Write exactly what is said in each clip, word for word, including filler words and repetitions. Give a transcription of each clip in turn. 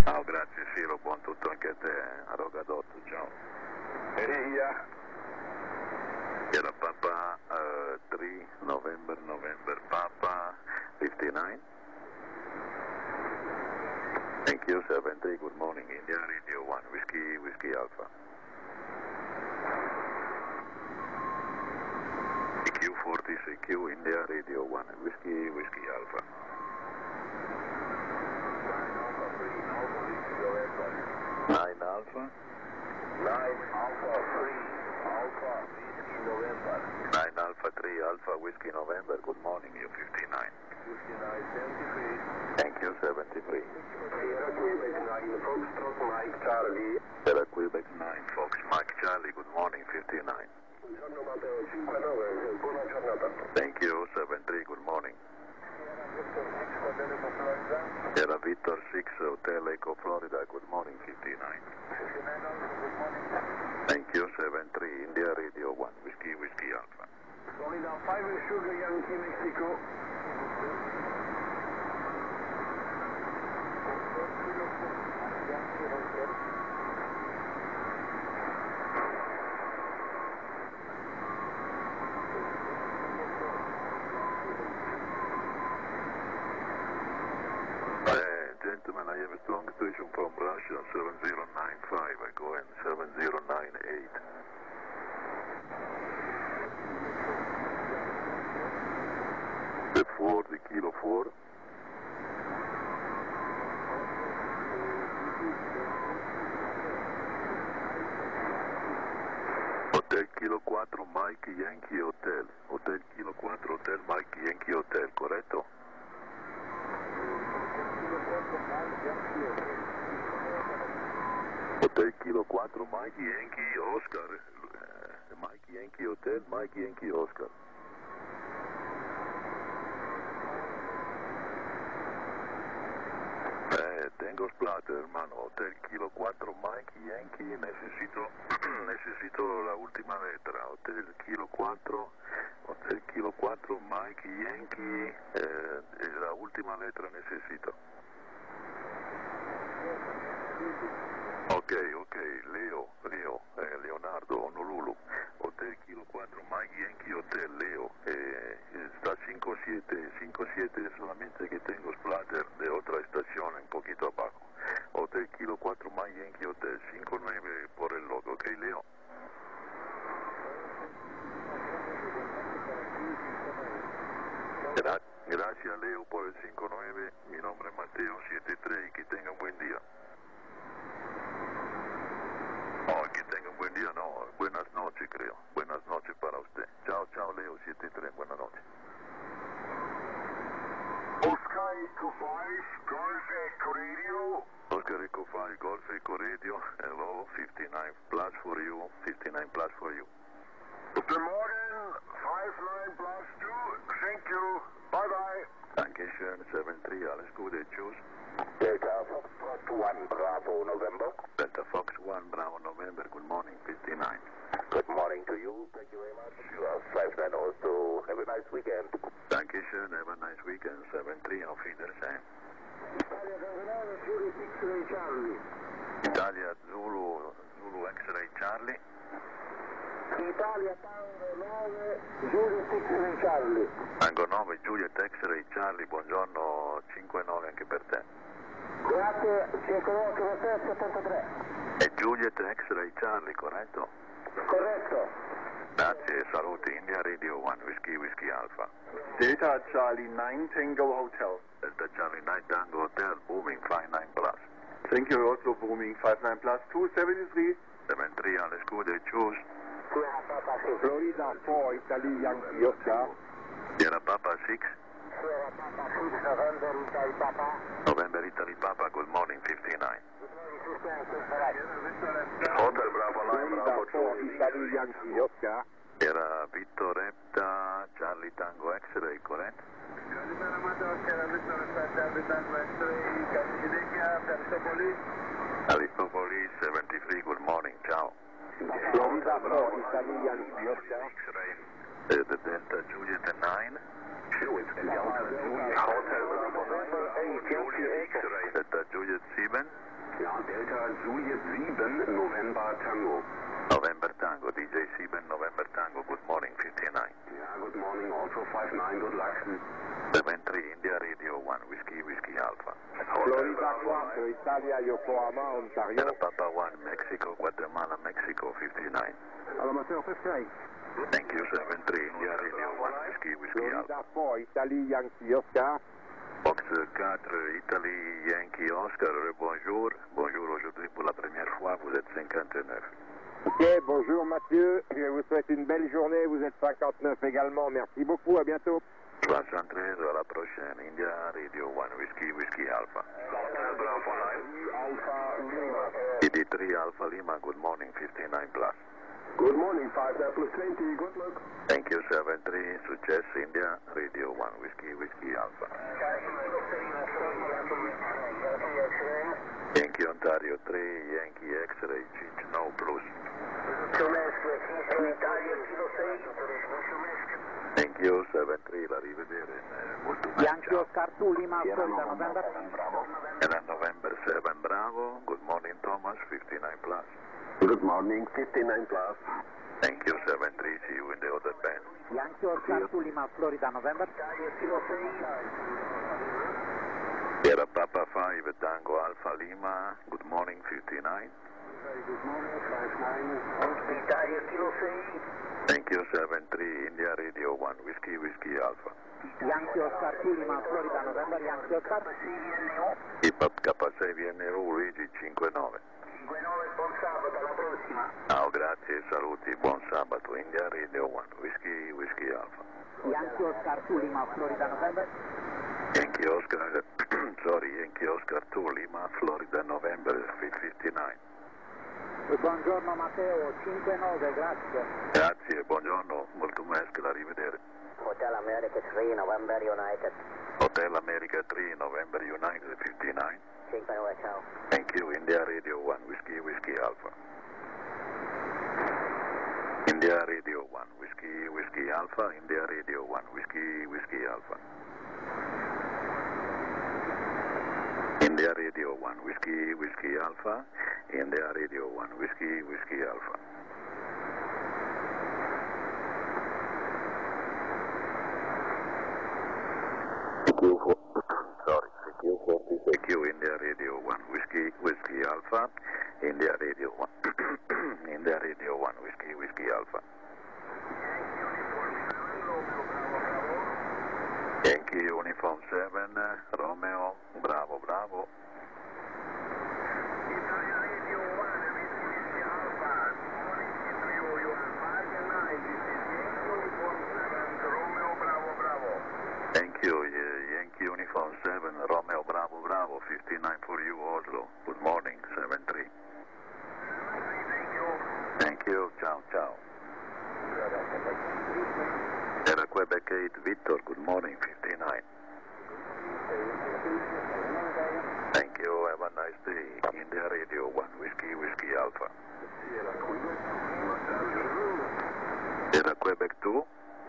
Ciao, grazie Siro, buon tutto anche a te, eh? A Rogadotto, ciao. Eria. Era Papa uh, three November, November, Papa fifty-nine. Thank you, seven three, good morning, India Radio one, Whiskey, Whiskey Alpha. C Q forty, C Q, India Radio one, Whiskey, Whiskey Alpha. nine Alpha. nine Alpha three, Alpha, Whiskey November. nine Alpha three, Alpha, Whiskey November, good morning, U fifty-nine. fifty-nine, seventy-three. Thank you, seventy-three. Sierra Quebec nine, Foxtrot Mike Charlie. Sierra Quebec nine, Fox Mike Charlie, good morning, fifty-nine. Buongiorno Matteo, five nine, buona giornata. Thank you, seven three, good morning. Sierra Victor six, Hotel Echo Florida, good morning, fifty-nine. Thank you, seven three, India Radio one, Whiskey, Whiskey Alpha. Florida five, Sugar Yankee, Mexico. Gentlemen, I have a strong station from Russia, seven zero nine five, I go in seven zero nine eight. The four, the kilo four. Hotel Kilo quattro, Mike Yankee Hotel. Hotel Kilo quattro, Hotel Mike Yankee Hotel, corretto? Hotel Kilo quattro, Mike Yankee Oscar, uh, Mike Yankee Hotel, Mike Yankee Oscar. Eh, tengo splatter, hermano. Hotel Kilo quattro, Mike Yankee, necesito, necesito la última letra. Hotel Kilo quattro, Hotel Kilo quattro, Mike Yankee, eh, la última letra necesito. Ok, ok, Leo, Leo, eh, Leonardo, Honolulu, Hotel Kilo quattro, Mike Yankee Hotel, Leo, eh, está cinco siete, cinco siete, solamente que tengo splatter de otra estación un poquito abajo. Hotel Kilo cuatro, Mike Yankee Hotel, cinco nueve por el logo, ok, Leo. Gra gracias, Leo, por el cinco nueve, mi nombre es Mateo siete tres y que tenga un buen día. Oh, que tenga un buen día, no, buenas noches creo, buenas noches para usted. Chao, chao Leo siete tres, buenas noches. Oscar Echo five, Golf Echo Radio. Oscar Echo five, Golf Echo Radio, hello, fifty-nine plus for you, fifty-nine plus for you. Good morning, five nine plus two, thank you, bye bye. Dankeschön, seven three, alles Gute, tschüss. Delta Foxtrot one, Bravo, November. Delta Fox one, Bravo, November, good morning, fifty-nine. Good morning to you, thank you very much. You are five nine also, have a nice weekend. Dankeschön, have a nice weekend, seven three, auf Wiedersehen. Italia Tanzania, Zulu X-Ray Charlie. Italia Zulu, Zulu X-Ray Charlie. Italia Tango nove, Zulu X-Ray Charlie. Tango nove, Juliet X-Ray Charlie, buongiorno, cinque nove anche per te. Grazie, cinque nove sette ottantatré. E Juliet X-Ray Charlie, corretto? Corretto. Grazie, saluti, India Radio one, Whiskey, Whiskey Alpha. Delta Charlie nine Tango Hotel. Delta Charlie nine Tango Hotel, booming five nine plus. Thank you, also booming five nine plus two seventy-three. seven three, alles Gute, tschüss. Florida four, Italy Yankee Oscar. Sierra Papa six. Sierra Papa six, November Italy Papa. November Italy Papa, good morning, fifty-nine. Hotel Bravo nine, Bravo four, Italy Yankee Oscar. Era Victor Epta, Charlie Tango X-Ray, corretto? Aristopolis seventy-three, good morning, ciao. Florida four, Italy Yankee Oscar. X-Ray, uh, the Delta Juliet nine. Hotel Bravo November eight, Yankee X-Ray. Delta Juliet seven. Delta Juliet sieben, November Tango. November Tango, D J seven, November Tango, good morning, fifty-nine. Yeah, good morning, also five nine, good luck. seven three, India Radio one, Whiskey, Whiskey Alpha. Florida quattro, Italia, Yokohama, Ontario. Sierra Papa one, Mexico, Guatemala, Mexico, fifty-nine. Allora, Matteo, fifty-eight. Thank you, seven three, India Radio one, Whiskey, Whiskey Florida Alpha. four, Italie, Yankee, Oscar. Box quatre, Italie, Yankee, Oscar, bonjour. Bonjour, aujourd'hui pour la première fois, vous êtes cinquante-neuf. Ok, bonjour Mathieu, je vous souhaite une belle journée, vous êtes cinquante-neuf également, merci beaucoup, à bientôt. soixante-treize, à la prochaine, India Radio one, Whiskey, Whiskey Alpha. E D three, Alpha Lima, good morning, fifty-nine plus. Good morning, five nine plus twenty, good luck. Thank you, seven three, Success, India Radio one, Whiskey, Whiskey Alpha. Yankee Ontario three, Yankee X-Ray, no plus. Thank you, seven three, la rivedere, eh, molto bene. Yankee Oscar two, Lima, Florida, November. Era November seven, bravo. Good morning, Thomas, fifty-nine plus. Good morning, fifty-nine plus. Thank you, seven three, see you in the other band. Yankee Oscar two, Lima, Florida, November. Era Papa five, Tango Alpha Lima, good morning, fifty-nine. Good morning, five nine. Thank you, seven three, India Radio one, Whiskey, Whiskey Alpha. Yankee Oscar two, Lima, Florida, November. Yankee Oscar. Keep up K sei V N U, Luigi cinque nove. Buon sabato, alla prossima. Ciao, grazie, saluti, buon sabato, India Radio one, Whiskey, Whiskey Alpha. Yankee Oscar two, Lima, Florida, November. Yankee Oscar, sorry, Yankee Oscar two, Lima, Florida, November fifty-nine. Buongiorno Matteo, cinque nove, grazie. Grazie, buongiorno, molto meschio, arrivedere. Hotel America three, November United. Hotel America three, November United fifty-nine. cinque nove, ciao. Thank you, India Radio one, Whiskey, Whiskey Alpha. India Radio one, Whiskey, Whiskey Alpha, India Radio one, Whiskey, Whiskey Alpha. India Radio one, Whiskey, Whiskey Alpha, India Radio one, Whiskey, Whiskey Alpha. C Q four, sorry, C Q forty-six. C Q India Radio one, Whiskey, Whiskey Alpha, India Radio one, India Radio one, Whiskey, Whiskey Alpha. Yankee Uniform seven, Romeo, bravo, bravo. Thank you, Yankee Uniform seven, Romeo, bravo, bravo, fifty-nine for you, Oslo. Good morning, seven three. Thank you, ciao, ciao. Era Quebec eight, Victor, good morning, fifty-nine. Thank you, have a nice day. India Radio one, Whiskey, Whiskey Alpha. Era Quebec two?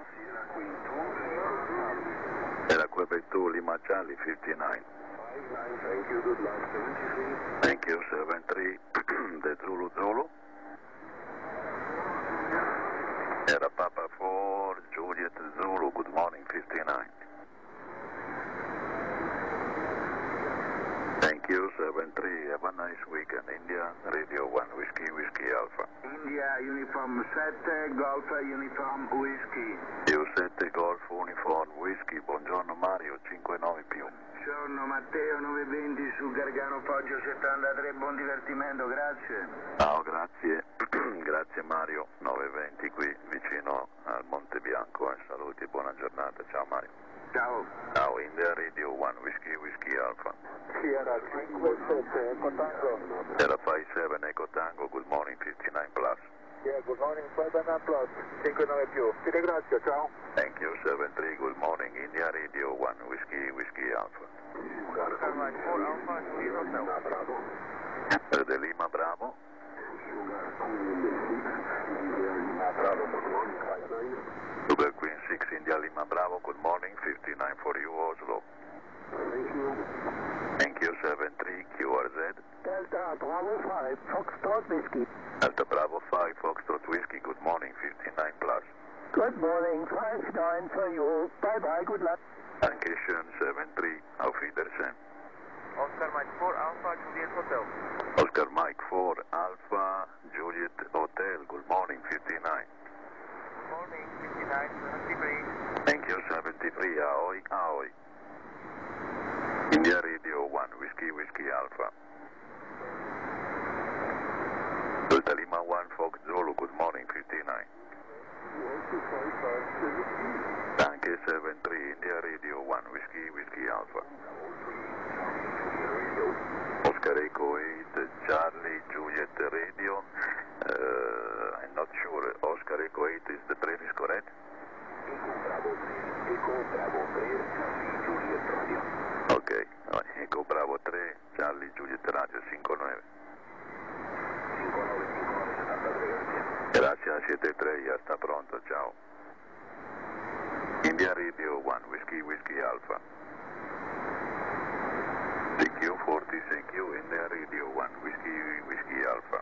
Era Quebec two, Lima Charlie, fifty-nine. Thank you, good luck, seventy-three. Thank you, seven three, the Zulu Zulu. Era Papa four, Juliet Zulu, good morning, fifty-nine. Thank you, seven three, have a nice weekend. India Radio one, Whiskey, Whiskey Alpha. India Uniform seven, Golf Uniform Whiskey. U sette Golf Uniform Whiskey, buongiorno Mario, cinque nove più. Buongiorno Matteo, nove venti su Gargano Poggio settantatré, buon divertimento, grazie. Ciao, grazie, grazie Mario, nove venti qui vicino al Monte Bianco, eh. Saluti, buona giornata, ciao Mario. Ciao. Ciao, India Radio one, Whiskey, Whiskey Alpha. Sierra cinque sette, Eco Tango. Era five seven Eco Tango, good morning, fifty-nine plus. Yeah, good morning, five nine plus, cinque nove più. Ti ringrazio, ciao. Thank you, seven three, good morning, India Radio one, Whiskey, Whiskey Alpha. De Lima Bravo. Sugar Queen six, India Lima Bravo, good morning, fifty-nine for you, Oslo. Thank you. Thank you, seven three, Q R Z. Delta Bravo five, Foxtrot Whiskey. Delta Bravo five, Foxtrot Whiskey, good morning, fifty-nine plus. Good morning, five nine for you. Bye-bye, good luck. Dankeschön, seven three, auf Wiedersehen. Oscar Mike four, Alpha Juliet Hotel. Oscar Mike four, Alpha Juliet Hotel, good morning, fifty-nine. Good morning, fifty-nine, seventy-three. Thank you, seventy-three, Aoi, Aoi. India Radio one, Whiskey, Whiskey Alpha. Delta Lima one, Fox Zulu, good morning, fifty-nine. Danke, seven three, India Radio one, Whiskey, Whiskey Alpha. Oscar Echo eight, Charlie, Juliet Radio. Uh, I'm not sure, Oscar Echo eight is the previous correct? Ok, Echo Bravo tre, Charlie, Juliet Radio cinquantanove. Grazie a siete tre, ya sta pronto, ciao. India Radio one, Whiskey, Whiskey Alpha. T Q forty, thank you, India Radio one, Whiskey, Whiskey Alpha.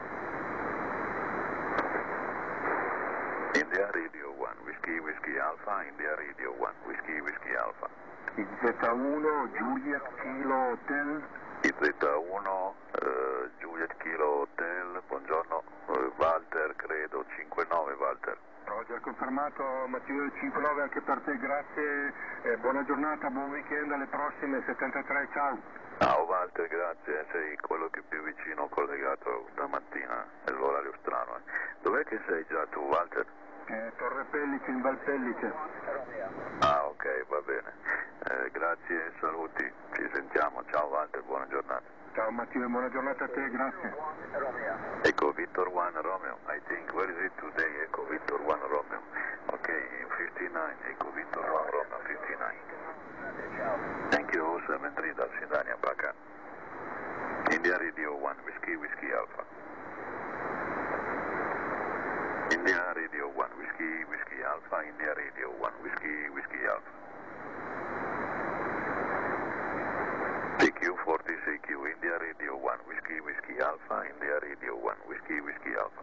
India Radio one, Whiskey, Whiskey Alpha, India Radio one, Whiskey, Whiskey Alpha. Z uno, Juliet Kilo Hotel. I Z uno, uh, Juliet Kilo Hotel, buongiorno, uh, Walter, credo, cinquantanove Walter. Roger, confermato, Matteo cinquantanove anche per te, grazie, eh, buona giornata, buon weekend, alle prossime, settantatré, ciao. Ciao Walter, grazie, sei quello che più vicino collegato stamattina, è l'orario strano. Eh. Dov'è che sei già tu, Walter? Eh, Torre Pellice, in Val Pellice. Ah, ok, va bene. Eh, grazie, saluti, ci sentiamo, ciao Walter, buona giornata. Ciao Matteo, buona giornata a te, grazie. Echo Victor one Romeo, I think, where is it today, Echo Victor one Romeo? Ok, fifty-nine, Echo Victor one Romeo, fifty-nine. Thank you, seven three, da Sidania, пока. India Radio one, Whiskey, Whiskey Alpha. India Radio one, Whiskey, Whiskey Alpha, India Radio one, Whiskey, Whiskey Alpha. C Q forty, C Q, India Radio one, Whiskey, Whiskey Alpha, India Radio one, Whiskey, Whiskey Alpha.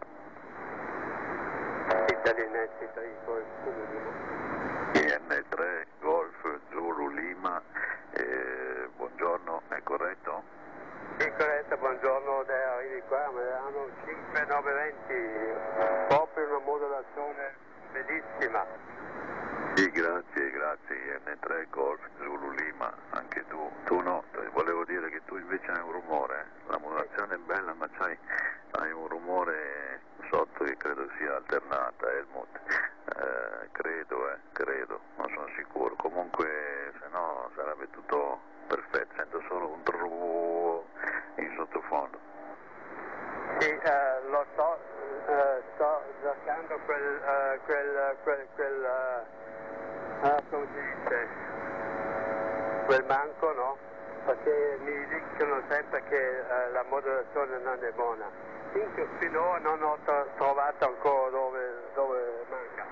Italianetti tre, Golf Zulu Lima. I N tre, Golf Zulu Lima, eh, buongiorno, è corretto? Sì, corretto, buongiorno, dai, arrivi qua, mi danno cinque nove venti, proprio una modulazione bellissima. Sì, grazie, grazie, I N tre, Golf Zulu Lima, anche tu. Tu no, volevo dire che tu invece hai un rumore, la modulazione è bella, ma c'hai, hai un rumore sotto che credo sia alternata, Helmut, eh, credo, eh, credo, non sono sicuro, comunque se no sarebbe tutto perfetto, sento solo un trrrr in sottofondo. Sì, eh, lo so, eh, sto cercando quel, eh, quel, quel, quel eh, ah, come si dice, quel manco, no? Perché mi dicono sempre che eh, la modulazione non è buona. Finché finora non ho tro- trovato ancora dove, dove manca.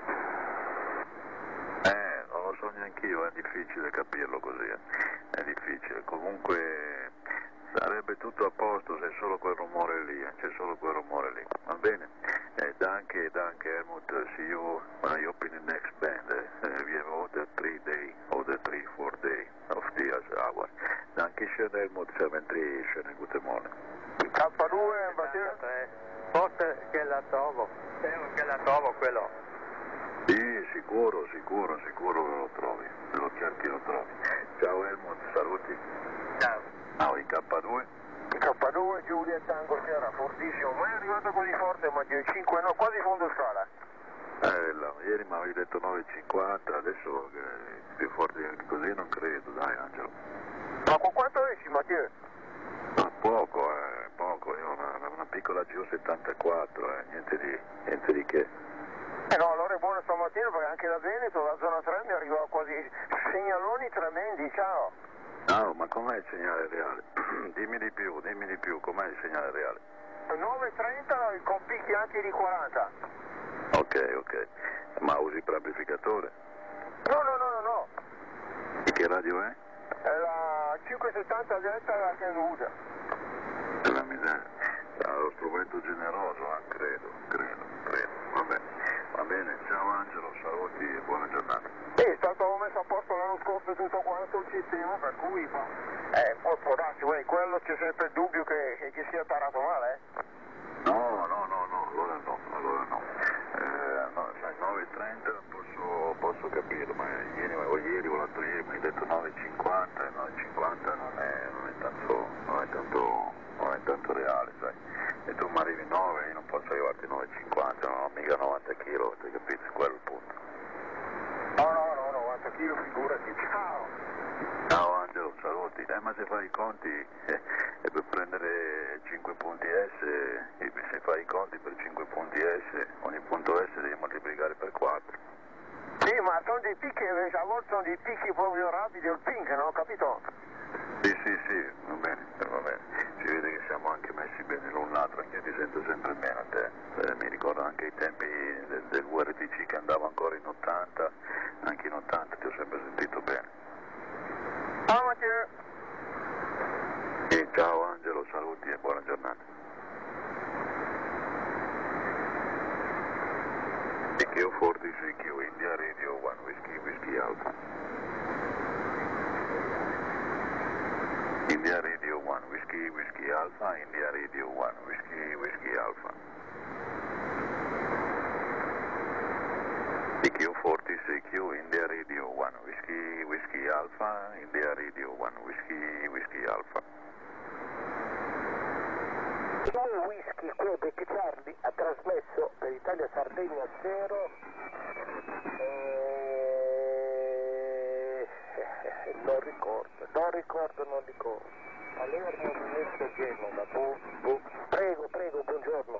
Eh, non lo so neanch'io, è difficile capirlo così, eh. È difficile, comunque sarebbe tutto a posto se solo quel rumore lì, eh. C'è solo quel rumore lì, va bene? Eh, danke, danke Helmut, see you when I open the next band, eh. We have ordered three day, ordered three, four day of the hour. Danke schön Helmut, seven three, schönen guten Morgen. K due, Matteo. Forse che la trovo, spero che la trovo quello. Sì, sicuro, sicuro, sicuro che lo trovi, se lo cerchi lo trovi. Ciao Helmut, saluti. Ciao. Ciao, in K due. K due, Giulia Tango Sierra, fortissimo, mai arrivato così forte, Matteo, cinque, no, quasi fondo scala. Eh, la, ieri mi avevi detto nove cinquanta, adesso eh, più forte di così non credo, dai Angelo. Ma con quanto esci, Matteo? Ma poco, eh, poco, io ho una, una piccola G U settantaquattro, eh, niente di, niente di che. Eh no, allora è buono stamattina perché anche da Veneto, la zona tre, mi arrivava quasi segnaloni tremendi, ciao. No, ma com'è il segnale reale? Dimmi di più, dimmi di più, com'è il segnale reale? nove trenta con picchi anche di quaranta. Ok, ok, ma usi per amplificatore? No, no, no, no, no. E che radio è? È la cinquecentosettanta delta la che usa. no? Per cui boh. Eh, può, può darsi, uè, quello c'è sempre il dubbio che, che sia tarato male, eh? No, no, no, no, allora no, allora no. Eh, no, sai, nove e trenta posso, posso capirlo, ma ieri o ieri o l'altro ieri mi hai detto nove e cinquanta, e nove e cinquanta non è, non è tanto, non è tanto, non è tanto reale, sai. E tu mi arrivi nove, io non posso arrivarti nove e cinquanta, non ho mica novanta kg, ti capisci? Quello è il punto. No, no, no, novanta chili, figurati, ciao! Ciao Angelo, saluti. Eh, ma se fai i conti, eh, e per prendere cinque punti S, e se fai i conti per cinque punti S, ogni punto S devi moltiplicare per quattro. Sì, ma sono dei picchi, a volte sono dei picchi proprio rapidi al ping, non ho capito? Sì, sì, sì, va bene, va bene. Si vede che siamo anche messi bene l'un l'altro, anche io ti sento sempre bene a te. Eh, mi ricordo anche i tempi del, del V R T C che andavo ancora in ottanta, anche in ottanta ti ho sempre sentito bene. Ciao Matteo! E ciao Angelo, saluti e buona giornata. C Q quaranta C Q India Radio one Whiskey Whiskey Alpha. India Radio one Whiskey Whiskey Alpha, India Radio one Whiskey Whiskey Alpha. C Q quaranta C Q India Radio one Whiskey Whiskey Alpha, India Radio one Whiskey Whiskey Alpha. due Whisky Quebec Charlie ha trasmesso per Italia Sardegna zero e... non ricordo, non ricordo, non ricordo. Palermo, Venezia, Genova, bu, bu. Prego, prego, buongiorno.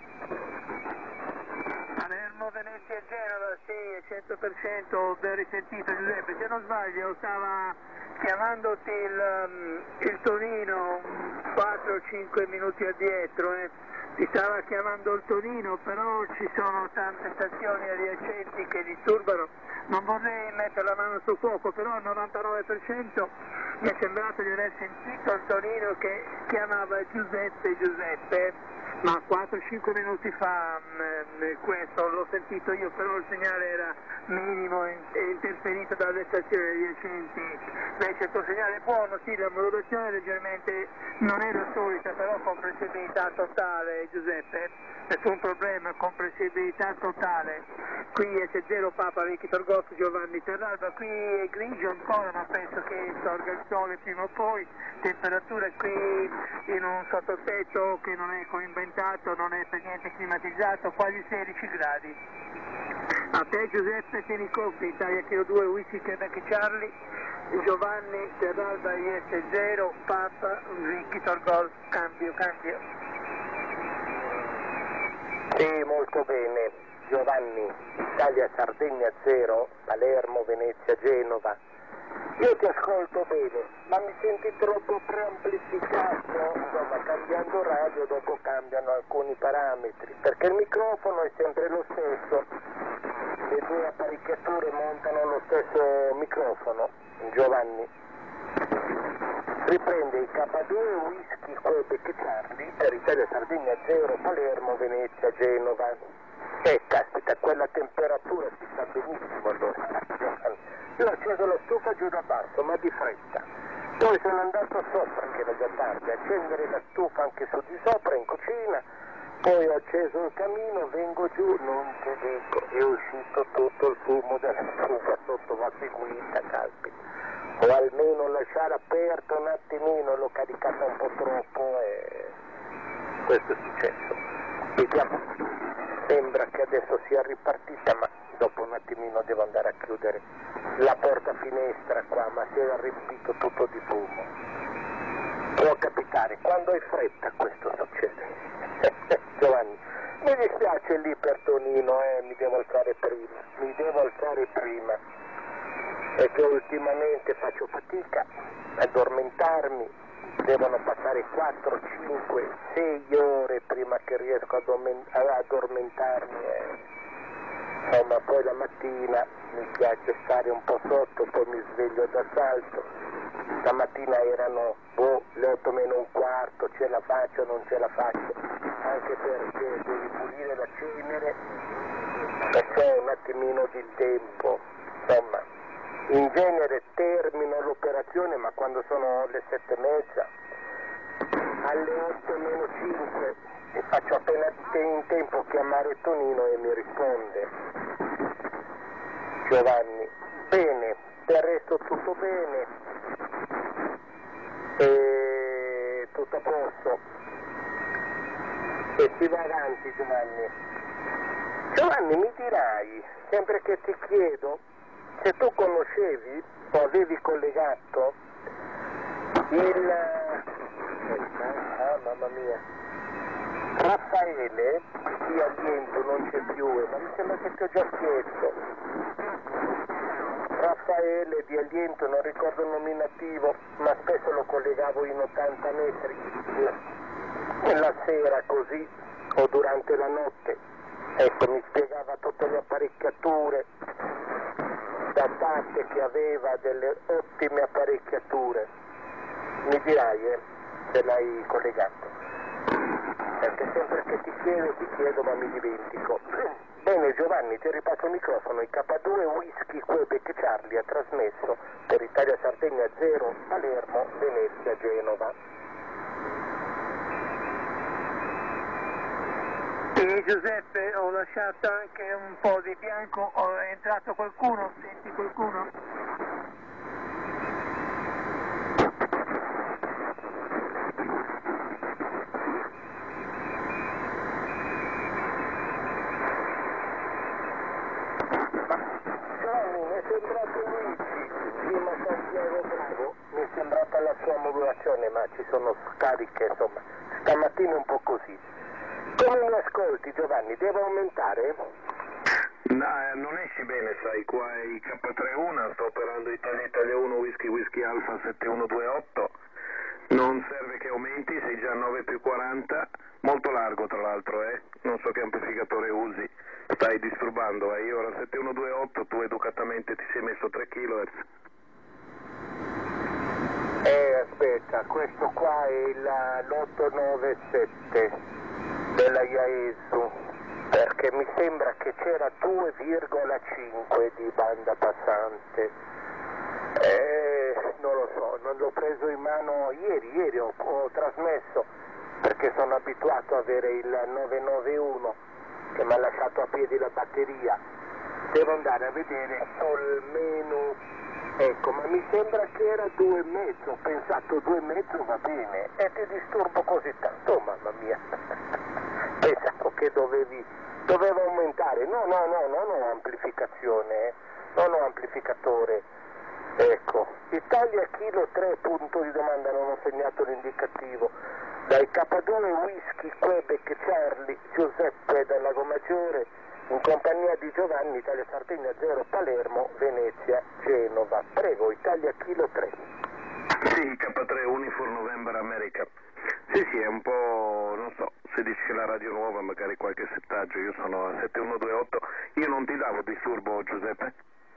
Palermo, Venezia e Genova, sì, cento per cento, ho ben risentito Giuseppe, se non sbaglio stava chiamandoti il, il Tonino quattro o cinque minuti addietro, eh. Ti stava chiamando il Tonino, però ci sono tante stazioni adiacenti che disturbano, non vorrei mettere la mano sul fuoco, però al novantanove per cento mi è sembrato di aver sentito il Tonino che chiamava Giuseppe Giuseppe. Ma quattro cinque minuti fa mh, questo l'ho sentito io, però il segnale era minimo e interferito dalle stazioni adiacenti. Invece il tuo segnale è buono, sì, la modulazione leggermente non è la solita, però comprensibilità totale, Giuseppe. Nessun problema, comprensibilità totale. Qui S zero Papa Victor Golf Giovanni Terralba, qui è grigio ancora, ma penso che sorga il sole prima o poi. Temperatura qui in un sottotetto che non è coinventato, non è per niente climatizzato, quasi sedici gradi. A te Giuseppe, tieni conto, Italia Kilo due, Whisky Quebec Charlie, Giovanni Terralba I S zero, Papa Victor Golf, cambio, cambio. Sì, molto bene. Giovanni, Italia Sardegna zero, Palermo, Venezia, Genova. Io ti ascolto bene, ma mi senti troppo preamplificato, insomma cambiando radio dopo cambiano alcuni parametri, perché il microfono è sempre lo stesso, le due apparecchiature montano lo stesso microfono, Giovanni. Riprende il K due Whisky Quebec Charlie per Italia Sardegna zero, Palermo, Venezia, Genova. E caspita, quella temperatura si sta benissimo allora. Io ho acceso la stufa giù da basso, ma di fretta. Poi sono andato sopra, che era già tardi, a accendere la stufa anche su di sopra, in cucina. Poi ho acceso il camino, vengo giù, non ti dico, è uscito tutto il fumo della stufa sotto, va seguita, caspita. O almeno lasciare aperto un attimino, l'ho caricata un po' troppo e questo è successo. Vediamo, sembra che adesso sia ripartita, ma dopo un attimino devo andare a chiudere la porta finestra qua, ma si era riempito tutto di fumo. Può capitare, quando hai fretta questo succede. Giovanni, mi dispiace lì per Tonino, eh, mi devo alzare prima, mi devo alzare prima, perché ultimamente faccio fatica a addormentarmi, devono passare quattro, cinque, sei ore prima che riesco ad addormentarmi. Eh. Insomma, poi la mattina mi piace stare un po' sotto, poi mi sveglio d'assalto. Stamattina erano boh, le otto meno un quarto, ce la faccio o non ce la faccio, anche perché devi pulire la cenere, perché un attimino di tempo, insomma, In genere termino l'operazione, ma quando sono le sette e mezza, alle otto meno cinque, e faccio appena in tempo chiamare Tonino e mi risponde. Giovanni, bene, del resto tutto bene, e tutto a posto, e si va avanti. Giovanni, Giovanni, mi dirai, sempre che ti chiedo, se tu conoscevi o avevi collegato il... ah, mamma mia, Raffaele di Aliento non c'è più, ma mi sembra che ti ho già chiesto. Raffaele di Aliento, non ricordo il nominativo, ma spesso lo collegavo in ottanta metri, la sera così, o durante la notte. Ecco, mi spiegava tutte le apparecchiature, datate che aveva delle ottime apparecchiature. Mi dirai, eh, se l'hai collegato. Perché sempre che ti chiedo, ti chiedo, ma mi dimentico. Bene Giovanni, ti ripasso il microfono. Il K due Whisky Quebec Charlie ha trasmesso per Italia Sardegna zero Palermo, Venezia, Genova. Sì, Giuseppe, ho lasciato anche un po' di bianco, è entrato qualcuno, senti qualcuno? Giovanni, mi è sembrato Luigi, prima Santiago Bravo, mi è sembrata la sua modulazione, ma ci sono scariche, insomma, stamattina un po' così. Come mi ascolti Giovanni? Devo aumentare? No, eh, non esci bene, sai, qua è I K tre uno, sto operando Italia Italia uno Whisky Whisky Alfa sette uno due otto, non serve che aumenti, sei già a nove più quaranta, molto largo tra l'altro, eh, non so che amplificatore usi, stai disturbando, eh, io ora sette uno due otto, tu educatamente ti sei messo tre kilohertz. Eh, aspetta, questo qua è l'otto nove sette della Iaesu, perché mi sembra che c'era due virgola cinque di banda passante. Eh, non lo so, non l'ho preso in mano ieri, ieri ho, ho trasmesso, perché sono abituato ad avere il nove nove uno che mi ha lasciato a piedi la batteria. Devo andare a vedere sul menu. Ecco, ma mi sembra che era due e mezzo, ho pensato due e mezzo va bene, e ti disturbo così tanto, oh, mamma mia, pensavo che dovevi, dovevo aumentare, no, no, no, non ho amplificazione, eh. non ho amplificatore, ecco, Italia Kilo tre, punto di domanda, non ho segnato l'indicativo, dai K due Whisky Quebec Charlie, Giuseppe dal Lago Maggiore, in compagnia di Giovanni, Italia Sardegna zero Palermo, Venezia, Genova. Prego, Italia Kilo tre. Sì, K tre Uniform November America. Sì, sì, è un po', non so, se dici che la radio nuova, magari qualche settaggio, io sono a sette uno due otto, io non ti davo disturbo, Giuseppe?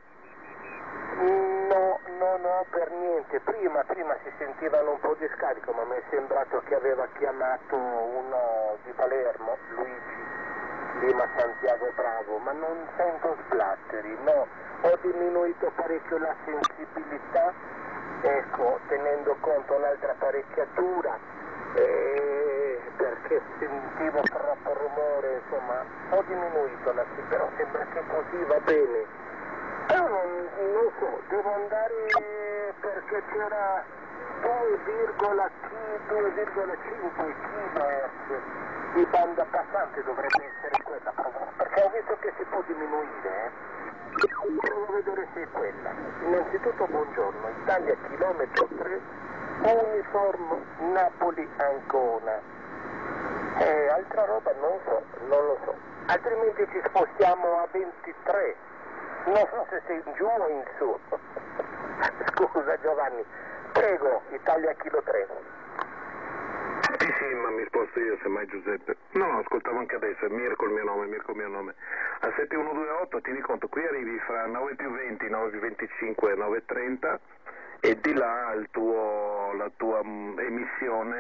No, no, no, per niente, prima, prima si sentivano un po' di scarico, ma mi è sembrato che aveva chiamato uno di Palermo, Luigi. Lima Santiago Bravo, ma non sento splatteri, no, ho diminuito parecchio la sensibilità, ecco, tenendo conto un'altra apparecchiatura, eh, perché sentivo troppo rumore, insomma, ho diminuito la sensibilità, però sembra che così va bene. Però non, non so, devo andare perché c'era due virgola cinque kHz di banda passante, dovrebbe essere quella, perché ho visto che si può diminuire, eh. Provo a vedere se è quella. Innanzitutto buongiorno, Italia chilometro tre, Uniform Napoli Ancona. Eh, altra roba non so, non lo so. Altrimenti ci spostiamo a ventitré. Non so se sei in giù o in su. Scusa Giovanni. Prego, Italia Kilo tre. Sì, sì, ma mi sposto io, semmai Giuseppe. No, no, ascoltavo anche adesso, è Mirko il mio nome, Mirko il mio nome. A sette uno due otto, tieni conto, qui arrivi fra nove più venti, nove più venticinque e nove trenta, e di là il tuo, la tua mh, emissione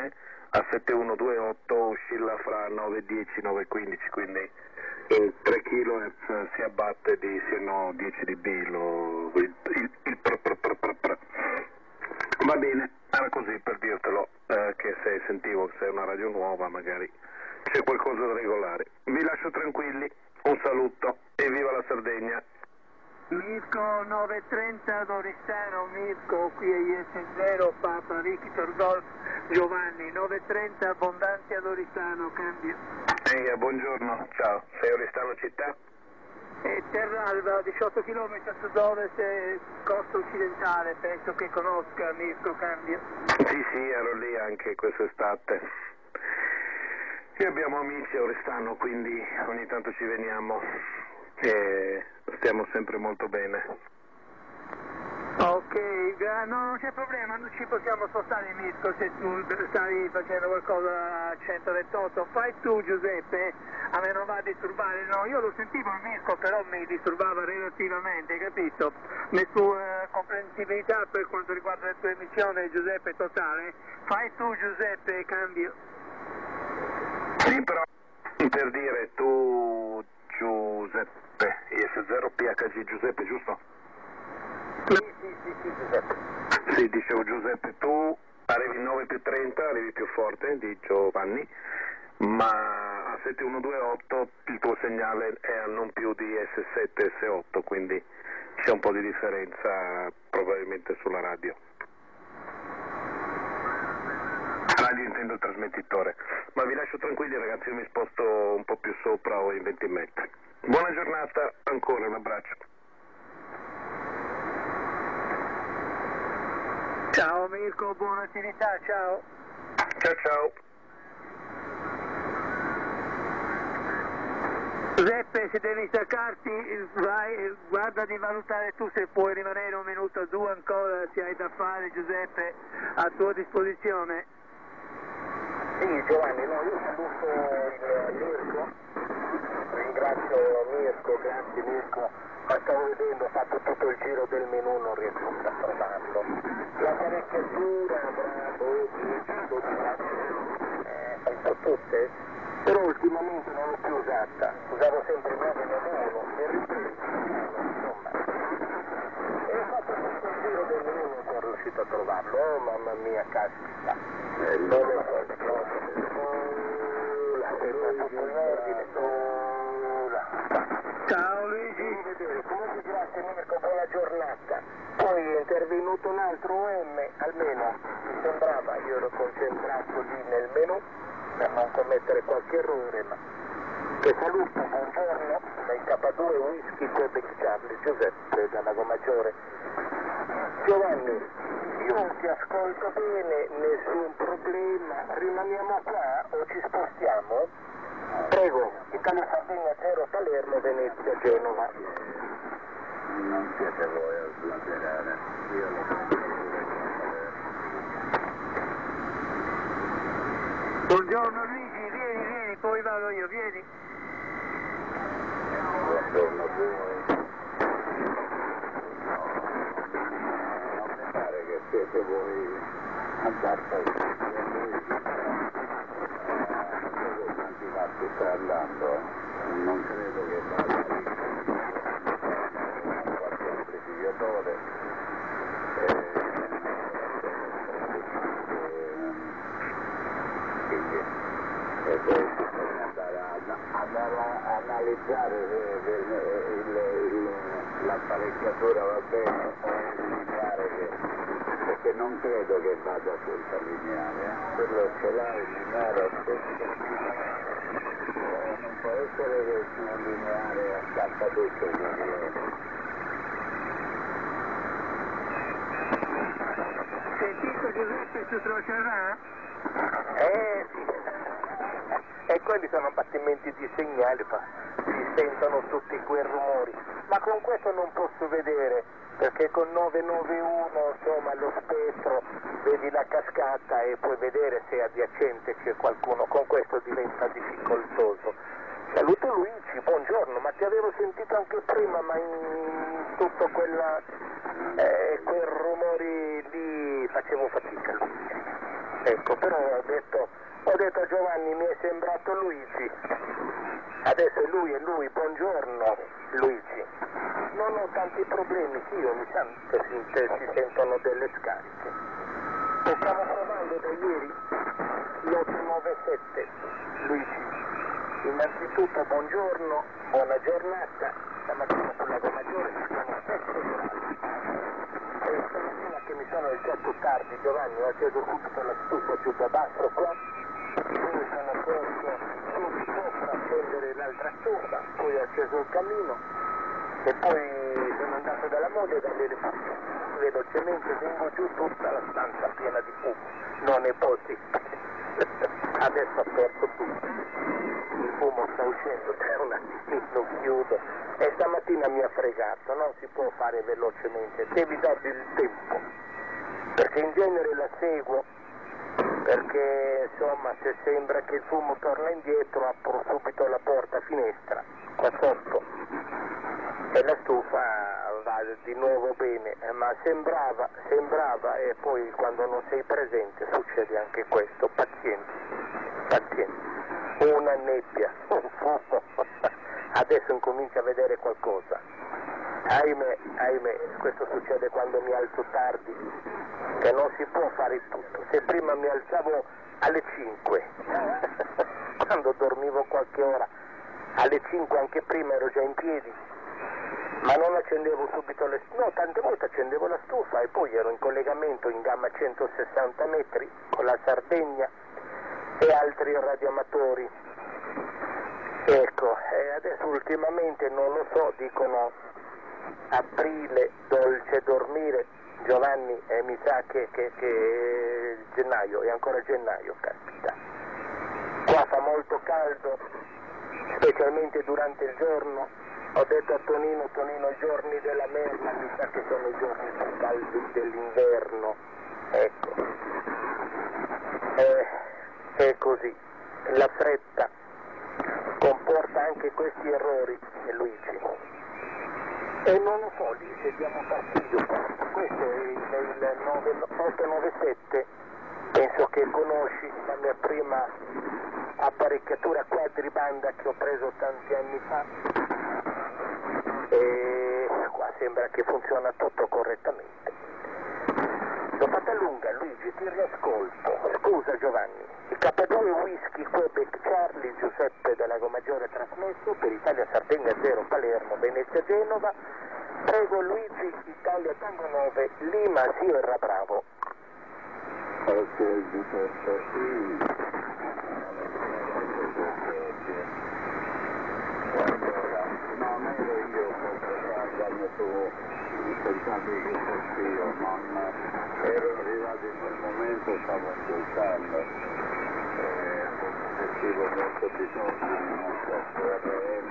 a sette uno due otto oscilla fra nove dieci nove quindici, quindi in tre chilohertz si abbatte di sì no dieci decibel lo, il, il, il pr, pr, pr, pr, pr. Va bene, era così per dirtelo, eh, che se sentivo che sei una radio nuova magari c'è qualcosa da regolare. Vi lascio tranquilli, un saluto e viva la Sardegna. Mirko nove trenta Doristano, Mirko qui a I S zero Papa Victor Golf Giovanni nove trenta Abbondanti a Doristano, cambio. Ehi, buongiorno, ciao, sei a Oristano città? E Terralba, diciotto chilometri a sud-ovest, costa occidentale, penso che conosca Mirko, cambio. Sì, sì, ero lì anche quest'estate. E abbiamo amici a Oristano, quindi ogni tanto ci veniamo e stiamo sempre molto bene. Ok, no, non c'è problema, non ci possiamo spostare Mirko se tu stai facendo qualcosa a centoventotto. Fai tu Giuseppe, a me non va a disturbare, no, io lo sentivo il Mirko però mi disturbava relativamente, capito? Le tue comprensibilità per quanto riguarda la tua emissione Giuseppe totale. Fai tu Giuseppe, cambio. Sì, però per dire tu Giuseppe, I S zero P H G Giuseppe, giusto? Sì, sì, sì, sì, Giuseppe. Sì, dicevo Giuseppe, tu arrivi nove più trenta, arrivi più forte di Giovanni, ma a sette uno due otto il tuo segnale è a non più di S sette S otto, quindi c'è un po' di differenza probabilmente sulla radio. Radio intendo il trasmettitore, ma vi lascio tranquilli ragazzi, io mi sposto un po' più sopra o in venti metri. Buona giornata, ancora un abbraccio. Ciao Mirko, buona attività, ciao. Ciao ciao. Giuseppe, se devi staccarti, vai, guarda di valutare tu se puoi rimanere un minuto o due ancora, se hai da fare Giuseppe, a tua disposizione. Sì, Giovanni, no, io saluto il Mirko, ringrazio Mirko, grazie Mirko, ma stavo vedendo, ho fatto tutto il giro del menù, non riesco a trovarlo. La parecchiatura, bravo, dieci, dodici, eh, fatto tutte, però ultimamente non l'ho più usata, usavo sempre nove nove uno e ripreso, insomma. E ho fatto tutto il giro del menù, non sono riuscito a trovarlo, oh mamma mia, caspita. Eh, non lo so, tutto in ordine, ciao Luigi. Comunque grazie Mirko, buona giornata. Poi è intervenuto un altro U M, almeno mi sembrava, io ero concentrato lì nel menù per non commettere qualche errore, ma che saluto, buongiorno, dai K due Whisky Quebec Charlie, Giuseppe da Lago Maggiore. Giovanni, io ti ascolto bene, nessun problema, rimaniamo qua o ci spostiamo? Prego, Italia Sardegna zero Palermo, Venezia, Genova. Non siete voi a slaterare, io lo Buongiorno Luigi, vieni, vieni, poi vado io, vieni. Buongiorno a voi. Non mi pare che siete voi a dar quanti fatti sta andando, non credo che vada qualche amplificatore. E poi bisogna andare a, andare a analizzare se il, il, il, l'apparecchiatura va bene o è lineare, che, perché non credo che vada senza lineare, eh? Quello ce l'ha il lineare, non può essere che il lineare scappa tutto, quindi... Sentito Giuseppe su Trocerà? Eh sì, e quelli sono battimenti di segnali, fa. Si sentono tutti quei rumori, ma con questo non posso vedere, perché con nove nove uno insomma lo spettro vedi la cascata e puoi vedere se adiacente c'è qualcuno, con questo diventa difficoltoso. Saluto Luigi, buongiorno, ma ti avevo sentito anche prima, ma in tutto quella, eh, quei rumori lì facevo fatica. Ecco, però ho detto, ho detto a Giovanni, mi è sembrato Luigi. Adesso è lui, è lui, buongiorno Luigi. Non ho tanti problemi, sì, ogni tanto si, si sentono delle scariche. E stiamo provando da ieri l'otto nove sette, Luigi. Innanzitutto buongiorno, buona giornata. Stamattina sulla Lago Maggiore ci sono sette gradi. E stamattina che mi sono alzato tardi, Giovanni, ho acceso subito la stufa più da basso qua. Quindi sono corso subito sopra a prendere l'altra stufa, poi ho acceso il camino e poi sono andato dalla moglie a dargli le fumo. Velocemente vengo giù, tutta la stanza piena di fumo, non è possibile. Adesso ho aperto tutto, il fumo sta uscendo, tra un attimino chiudo e stamattina mi ha fregato, non si può fare velocemente, devi dargli il tempo, perché in genere la seguo. Perché insomma se sembra che il fumo torna indietro apro subito la porta finestra qua sotto e la stufa va di nuovo bene, ma sembrava, sembrava e poi quando non sei presente succede anche questo, pazienza, pazienza, una nebbia, un fumo, adesso incomincia a vedere qualcosa, ahimè, ahimè, questo succede quando mi alzo tardi, che non si può fare tutto, se prima mi alzavo alle cinque, quando dormivo qualche ora, alle cinque anche prima ero già in piedi, ma non accendevo subito le stufe, no, tante volte accendevo la stufa e poi ero in collegamento in gamma centosessanta metri con la Sardegna e altri radioamatori. Ecco, e adesso ultimamente non lo so, dicono aprile, dolce dormire, Giovanni, eh, mi sa che, che, che gennaio, è ancora gennaio, caspita. Qua fa molto caldo, specialmente durante il giorno. Ho detto a Tonino, Tonino, i giorni della merda, mi sa che sono i giorni più caldi dell'inverno. Ecco. Eh, è così. La fretta comporta anche questi errori, Luigi. E non lo so lì se diamo fastidio. Questo è il otto nove sette, penso che conosci la mia prima apparecchiatura quadribanda che ho preso tanti anni fa e qua sembra che funziona tutto correttamente. L'ho fatta lunga, Luigi, ti riascolto. Scusa Giovanni, il K due Whisky Quebec Charlie Giuseppe del Lago Maggiore trasmesso per Italia Sardegna zero Palermo Venezia Genova. Prego Luigi, Italia Tango nove Lima Sierra Bravo. Ok, Giuseppe, sì. Allora, non ero io quando tu pensavi che fossi io, non ero arrivato in quel momento, stavo ascoltando, eh, sentivo molto bisogno di un software,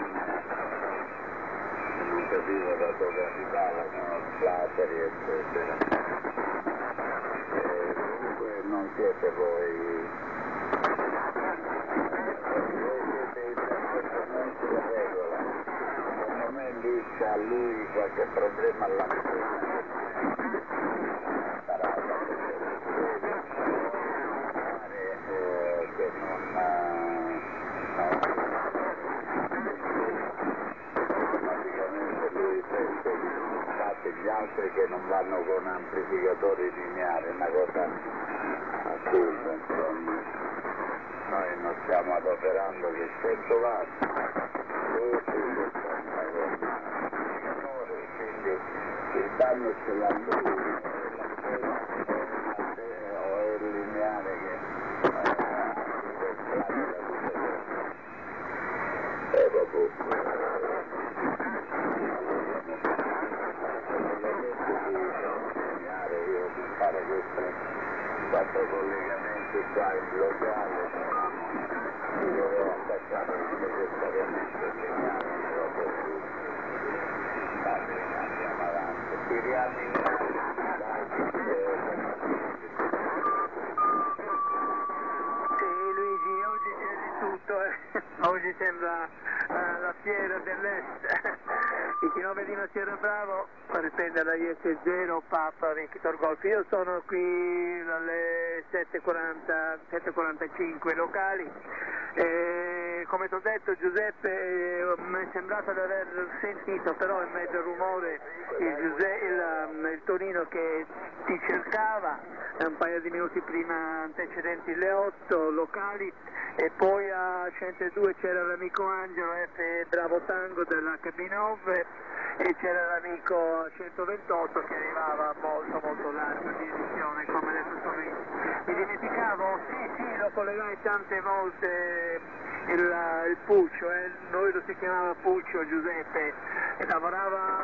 non capivo da dove arrivavano, plateri, eccetera. E comunque non siete voi, voi siete perfettamente la regola. Secondo me lì c'ha lui qualche problema all'antenna sarà da eh, che non, non praticamente lui sente infatti gli altri che non vanno con amplificatori lineari, una cosa assurda, insomma. Noi non stiamo adoperando che cento watt, tutti quindi il danno ce l'ha lui, o è il lineare che eh vabbè. Io mi fare questi quattro collegamenti qua in locale, si doveva attaccare necessariamente il lineare, una cosa più. Andiamo avanti, tiriamo in Sì Luigi, oggi c'è di tutto, eh. Oggi sembra uh, la fiera dell'Est. I nove Lima Sierra Bravo per riprendere la I S zero Papa Victor Golf. Io sono qui alle sette e quaranta, sette e quarantacinque locali. E, come ti ho detto Giuseppe, eh, mi è sembrato di aver sentito però in mezzo al rumore il, Giuseppe, il, um, il Torino che ti cercava un paio di minuti prima, antecedenti le otto locali, e poi a centodue c'era l'amico Angelo F Bravo Tango della cabina nove e c'era l'amico a centoventotto che arrivava molto molto largo di edizione, come adesso sono io. Mi dimenticavo, sì sì, lo collegai tante volte il, il Puccio, eh? Noi lo si chiamava Puccio Giuseppe, e lavorava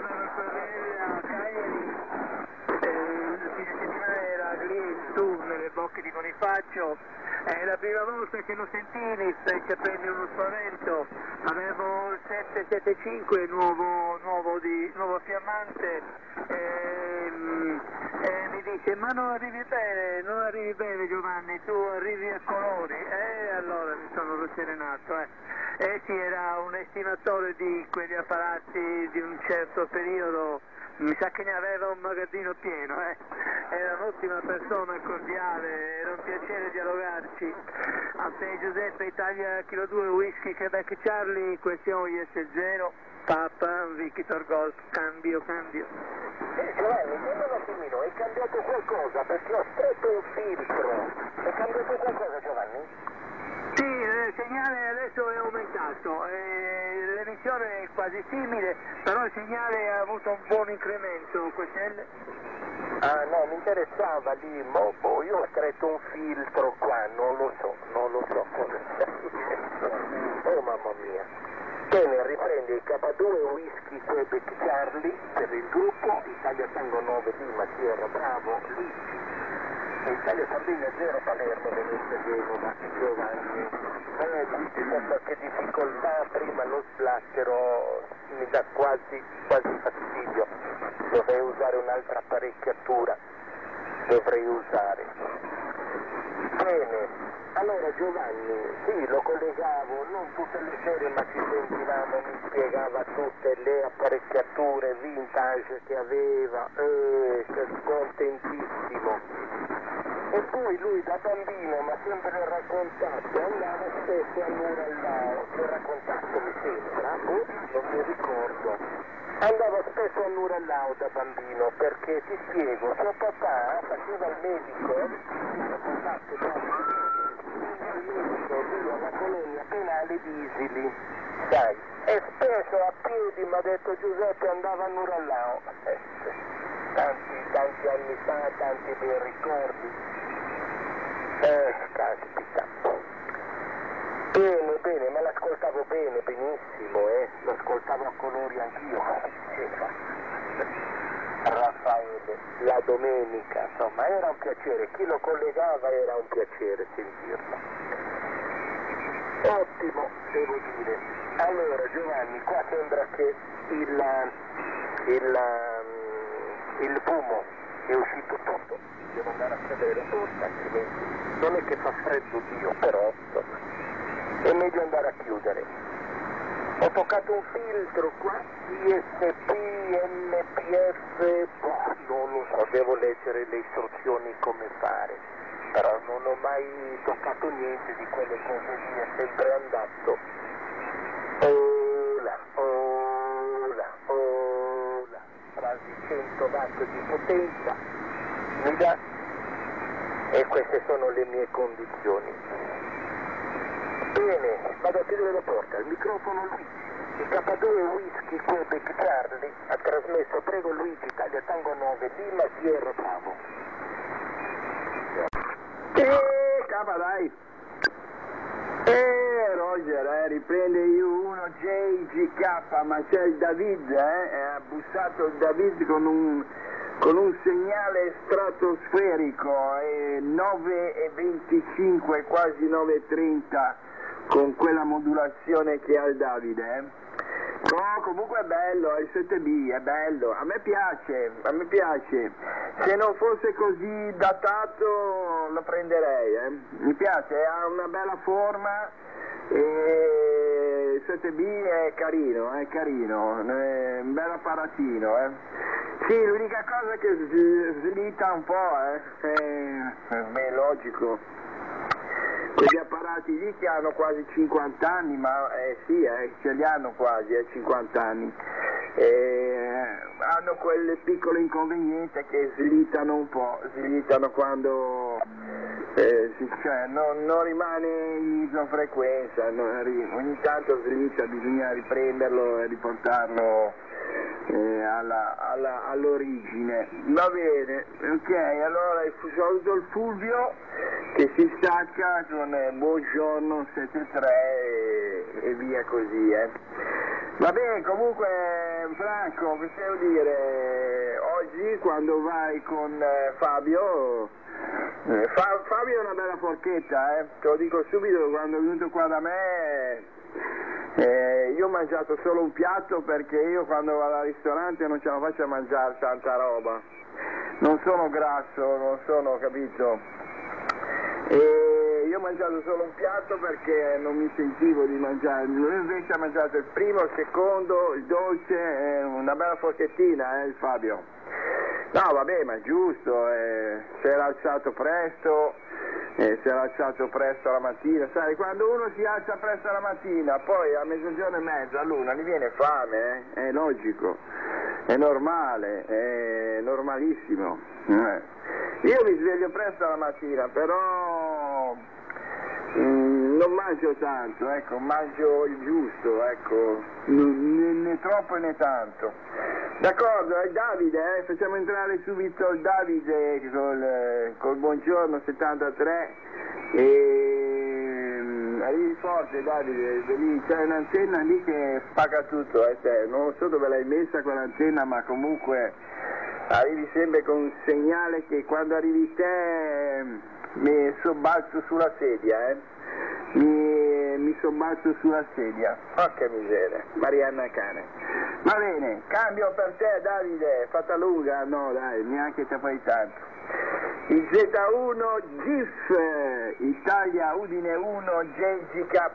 a Cagliari, eh, il fine settimana era lì su nelle bocche di Bonifacio. È la prima volta che lo sentivi, stai capendo uno spavento. Avevo il sette sette cinque nuovo, nuovo, di, nuovo fiammante e, e mi dice ma non arrivi bene, non arrivi bene Giovanni, tu arrivi a colori. E allora mi sono rasserenato. Eh. E sì, era un estimatore di quegli apparati di un certo periodo. Mi sa che ne aveva un magazzino pieno, eh. Era un'ottima persona, cordiale, era un piacere dialogarci. A te Giuseppe, Italia Kilo due Whisky Quebec Charlie, questione I S zero, Papa Victor Golf, cambio, cambio. Eh, Giovanni, dimmi un attimino, hai cambiato qualcosa? Perché ho stretto un filtro. Hai cambiato qualcosa Giovanni? Sì, il segnale adesso è aumentato, eh, l'emissione è quasi simile, però il segnale ha avuto un buon incremento, queste... Ah no, mi interessava lì, mo, boh, io ho stretto un filtro qua, non lo so, non lo so cosa sta succedendo. Oh mamma mia. Bene, riprende il K due Whisky Quebec Charlie per il gruppo, Italia Tango nove Lima Sierra Bravo, Luigi. Italia Sardegna zero Palermo Venezia Genova Giovanni. Eh, Luigi, con qualche difficoltà, prima lo splattero mi dà quasi, quasi fastidio. Dovrei usare un'altra apparecchiatura, dovrei usare. Bene, allora Giovanni, sì, lo collegavo, non tutte le serie ma ci sentivamo, mi spiegava tutte le apparecchiature vintage che aveva, eh, contentissimo. E poi lui da bambino mi ha sempre raccontato, andava spesso a Nurallao, ti ho raccontato mi sembra, oh, non mi ricordo. Andava spesso a Nurallao da bambino perché, ti spiego, suo papà faceva il medico, contatto il medico lì alla colonia penale di Isili, sai, e spesso a piedi mi ha detto Giuseppe andava a Nurallao, eh, tanti, tanti anni fa, tanti bei ricordi. Eh, caspita. Bene, bene, ma l'ascoltavo bene, benissimo, eh. L'ascoltavo a colori anch'io. Raffaele, la domenica, insomma, era un piacere. Chi lo collegava era un piacere sentirlo. Ottimo, devo dire. Allora, Giovanni, qua sembra che il, il, il fumo è uscito tutto. Devo andare a sedere la porta, altrimenti non è che fa freddo Dio, però insomma, è meglio andare a chiudere. Ho toccato un filtro qua, I S P, M P F, boh, non lo so, devo leggere le istruzioni come fare, però non ho mai toccato niente di quelle cose lì, è sempre andato. Ola, ola, ola, quasi cento watt di potenza. Mi dà, e queste sono le mie condizioni. Bene, vado a chiudere la porta, il microfono Luigi, il K due Whisky Quebec Charlie ha trasmesso, prego Luigi, Italia Tango nove, Lima Sierra Bravo. Eh, capa dai! Eh, Roger, eh, riprende U uno J G K, ma c'è il David, eh, ha bussato il David con un... con un segnale stratosferico, e nove e venticinque, quasi nove e trenta, con quella modulazione che ha il Davide. Eh. No, comunque è bello, è il sette B, è bello, a me piace, a me piace. Se non fosse così datato lo prenderei, eh. Mi piace, ha una bella forma, e sette B è carino, è carino, è un bel apparatino, eh. Sì, l'unica cosa è che slita un po', eh, è, è logico. Quegli apparati lì che hanno quasi cinquanta anni, ma eh, sì, eh, ce li hanno quasi, eh, cinquanta anni, eh, hanno quel piccolo inconveniente che slitano un po', slitano quando eh, si, cioè, non, non rimane in isofrequenza, non, ogni tanto slita, bisogna riprenderlo e riportarlo eh, alla, alla, all'origine. Va bene, ok, allora saluto il Fulvio che si stacca con eh, buongiorno sette tre e, e via così, eh. Va bene, comunque Franco, che devo dire, oggi quando vai con eh, Fabio, eh, Fa, Fabio è una bella forchetta, eh, te lo dico subito, quando è venuto qua da me, eh, io ho mangiato solo un piatto perché io quando vado al ristorante non ce la faccio a mangiare tanta roba, non sono grasso, non sono, capito? E io ho mangiato solo un piatto perché non mi sentivo di mangiare, lui invece ha mangiato il primo, il secondo, il dolce, eh, una bella forchettina, eh, il Fabio. No, vabbè, ma è giusto, eh, si era alzato presto, eh, si era alzato presto la mattina, sai, quando uno si alza presto la mattina, poi a mezzogiorno e mezza, all'una, gli viene fame, eh, è logico, è normale, è normalissimo. Eh. Io mi sveglio presto la mattina, però mm, non mangio tanto, ecco, mangio il giusto, ecco, né, né troppo né tanto. D'accordo, è Davide, eh? Facciamo entrare subito il Davide col, col buongiorno settantatré e mm, arrivi forte Davide, lì c'è un'antenna lì che spacca tutto, eh, te. Non so dove l'hai messa quell'antenna, ma comunque arrivi sempre con un segnale che quando arrivi te mi sobbalzo sulla sedia, eh? Mi, mi sobbalzo sulla sedia. Porca miseria, Marianna Cane. Va bene, cambio per te Davide, fatta lunga, no dai, neanche te fai tanto. Il Z uno G I F, Italia Udine uno J G K.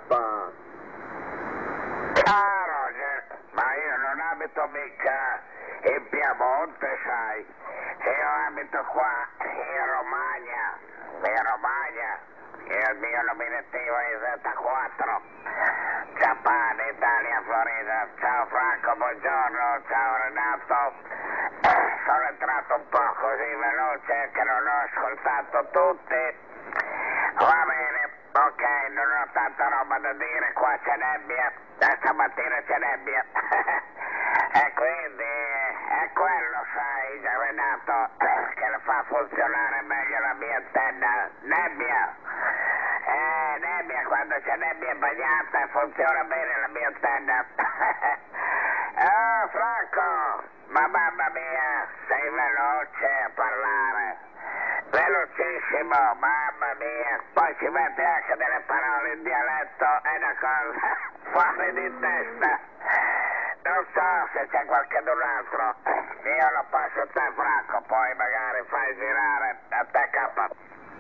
Ah Roger, ma io non abito mica in Piemonte, sai, io abito qua in Romagna, in Romagna, il mio nominativo è Z quattro, Giappone, Italia, Florida. Ciao Franco, buongiorno, ciao Renato, sono entrato un po' così veloce che non ho ascoltato tutti, va bene, ok, non ho tanta roba da dire, qua c'è nebbia, stamattina c'è nebbia. E quindi è quello, sai, Renato, che lo fa funzionare meglio la mia antenna. Nebbia. Eh, nebbia, quando c'è nebbia bagnata funziona bene la mia antenna. Oh, Franco, ma mamma mia, sei veloce a parlare. Velocissimo, mamma mia. Poi ci metti anche delle parole in dialetto, è una cosa fuori di testa. Non so se c'è qualcun altro, io lo passo a te Franco, poi magari fai girare a te K.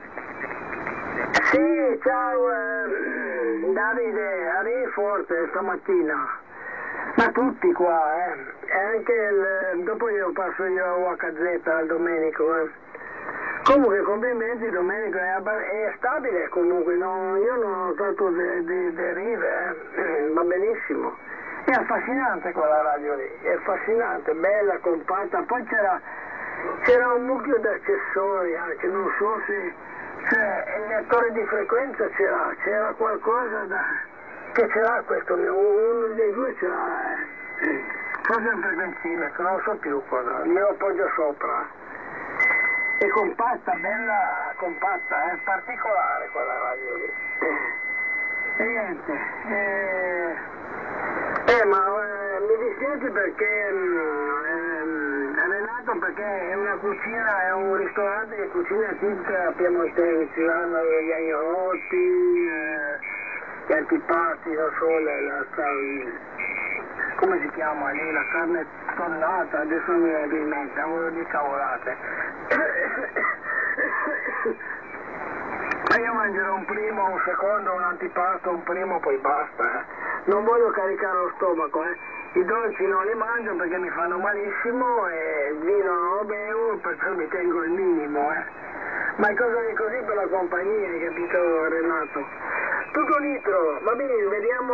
Sì, ciao eh, Davide, arrivi forte stamattina, ma tutti qua, eh, e anche il, dopo io passo io a U H Z al Domenico, eh. Comunque complimenti Domenico, è, è stabile comunque, no, io non ho dato di derive, eh, va benissimo. È affascinante quella radio lì, è affascinante, bella, compatta, poi c'era, c'era un nucleo di accessori anche, non so se, cioè, il lettore di frequenza c'era, c'era qualcosa da, che c'era questo, uno dei due c'era, eh. Forse un frequenzimetro, non so più cosa, me lo appoggio sopra. È compatta, bella, compatta, è particolare quella radio lì. E niente, eh... Eh, ma eh, mi dispiace perché mm, è Renato, perché è una cucina, è un ristorante che cucina tipica piemontese, hanno gli agnolotti, eh, gli antipasti, non so, la, la, la, come si chiama lì, la carne tonnata, adesso mi viene in mente, avevo di cavolate. io mangerò un primo, un secondo, un antipasto, un primo, poi basta. Eh. Non voglio caricare lo stomaco, eh. I dolci non li mangio perché mi fanno malissimo e il vino non lo bevo, perciò mi tengo il minimo, eh. Ma è cosa di così per la compagnia, hai capito Renato? Tutto nitro, va bene, vediamo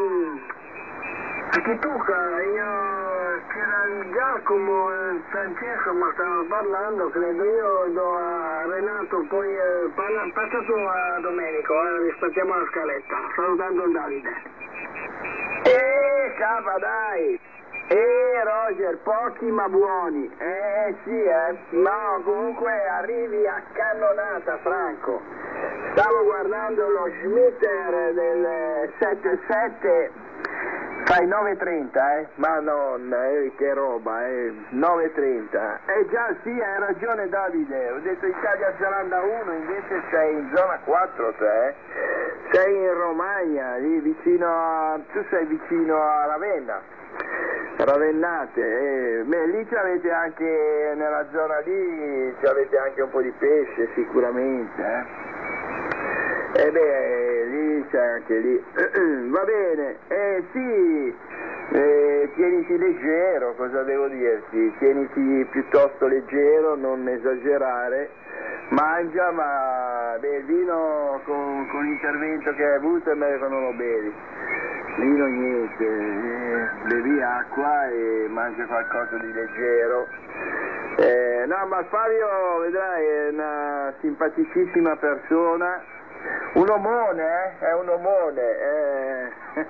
a chi tocca, io c'era Giacomo e Francesco ma stavano parlando, credo io do a Renato, poi eh, parla, passa tu a Domenico, eh, rispettiamo la scaletta, salutando Davide. Eh, capa dai! Eh Roger, pochi ma buoni, eh sì eh, no comunque arrivi a cannonata Franco, stavo guardando lo Schmitter del sette sette, fai nove e trenta eh, madonna eh, che roba eh, nove e trenta, eh già sì hai ragione Davide, ho detto Italia-Zelanda uno, invece sei in zona quattro te, eh? Sei in Romagna, lì vicino a, tu sei vicino a Ravenna. Ravennate, eh, beh, lì c'avete anche, nella zona lì c'avete anche un po' di pesce sicuramente, eh? E beh, lì c'è anche lì, va bene, eh sì, eh, tieniti leggero, cosa devo dirti, tieniti piuttosto leggero, non esagerare, mangia ma beh, il vino con, con l'intervento che hai avuto è meglio che non lo bevi. Vino niente, eh, bevi acqua e mangia qualcosa di leggero. Eh, no, ma Fabio, vedrai, è una simpaticissima persona, un omone, eh? È un omone, eh.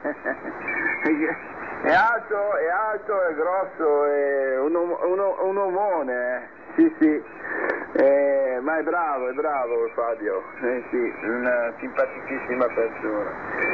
È alto, è alto, è grosso, è un, un, un omone, eh. Sì, sì, eh, ma è bravo, è bravo Fabio, eh, sì, una simpaticissima persona.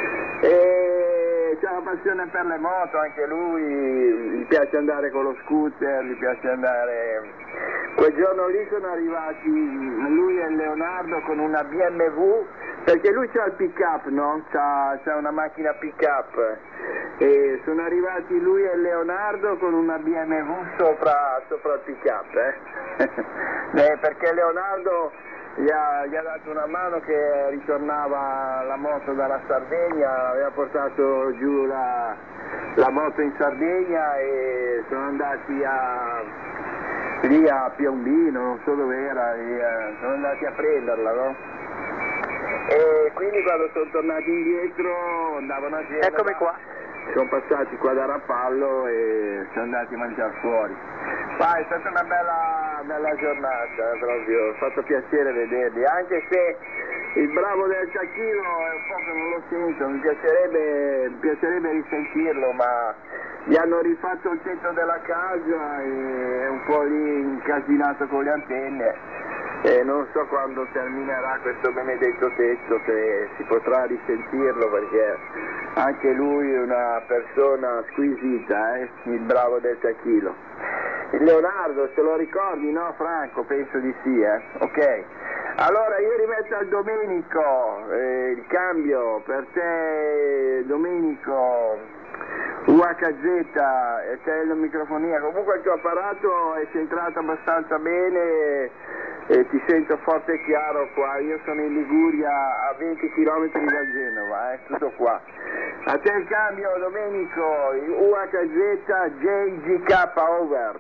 E c'ha una passione per le moto, anche lui, gli piace andare con lo scooter, gli piace andare... Quel giorno lì sono arrivati lui e Leonardo con una B M W, perché lui c'ha il pick up, no? C'ha, c'ha una macchina pick up. E sono arrivati lui e Leonardo con una B M W sopra, sopra il pick up, eh? eh, perché Leonardo gli ha, gli ha dato una mano che ritornava la moto dalla Sardegna, aveva portato giù la, la moto in Sardegna e sono andati a, lì a Piombino, non so dove era, e, uh, sono andati a prenderla, no? E quindi quando sono tornati indietro andavano a Genova. Eccomi qua. Sono passati qua da Rapallo e sono andati a mangiare fuori. Ma è stata una bella, bella giornata, proprio, ho fatto piacere vederli, anche se il bravo del Tacchino è un po' che non lo sento, mi piacerebbe, mi piacerebbe risentirlo, ma gli hanno rifatto il tetto della casa e è un po' lì incasinato con le antenne. E non so quando terminerà questo benedetto tetto, se si potrà risentirlo, perché anche lui è una persona squisita, eh? Il bravo del Tacchino. Il Leonardo, se lo ricordi, no Franco? Penso di sì, eh? Ok. Allora io rimetto al Domenico eh, il cambio per te Domenico, U H Z e telemicrofonia, comunque il tuo apparato è centrato abbastanza bene e ti sento forte e chiaro qua, io sono in Liguria a venti chilometri da Genova, eh, tutto qua. A te il cambio Domenico, U H Z J G K over.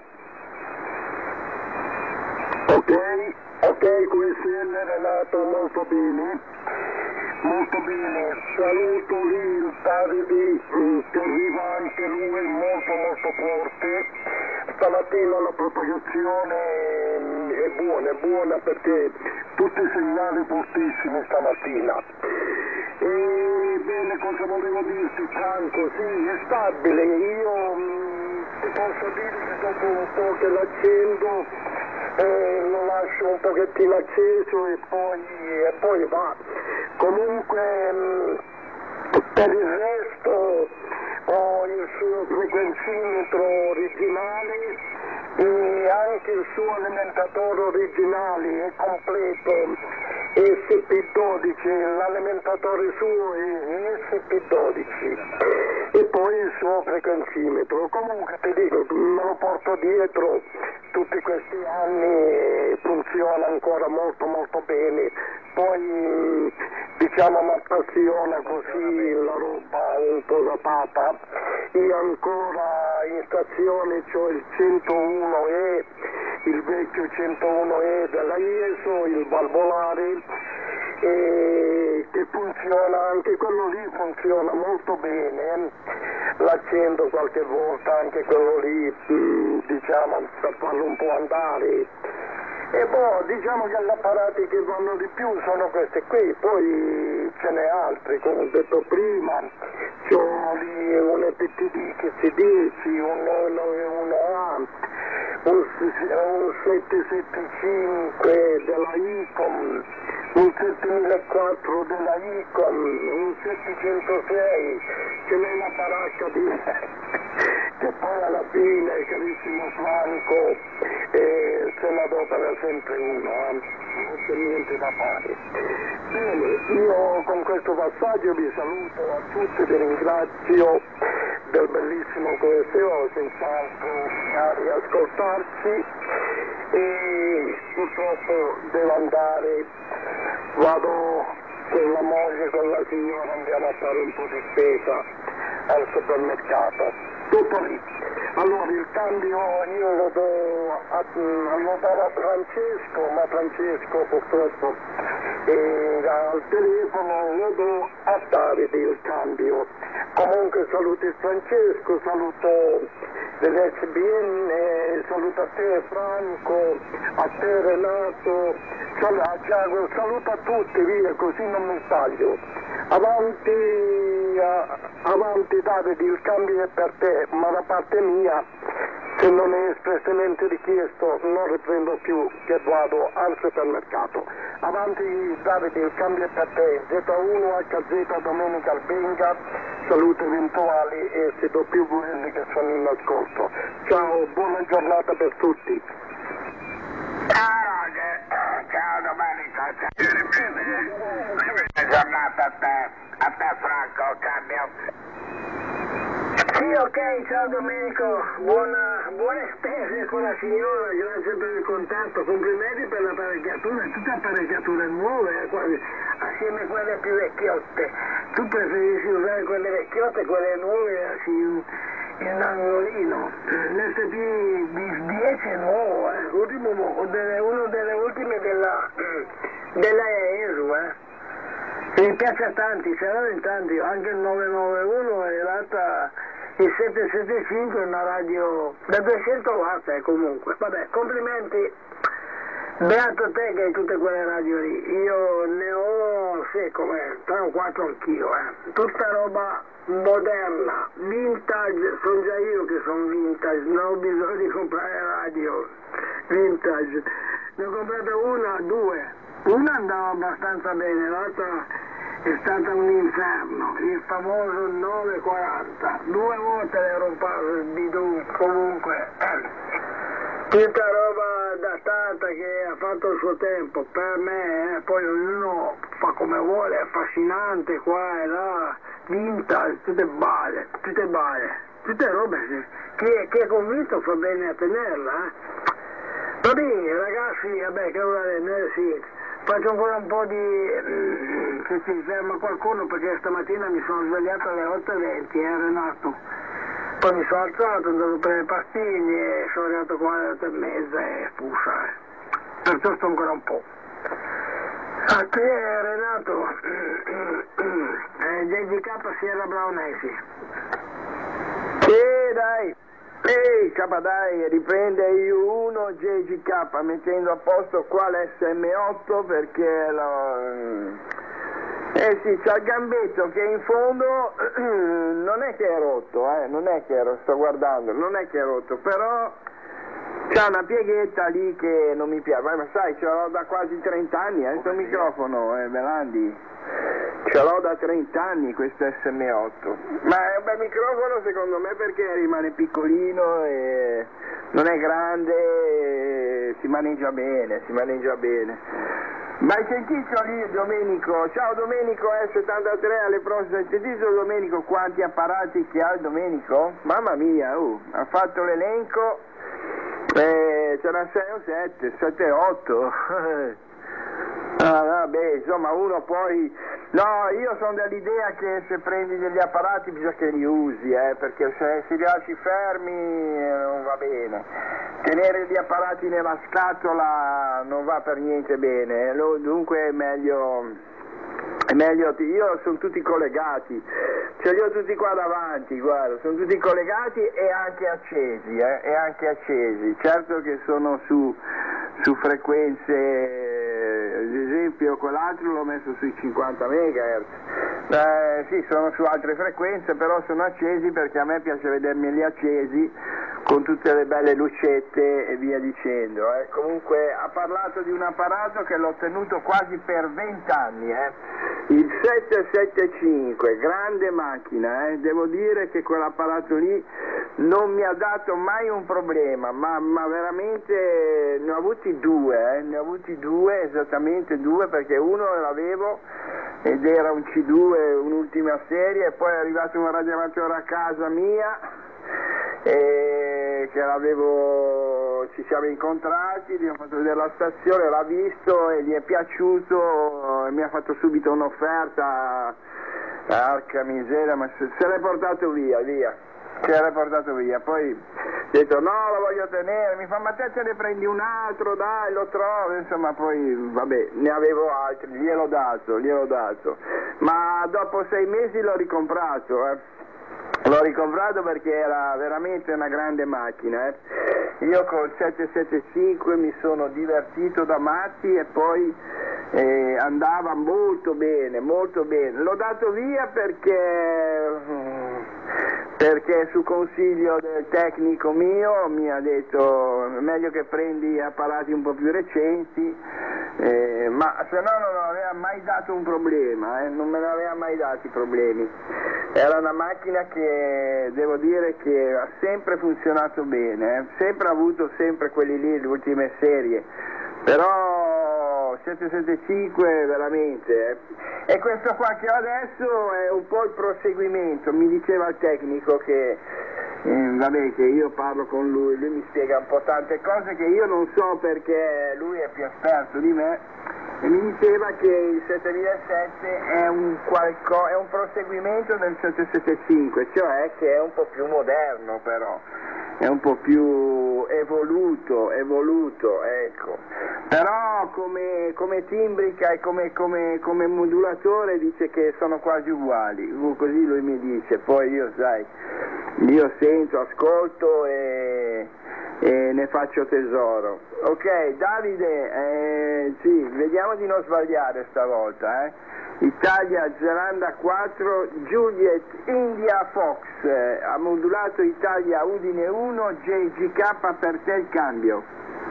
Ok, ok, Q S L Renato, molto bene, molto bene, saluto lì il Davide che arriva anche lui molto molto forte, stamattina la propagazione è buona, è buona perché tutti i segnali fortissimi stamattina. E bene, cosa volevo dirti Franco, sì, è stabile, io mh, ti posso dire che dopo un po' che l'accendo Eh, lo lascio un pochettino acceso e poi, e poi va. Comunque mh, per il resto ho il suo frequenzimetro originale e anche il suo alimentatore originale è completo, S P dodici, l'alimentatore suo è S P dodici e poi il suo frequenzimetro. Comunque ti dico, me lo porto dietro tutti questi anni e funziona ancora molto molto bene, poi diciamo mi appassiona così la roba un po' da papa. Io ancora in stazione c'ho il centouno E, il vecchio centouno E della I E S O, il valvolare, e che funziona, anche quello lì funziona molto bene, l'accendo qualche volta, anche quello lì diciamo per farlo un po' andare. E poi diciamo che gli apparati che vanno di più sono questi qui, poi ce n'è altri, come ho detto prima, c'ho lì un E P T D che si dice, un nove uno A, un, un settecentosettantacinque della ICOM, un settemilaquattro della ICOM, un settecentosei, ce n'è una baracca di... che poi alla fine, carissimo Franco, eh, se ne adopera sempre uno, eh? Non c'è niente da fare. Bene, io con questo passaggio vi saluto a tutti, vi ringrazio del bellissimo Coeseo, senz'altro a riascoltarci, e purtroppo devo andare, vado con la moglie, con la signora, andiamo a fare un po' di spesa al supermercato. Tutto lì. Allora il cambio io lo do a, lo do a Francesco, ma Francesco purtroppo eh, al telefono lo do a Davide il cambio. Comunque saluto il Francesco, saluto dell'S B N, eh, saluto a te Franco, a te Renato, sal- a Giacomo, saluto a tutti, via, così non mi sbaglio. Avanti, a, avanti Davide, il cambio è per te, ma da parte mia, se non è espressamente richiesto, non riprendo più, che vado al supermercato. Avanti Davide, il cambio è per te, Z uno H Z Domenica Albenga, salute eventuali e se do più quelli che sono in ascolto. Ciao, buona giornata per tutti. Ciao Roger, ciao Domenico, ciao. Buona giornata a te, a te Franco, cambio. Sì, ok, ciao Domenico, buona, buone spese con la signora, grazie per il contatto, complimenti per l'apparecchiatura, tutte apparecchiature nuove, quasi, assieme a quelle più vecchiotte. Tu preferisci usare quelle vecchiotte, quelle nuove, assim, in angolino. L'S P dieci è nuovo, eh, ultimo, delle, uno delle ultime della, della E S O, eh. Mi piace a tanti, ce l'hanno in tanti, anche il nove nove uno è l'altra, il sette sette cinque è una radio da duecento watt, eh, comunque. Vabbè, complimenti, beato te che hai tutte quelle radio lì, io ne ho, sì, come tre o quattro anch'io, eh. Tutta roba moderna, vintage, sono già io che sono vintage, non ho bisogno di comprare radio vintage. Ne ho comprata una, due. Una andava abbastanza bene, l'altra è stata un inferno, il famoso nove quaranta, due volte le ero di due, comunque, eh, tutta roba datata che ha fatto il suo tempo, per me, eh, poi ognuno fa come vuole, è affascinante qua e là, vintage, tutte balle, tutte balle, tutte robe, sì. Chi è, chi è convinto fa bene a tenerla, eh. Va bene ragazzi, vabbè che ora ne sì. Faccio ancora un po' di... se si ferma qualcuno perché stamattina mi sono svegliato alle otto e venti, eh Renato. Poi mi sono alzato, andavo a prendere pastiglie, sono arrivato qua alle otto e mezza e pusa. Eh. Perciò sto ancora un po'. A te Renato, eh, J G K Sierra Brownesi. Sì, dai. Ehi, Capadai, riprende I U uno J G K mettendo a posto qua l'S M otto perché lo... Eh sì, c'ha il gambetto che in fondo non è che è rotto, eh, non è che è rotto, sto guardando, non è che è rotto, però c'ha una pieghetta lì che non mi piace, ma sai, ce l'ho da quasi trenta anni, eh, questo microfono, eh, Belandi. Ce l'ho da trenta anni questo S M otto, ma è un bel microfono secondo me perché rimane piccolino e non è grande, e si maneggia bene, si maneggia bene. Ma hai sentito lì Domenico? Ciao Domenico S settantatré alle prossime, hai sentito Domenico quanti apparati che ha il Domenico? Mamma mia, uh, ha fatto l'elenco, eh, c'era sei o sette, sette otto. Ah, vabbè, insomma uno poi... No, io sono dell'idea che se prendi degli apparati bisogna che li usi, eh, perché se, se li lasci fermi eh, non va bene. Tenere gli apparati nella scatola non va per niente bene, lo, dunque è meglio... È meglio, io sono tutti collegati, ce li ho tutti qua davanti, guarda, sono tutti collegati e anche accesi, eh, e anche accesi. Certo che sono su, su frequenze, ad esempio quell'altro l'ho messo sui cinquanta megahertz, eh, sì, sono su altre frequenze, però sono accesi perché a me piace vedermeli accesi con tutte le belle lucette e via dicendo. Eh. Comunque ha parlato di un apparato che l'ho tenuto quasi per vent'anni, eh. Il sette sette cinque, grande macchina, eh. Devo dire che quell'apparato lì non mi ha dato mai un problema, ma, ma veramente ne ho avuti due, eh. ne ho avuti due, esattamente due, perché uno l'avevo ed era un C due, un'ultima serie, e poi è arrivato un radioamatore a casa mia, e che l'avevo, ci siamo incontrati, gli ho fatto vedere la stazione, l'ha visto e gli è piaciuto e mi ha fatto subito un'offerta, arca miseria, ma se, se l'è portato via, via, se l'è portato via, poi ho detto no, lo voglio tenere, mi fa ma te te ne prendi un altro, dai, lo trovo, insomma poi vabbè, ne avevo altri, gliel'ho dato, gliel'ho dato, ma dopo sei mesi l'ho ricomprato, eh. L'ho ricomprato perché era veramente una grande macchina, eh. Io col sette sette cinque mi sono divertito da matti e poi eh, andava molto bene, molto bene. L'ho dato via perché, perché su consiglio del tecnico mio mi ha detto meglio che prendi apparati un po' più recenti, eh, ma se no non aveva mai dato un problema, eh, non me ne aveva mai dati problemi. Era una macchina che devo dire che ha sempre funzionato bene, eh? sempre avuto sempre quelli lì, le ultime serie, però sette sette cinque veramente, eh? E questo qua che ho adesso è un po' il proseguimento, mi diceva il tecnico che, eh, vabbè, che io parlo con lui, lui mi spiega un po' tante cose che io non so perché lui è più esperto di me. E mi diceva che il setemilasette è un, qualco, è un proseguimento del sette sette cinque, cioè che è un po' più moderno però, è un po' più evoluto, evoluto, ecco. Però come, come timbrica e come, come, come modulatore dice che sono quasi uguali, così lui mi dice, poi io sai, io sento, ascolto e... e ne faccio tesoro. Ok, Davide, eh, sì, vediamo di non sbagliare stavolta, eh. Italia Zelanda quattro, Juliet India Fox, eh, ha modulato Italia Udine uno, J G K per te il cambio.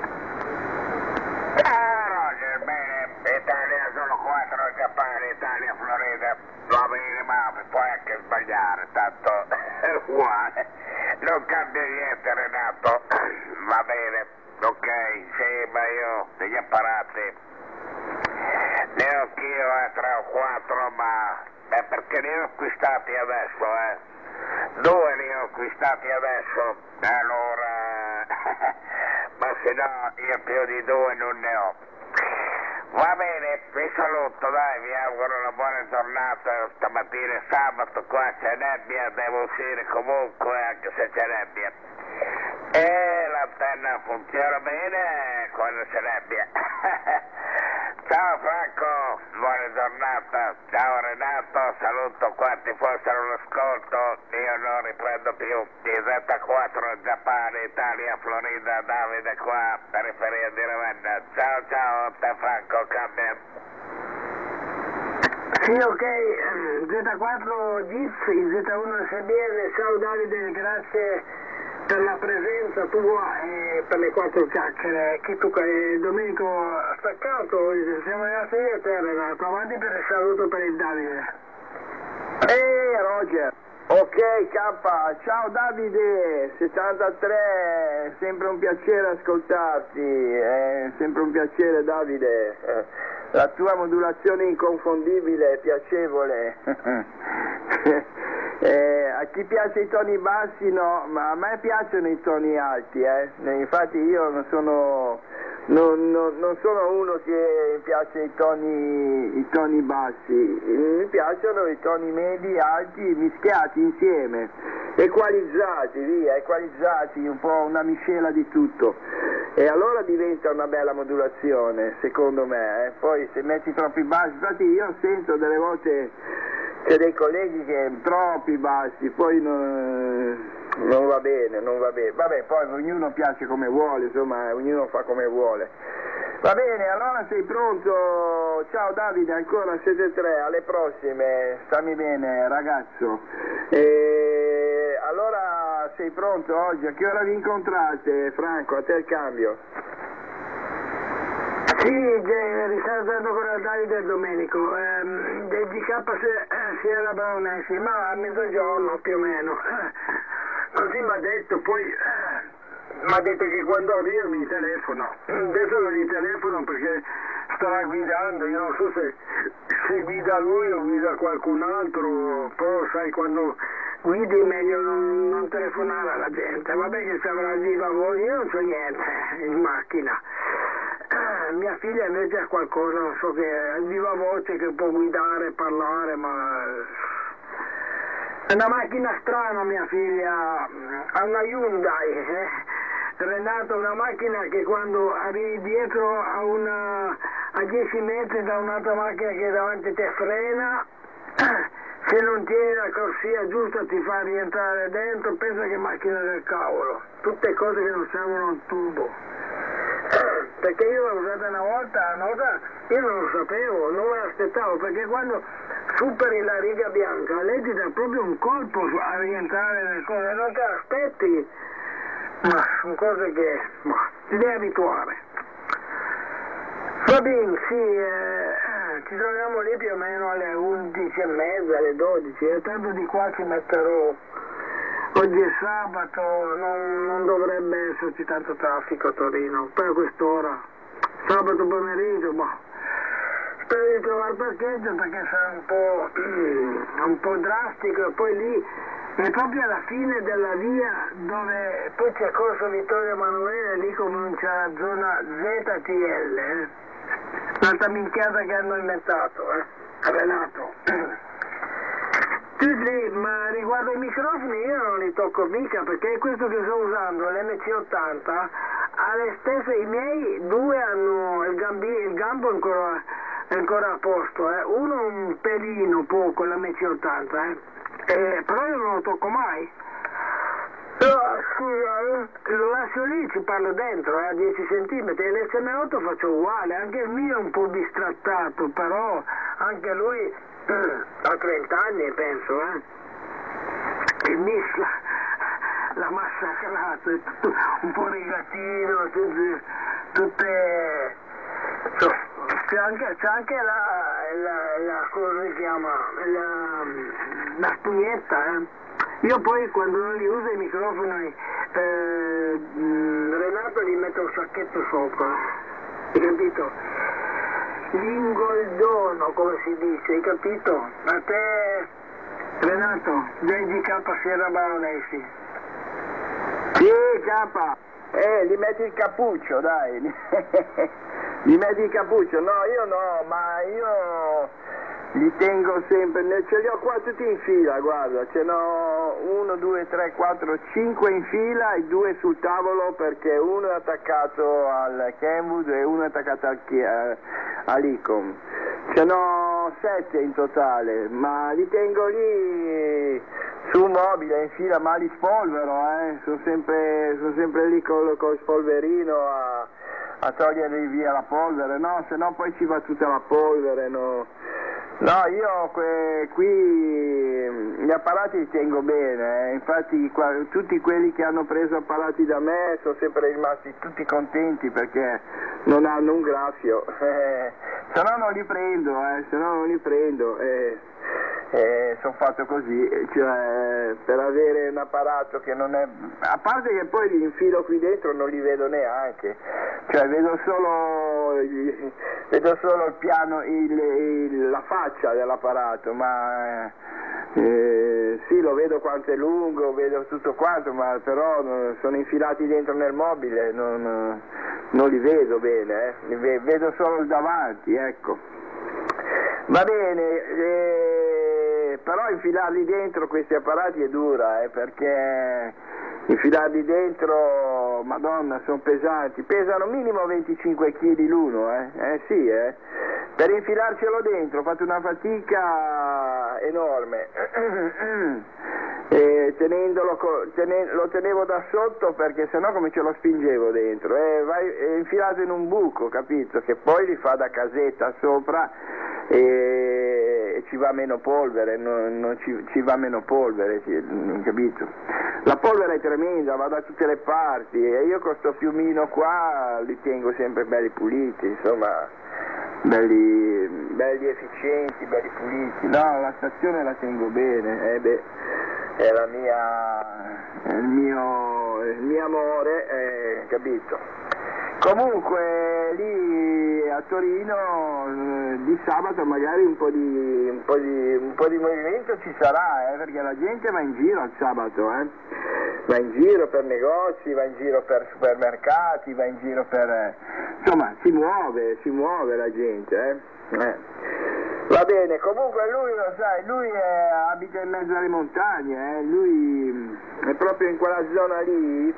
Ah, Roger, bene, Italia sono quattro, Giappone, Italia, Florida, va bene, ma puoi anche sbagliare, tanto è uguale, non cambia niente Renato, va bene, ok, sì, ma io degli apparati ne ho anch'io, eh, tre o quattro, ma è perché ne ho acquistati adesso, eh, due ne ho acquistati adesso, allora, ma se no io più di due non ne ho. Va bene, vi saluto, dai, vi auguro una buona giornata, stamattina è sabato, qua c'è nebbia, devo uscire comunque anche se c'è nebbia. E l'antenna funziona bene quando c'è nebbia. Ciao Franco, buona giornata, ciao Renato, saluto quanti fossero all'ascolto, io non riprendo più, D Z quattro, Giappone, Italia, Florida, Davide qua, periferia di Ravenna, ciao ciao, te Franco, cambia. Sì, ok, Z quattro G I F, il Z uno S B R, ciao Davide, grazie per la presenza tua e per le quattro chiacchiere che tu eh, Domenico staccato, siamo arrivati io e te Renato, avanti per il saluto per il Davide. Ehi Roger, ok K, ciao Davide, settantatré, è sempre un piacere ascoltarti, è sempre un piacere Davide, la tua modulazione inconfondibile, piacevole. Eh, a chi piace i toni bassi no, ma a me piacciono i toni alti, eh. Infatti io non sono, non, non, non sono uno che piace i toni, i toni bassi, mi piacciono i toni medi, alti, mischiati insieme, equalizzati, via, equalizzati, un po' una miscela di tutto, e allora diventa una bella modulazione, secondo me, eh. Poi se metti troppi bassi, infatti io sento delle volte, c'è dei colleghi che troppi bassi, poi non, non va bene, non va bene, vabbè, poi ognuno piace come vuole, insomma, ognuno fa come vuole. Va bene, allora sei pronto? Ciao Davide, ancora siete tre, alle prossime, stammi bene ragazzo. E allora sei pronto oggi? A che ora vi incontrate, Franco? A te il cambio. Sì, risalto con Davide e Domenico, ehm, del G K Sierra Baronesi, ma a mezzogiorno più o meno. Così mi ha detto, poi mi ha detto che quando arrivo mi telefono. Adesso non gli telefono perché starà guidando, io non so se, se guida lui o guida qualcun altro, però sai quando guidi è meglio non, non telefonare alla gente. Vabbè che se avrà il viva voce, io non so niente in macchina. Mia figlia invece ha qualcosa, non so che è viva voce che può guidare, parlare, ma è una macchina strana mia figlia, ha una Hyundai, eh? Renato, una macchina che quando arrivi dietro a, una, a dieci metri da un'altra macchina che davanti te frena, se non tieni la corsia giusta ti fa rientrare dentro, pensa che macchina del cavolo, tutte cose che non servono al tubo. Perché io l'ho usata una volta, una volta io non lo sapevo, non me l'aspettavo, perché quando superi la riga bianca lei ti dà proprio un colpo a rientrare nelle cose, non te l'aspetti, ma sono cose che ma, ti devi abituare. Va bene, sì, eh, ci troviamo lì più o meno alle undici e mezza, alle dodici, e tanto di qua ci metterò. Oggi è sabato, non, non dovrebbe esserci tanto traffico a Torino, poi a quest'ora, sabato pomeriggio, boh. Spero di trovare parcheggio perché sarà un po', un po' drastico, e poi lì è proprio alla fine della via dove poi c'è Corso Vittorio Emanuele, lì comincia la zona Z T L, eh. Un'altra minchiata che hanno inventato, eh, Renato. Lì, ma riguardo ai microfoni io non li tocco mica perché questo che sto usando, l'M C ottanta, ha le stesse, i miei due hanno il, gambi, il gambo ancora, ancora a posto, eh. Uno un pelino poco, l'M C ottanta, eh. Eh, però io non lo tocco mai. Però scusa, eh, lo lascio lì, ci parlo dentro, eh, a dieci centimetri, e l'S M otto faccio uguale, anche il mio è un po' distrattato, però anche lui ha trenta anni penso, eh. Il Miss l'ha massacrato, è tutto un po' rigatino, tutte, tutte so, c'è anche, c'è anche la, la, la, come si chiama, la, la spugnetta, eh. Io poi quando non li uso i microfoni, eh, Renato gli mette un sacchetto sopra, hai capito? L'ingoldono, come si dice, hai capito? A te, Renato, J G K Sierra Baronesi. Sì, K, eh, gli metti il cappuccio, dai, gli metti il cappuccio, no, io no, ma io li tengo sempre, ce li ho qua tutti in fila, guarda, ce n'ho uno, due, tre, quattro, cinque in fila e due sul tavolo perché uno è attaccato al Kenwood e uno è attaccato al, uh, all'Icom. Ce n'ho sette in totale, ma li tengo lì su mobile in fila, ma li spolvero, eh, sono sempre, sono sempre lì col, col spolverino a, a togliere via la polvere, no, se no poi ci va tutta la polvere, no. No, io que, qui gli apparati li tengo bene, eh. Infatti qua, tutti quelli che hanno preso apparati da me sono sempre rimasti tutti contenti perché non hanno un graffio, eh, se no non li prendo, eh, se no non li prendo, eh, eh, sono fatto così, cioè per avere un apparato che non è, a parte che poi li infilo qui dentro non li vedo neanche, cioè vedo solo, vedo solo il piano, il, il, la faccia dell'apparato, ma eh, sì, lo vedo quanto è lungo, vedo tutto quanto, ma però sono infilati dentro nel mobile, non, non li vedo bene, eh. Vedo solo il davanti, ecco. Va bene, eh, però infilarli dentro questi apparati è dura, eh, perché infilarli dentro, madonna, sono pesanti, pesano minimo venticinque chili l'uno, eh, eh sì, eh. Per infilarcelo dentro ho fatto una fatica enorme, e tenendolo, tenen, lo tenevo da sotto perché sennò come ce lo spingevo dentro, e vai, è infilato in un buco, capito, che poi li fa da casetta sopra e, e ci va meno polvere, non, non ci, ci va meno polvere, capito? La polvere è tremenda, va da tutte le parti e io con sto piumino qua li tengo sempre belli puliti, insomma. Belli, belli efficienti, belli puliti. No, la stazione la tengo bene, eh beh, è la mia, è il mio, il mio amore, eh, capito? Comunque lì a Torino eh, di sabato magari un po' di, un po' di, un po' di movimento ci sarà, eh, perché la gente va in giro al sabato, eh. Va in giro per negozi, va in giro per supermercati, va in giro per... Eh, insomma, si muove, si muove la gente, eh. eh. Va bene, comunque lui lo sai, lui è, abita in mezzo alle montagne, eh. Lui è proprio in quella zona lì,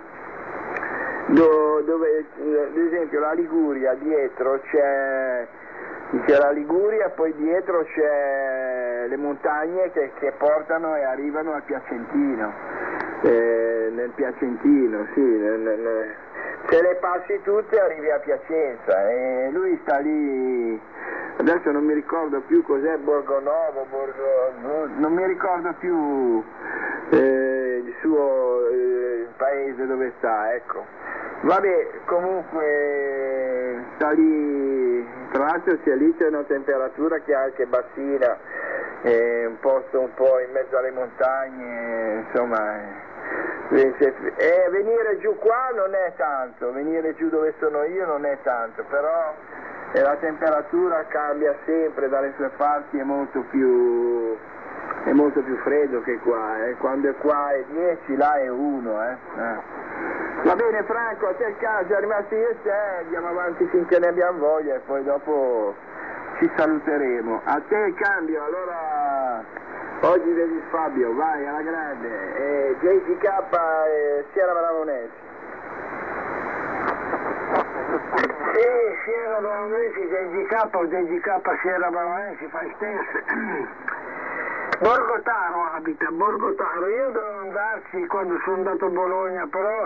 Do, dove ad esempio la Liguria, dietro c'è, c'è la Liguria, poi dietro c'è le montagne che, che portano e arrivano al Piacentino, eh, nel Piacentino, sì, nel, nel, se le passi tutte arrivi a Piacenza e lui sta lì, adesso non mi ricordo più cos'è, Borgonovo, Borgo, non mi ricordo più eh, il suo eh, il paese dove sta, ecco. Vabbè, comunque sta lì, tra l'altro sia lì c'è una temperatura che è anche bassina, è un posto un po' in mezzo alle montagne, insomma, e eh, venire giù qua non è tanto, venire giù dove sono io non è tanto, però eh, la temperatura cambia sempre dalle sue parti, è molto più, è molto più freddo che qua, eh. Quando è qua è dieci, là è uno, eh. eh. Va bene Franco, a te il caso, rimasti io e te, andiamo avanti finché ne abbiamo voglia e poi dopo ci saluteremo. A te il cambio, allora oggi vedi Fabio, vai alla grande, e J G K e Sierra Bramonesi. Sì, Sierra Bramonesi, J G K o J G K Sierra Bramonesi, fai stesso. Borgotaro abita, Borgotaro, io dovevo andarci quando sono andato a Bologna, però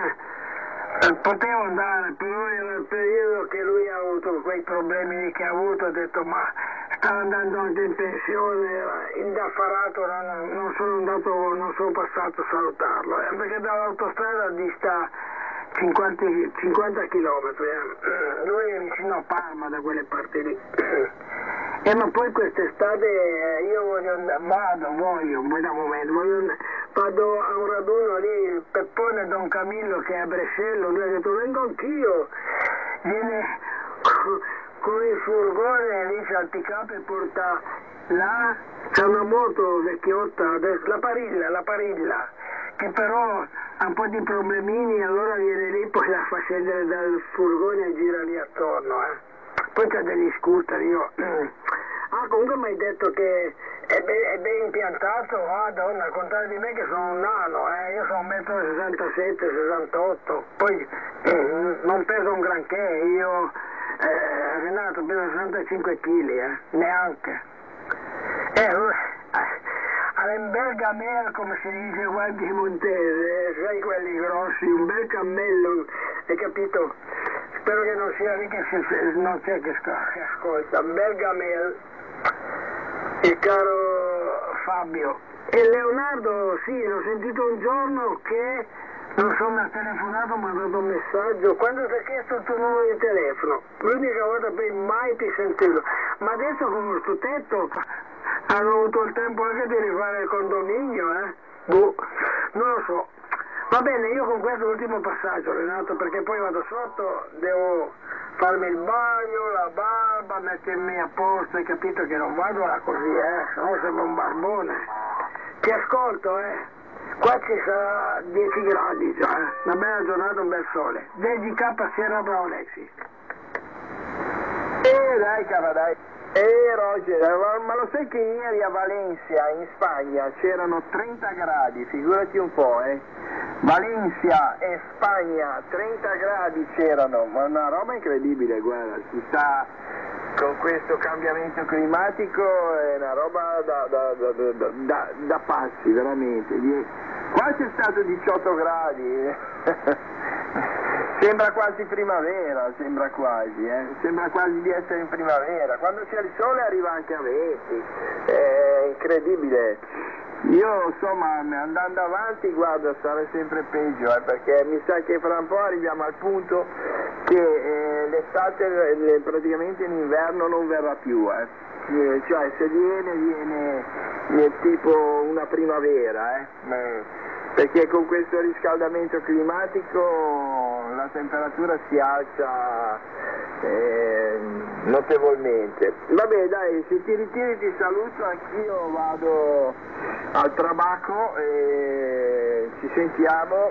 eh, potevo andare, però era il periodo che lui ha avuto quei problemi che ha avuto, ha detto ma stava andando anche in pensione, era indaffarato, non, non sono andato, non sono passato a salutarlo, eh, perché dall'autostrada dista cinquanta, cinquanta chilometri, eh. Lui è vicino a Parma da quelle parti lì. Eh, ma poi quest'estate eh, io voglio andare, vado, voglio, poi da un momento, voglio andare, vado a un raduno lì, il Peppone Don Camillo che è a Brescello, lui ha detto vengo anch'io, viene con il furgone lì c'ha il pick-up e porta là, c'è una moto vecchiotta, adesso, la Parilla, la Parilla, che però ha un po' di problemini, allora viene lì, poi la fa scendere dal furgone e gira lì attorno, eh. Poi c'è degli scooter, io... Ah, comunque mi hai detto che è ben, è ben impiantato, madonna, al contrario di me che sono un nano, eh, io sono un metro e sessantasette, sessantotto, poi eh, non peso un granché, io, eh, Renato, peso sessantacinque chili, eh, neanche. Eh, all'Embergamel, come si dice qua in piemontese, sai quelli grossi, un bel cammello, hai capito? Spero che non sia lì che si, non c'è che, che ascolta. Bergamel, il caro Fabio. E Leonardo, sì, l'ho sentito un giorno che, non so, mi ha telefonato, mi ha dato un messaggio, quando ti ha chiesto il tuo numero di telefono, l'unica volta per mai ti sentivo. Ma adesso con questo tetto hanno avuto il tempo anche di rifare il condominio, eh? Boh, non lo so. Va bene, io con questo ultimo passaggio, Renato, perché poi vado sotto, devo farmi il bagno, la barba, mettermi a posto, hai capito che non vado là così, eh, se no sembra un barbone. Ti ascolto, eh. qua ci sarà dieci gradi già, eh? Una bella giornata, un bel sole. D G K Sierra Bravo Lexi. Eh dai cara, dai. Eh Roger, ma lo sai che ieri a Valencia, in Spagna, c'erano trenta gradi, figurati un po', eh. Valencia e Spagna, trenta gradi c'erano, ma una roba incredibile, guarda, si sta con questo cambiamento climatico, è una roba da, da, da, da, da, da pazzi, veramente. Qua c'è stato diciotto gradi, sembra quasi primavera, sembra quasi, eh? Sembra quasi di essere in primavera, quando c'è il sole arriva anche a venti, è incredibile. Io insomma andando avanti guarda sarà sempre peggio, eh, perché mi sa che fra un po' arriviamo al punto che eh, l'estate eh, praticamente in inverno non verrà più, eh. Eh, cioè se viene viene eh, tipo una primavera, eh. Eh, perché con questo riscaldamento climatico la temperatura si alza eh, notevolmente. Vabbè dai, se ti ritiri ti saluto, anch'io vado al tabacco e ci sentiamo.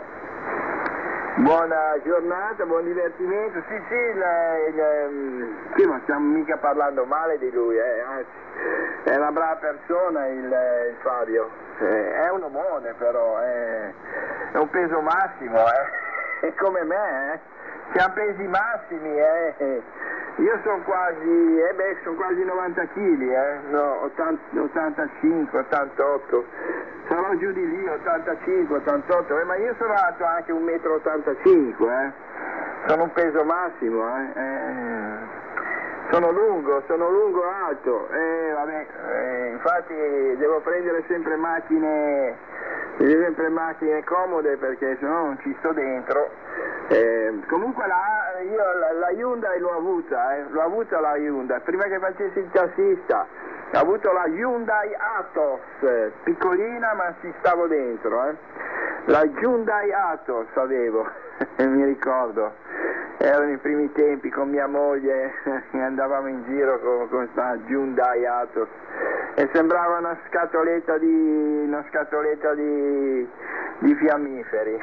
Buona giornata, buon divertimento. Sì, sì, il, il, sì, ma stiamo mica parlando male di lui, eh, anzi, è una brava persona il, il Fabio, eh, è un omone però, è, è un peso massimo, eh, è come me, eh. Siamo pesi massimi, eh. Io sono quasi, eh beh, sono quasi novanta chili, eh, no, ottanta, ottantacinque, ottantotto, sarò giù di lì, ottantacinque, ottantotto, eh, ma io sono alto anche un metro e ottantacinque, eh, sono un peso massimo, eh, eh, sono lungo, sono lungo alto, eh, vabbè, eh, infatti devo prendere sempre macchine, sempre macchine comode perché sennò non ci sto dentro. Eh, comunque la, io la, la Hyundai l'ho avuta, eh, l'ho avuta la Hyundai, prima che facessi il tassista, ho avuto la Hyundai Atos, eh, piccolina ma ci stavo dentro, eh. La Hyundai Atos avevo, mi ricordo, erano i primi tempi con mia moglie, andavamo in giro con, con questa Hyundai Atos e sembrava una scatoletta di, una scatoletta di, di fiammiferi.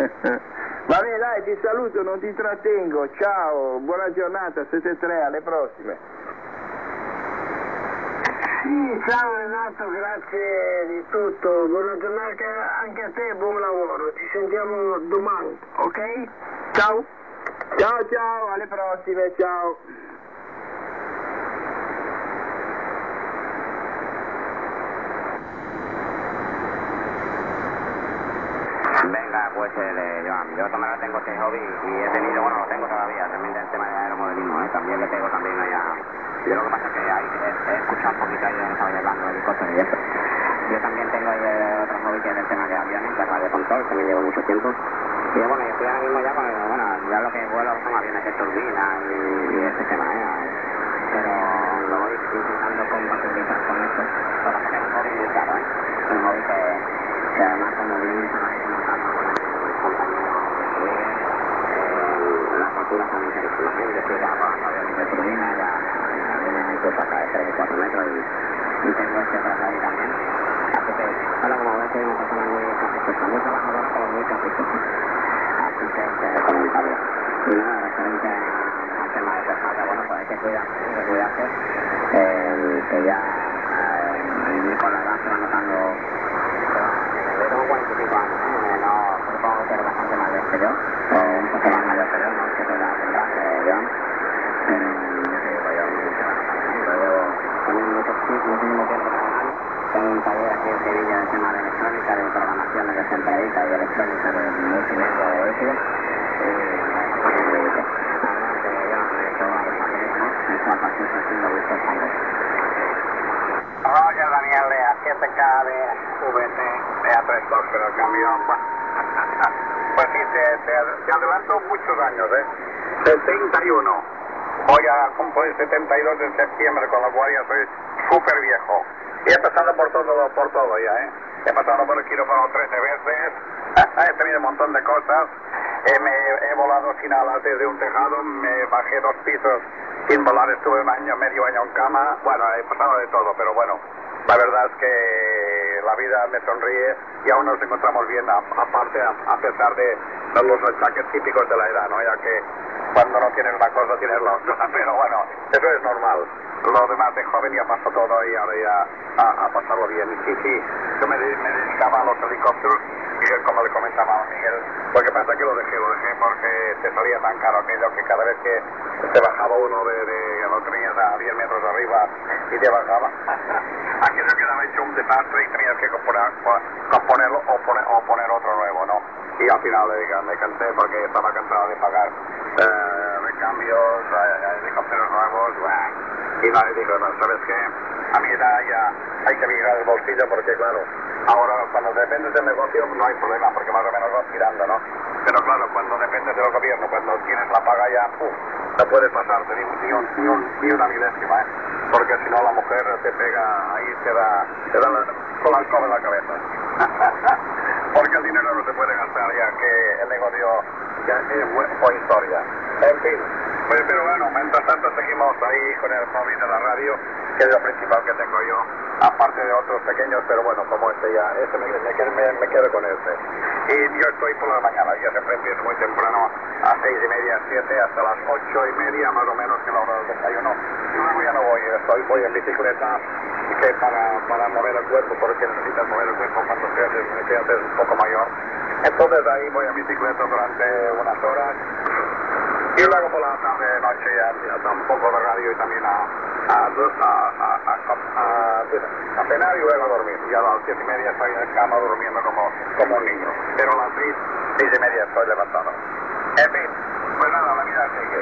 Va bene dai, ti saluto, non ti trattengo, ciao, buona giornata, sette tre, alle prossime. Sì, ciao Renato, grazie di tutto, buona giornata anche a te, buon lavoro, ci sentiamo domani, ok? Ciao. Ciao ciao, alle prossime, ciao. Venga, pues el Joan, yo también lo tengo este hobby y he tenido, bueno, lo tengo todavía, también del tema de aeromodelismo, ¿eh? También le pego también allá. Yo lo que pasa es que ahí he, he escuchado un poquito ahí, no estaba hablando de helicópteros y eso. Yo también tengo ahí otro hobby que es el tema de aviones, de radio control, que me llevo mucho tiempo. Y bueno, yo estoy ahora mismo ya con, bueno, ya lo que vuelo son aviones de turbina y, y ese tema, ¿eh? Pero lo voy intentando compatibilizar con esto. Lo que pasa es que es un hobby muy caro, ¿eh? Un hobby que, que además como bien se va a comentar con el compañero Luis, eh, las alturas también se disfrutan. Yo estoy ya con aviones de turbina, ya aviones incluso acá de tres y cuatro metros y, y tengo este traslado también. Así que, ahora como ves, soy una persona muy caprichosa, muy trabajador, pero muy caprichosa. Así que es comentarlo. Y nada, referente al tema de pesada, bueno, pues hay que cuidarse, hay que cuidarse, eh, que ya eh, con la edad se va notando, yo tengo cuarenta y cinco años, ¿eh? No, supongo que eres bastante mayor que yo, o un poco más mayor que yo, no sé qué edad tendrás, eh, Joan, pero yo te digo, yo no se va notando, ¿eh? Yo llevo también mucho, muchísimo tiempo trabajando. Tengo un taller aquí en Sevilla de tema de electrónica, de programación de centralita y electrónica de multimedia de audio. Adelante, ya me he hecho varios papeles, esta pasión haciendo muchos años. Roger Daniel de A siete K de V T de A tres dos, pero el camión, pues sí, te, te, te adelanto muchos años, ¿eh? setenta y uno. Voy a cumplir setenta y dos de septiembre, con lo cual ya soy súper viejo. Y he pasado por todo, por todo ya, ¿eh? He pasado por el quirófano trece veces, he tenido un montón de cosas, eh, me he volado sin alas desde un tejado, me bajé dos pisos sin volar, estuve un año, medio año en cama, bueno, he pasado de todo, pero bueno, la verdad es que la vida me sonríe y aún nos encontramos bien, aparte, a, a pesar de, de los achaques típicos de la edad, ¿no? Ya que cuando no tienes una cosa tienes la otra, pero bueno, eso es normal. Lo demás de joven ya pasó todo y ahora ya a, a pasarlo bien. Y sí, sí, yo me, me dedicaba a los helicópteros y como le comentaba a Miguel, lo que pasa es que lo dejé, lo dejé porque te salía tan caro aquello que cada vez que te bajaba uno de, de lo tenías a diez metros arriba y te bajaba, aquello quedaba hecho un desastre y tenías que componer, componerlo o poner, o poner otro nuevo, ¿no? Y al final eh, me cansé porque estaba cansado de pagar eh, recambios, eh, helicópteros nuevos, bah. Y nadie dijo, no, ¿sabes qué? A mi edad ya hay que mirar el bolsillo porque, claro, ahora cuando dependes del negocio no hay problema porque más o menos vas tirando, ¿no? Pero claro, cuando dependes del gobierno, cuando tienes la paga ya, uf, no puedes pasarte ni, ni, un, ni, un, ni una milésima, ¿eh? Porque si no la mujer te pega, ahí te da, te da la, con la alcoba en la cabeza. Porque el dinero no se puede gastar ya que el negocio ya es fue historia. En fin, pues, pero bueno, mientras tanto seguimos ahí con el móvil de la radio, que es lo principal que tengo yo, aparte de otros pequeños, pero bueno, como este ya, este me, me, me, me quedo con este. Y yo estoy por la mañana, yo siempre empiezo muy temprano, a seis y media, siete, hasta las ocho y media más o menos, que la hora del desayuno. Y luego ya no voy, estoy, voy en bicicleta, que para, para mover el cuerpo, porque necesitas mover el cuerpo cuando te haces, te haces un poco mayor. Entonces ahí voy en bicicleta durante unas horas. Y luego por la tarde, noche, ya un poco de radio y también a, a, a, a, a, a cenar y luego a dormir. Y a las siete y media estoy en la cama durmiendo como, como un niño. Pero a las seis, seis y media estoy levantado. En fin, pues nada, la vida sigue.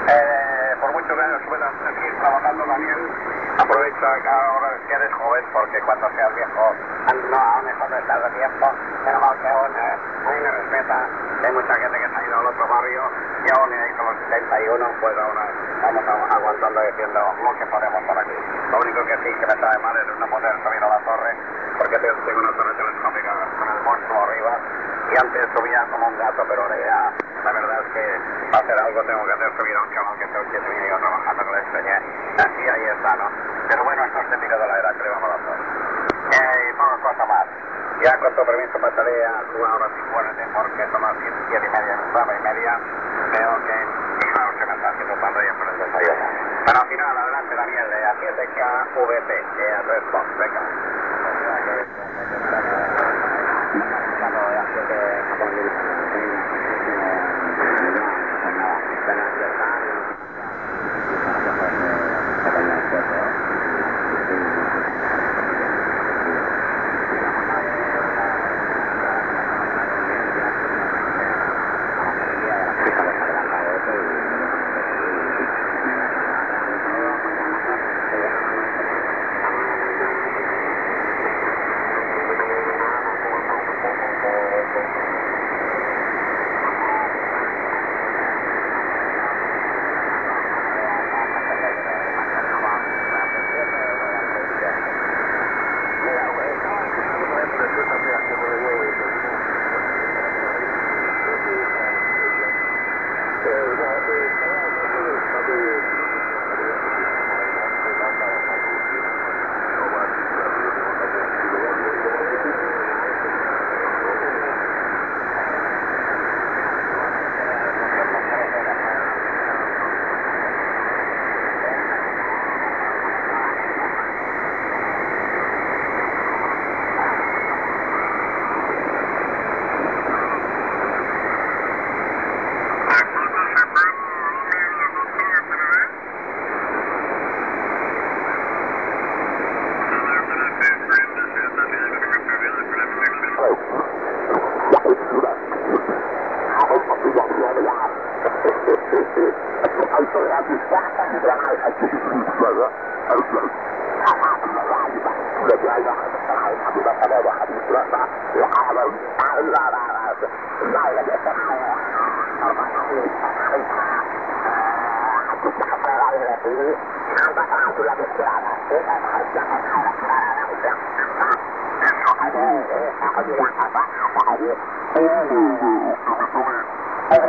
Eh, por muchos años puedas seguir trabajando, Daniel. Aprovecha que ahora que eres joven, porque cuando seas viejo, no, aún eso no estás de tiempo. Pero mal que aún, eh, a mí me respeta. Hay mucha gente que se ha ido al otro barrio y aún ahí con los setenta y uno, pues aún vamos aguantando y haciendo lo que podemos por aquí. Lo único que sí que me sabe mal es no poder subir a la torre, porque tengo una torre telescópica con el monstruo arriba. Y antes subía como un gato, pero ahora ya, la verdad es que para hacer algo tengo que hacer subir a un chaval que se viene yo trabajando con la enseñé. Y ahí está, ¿no? Pero bueno, esto es típico de la edad que le vamos a hacer. Eh, y poca cosa más. Ya con tu permiso pasaré a una hora cincuenta porque son las siete y media, nueve y media. Veo que, y claro, se me está haciendo tarde ya por el desayuno. Pero al final, adelante Daniel, de A siete K V P, que es Red Box, venga.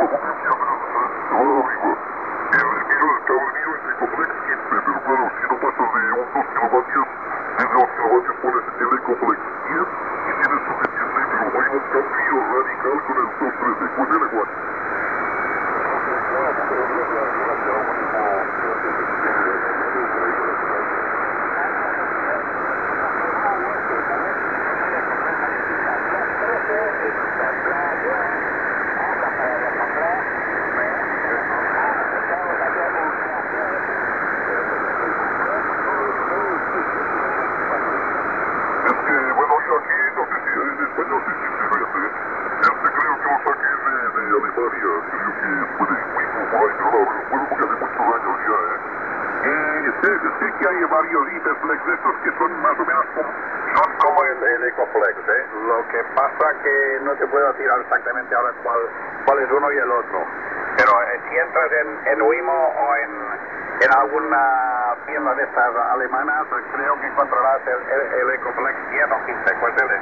Pero claro, si no estos de un dos kilovatios, desde dos kilovatios pones el Ecoflex diez y tienes suficiente, pero hay un cambio radical con el dos trece, pues el igual. Sí que hay varios Hiperflex de estos que son más o menos como, son como el, el Ecoflex, ¿eh? Lo que pasa que no te puedo decir exactamente ahora cuál, cuál es uno y el otro. Pero eh, si entras en, en Wimo o en, en alguna tienda de estas alemanas, creo que encontrarás el, el, el Ecoflex diez o quince, pues él es.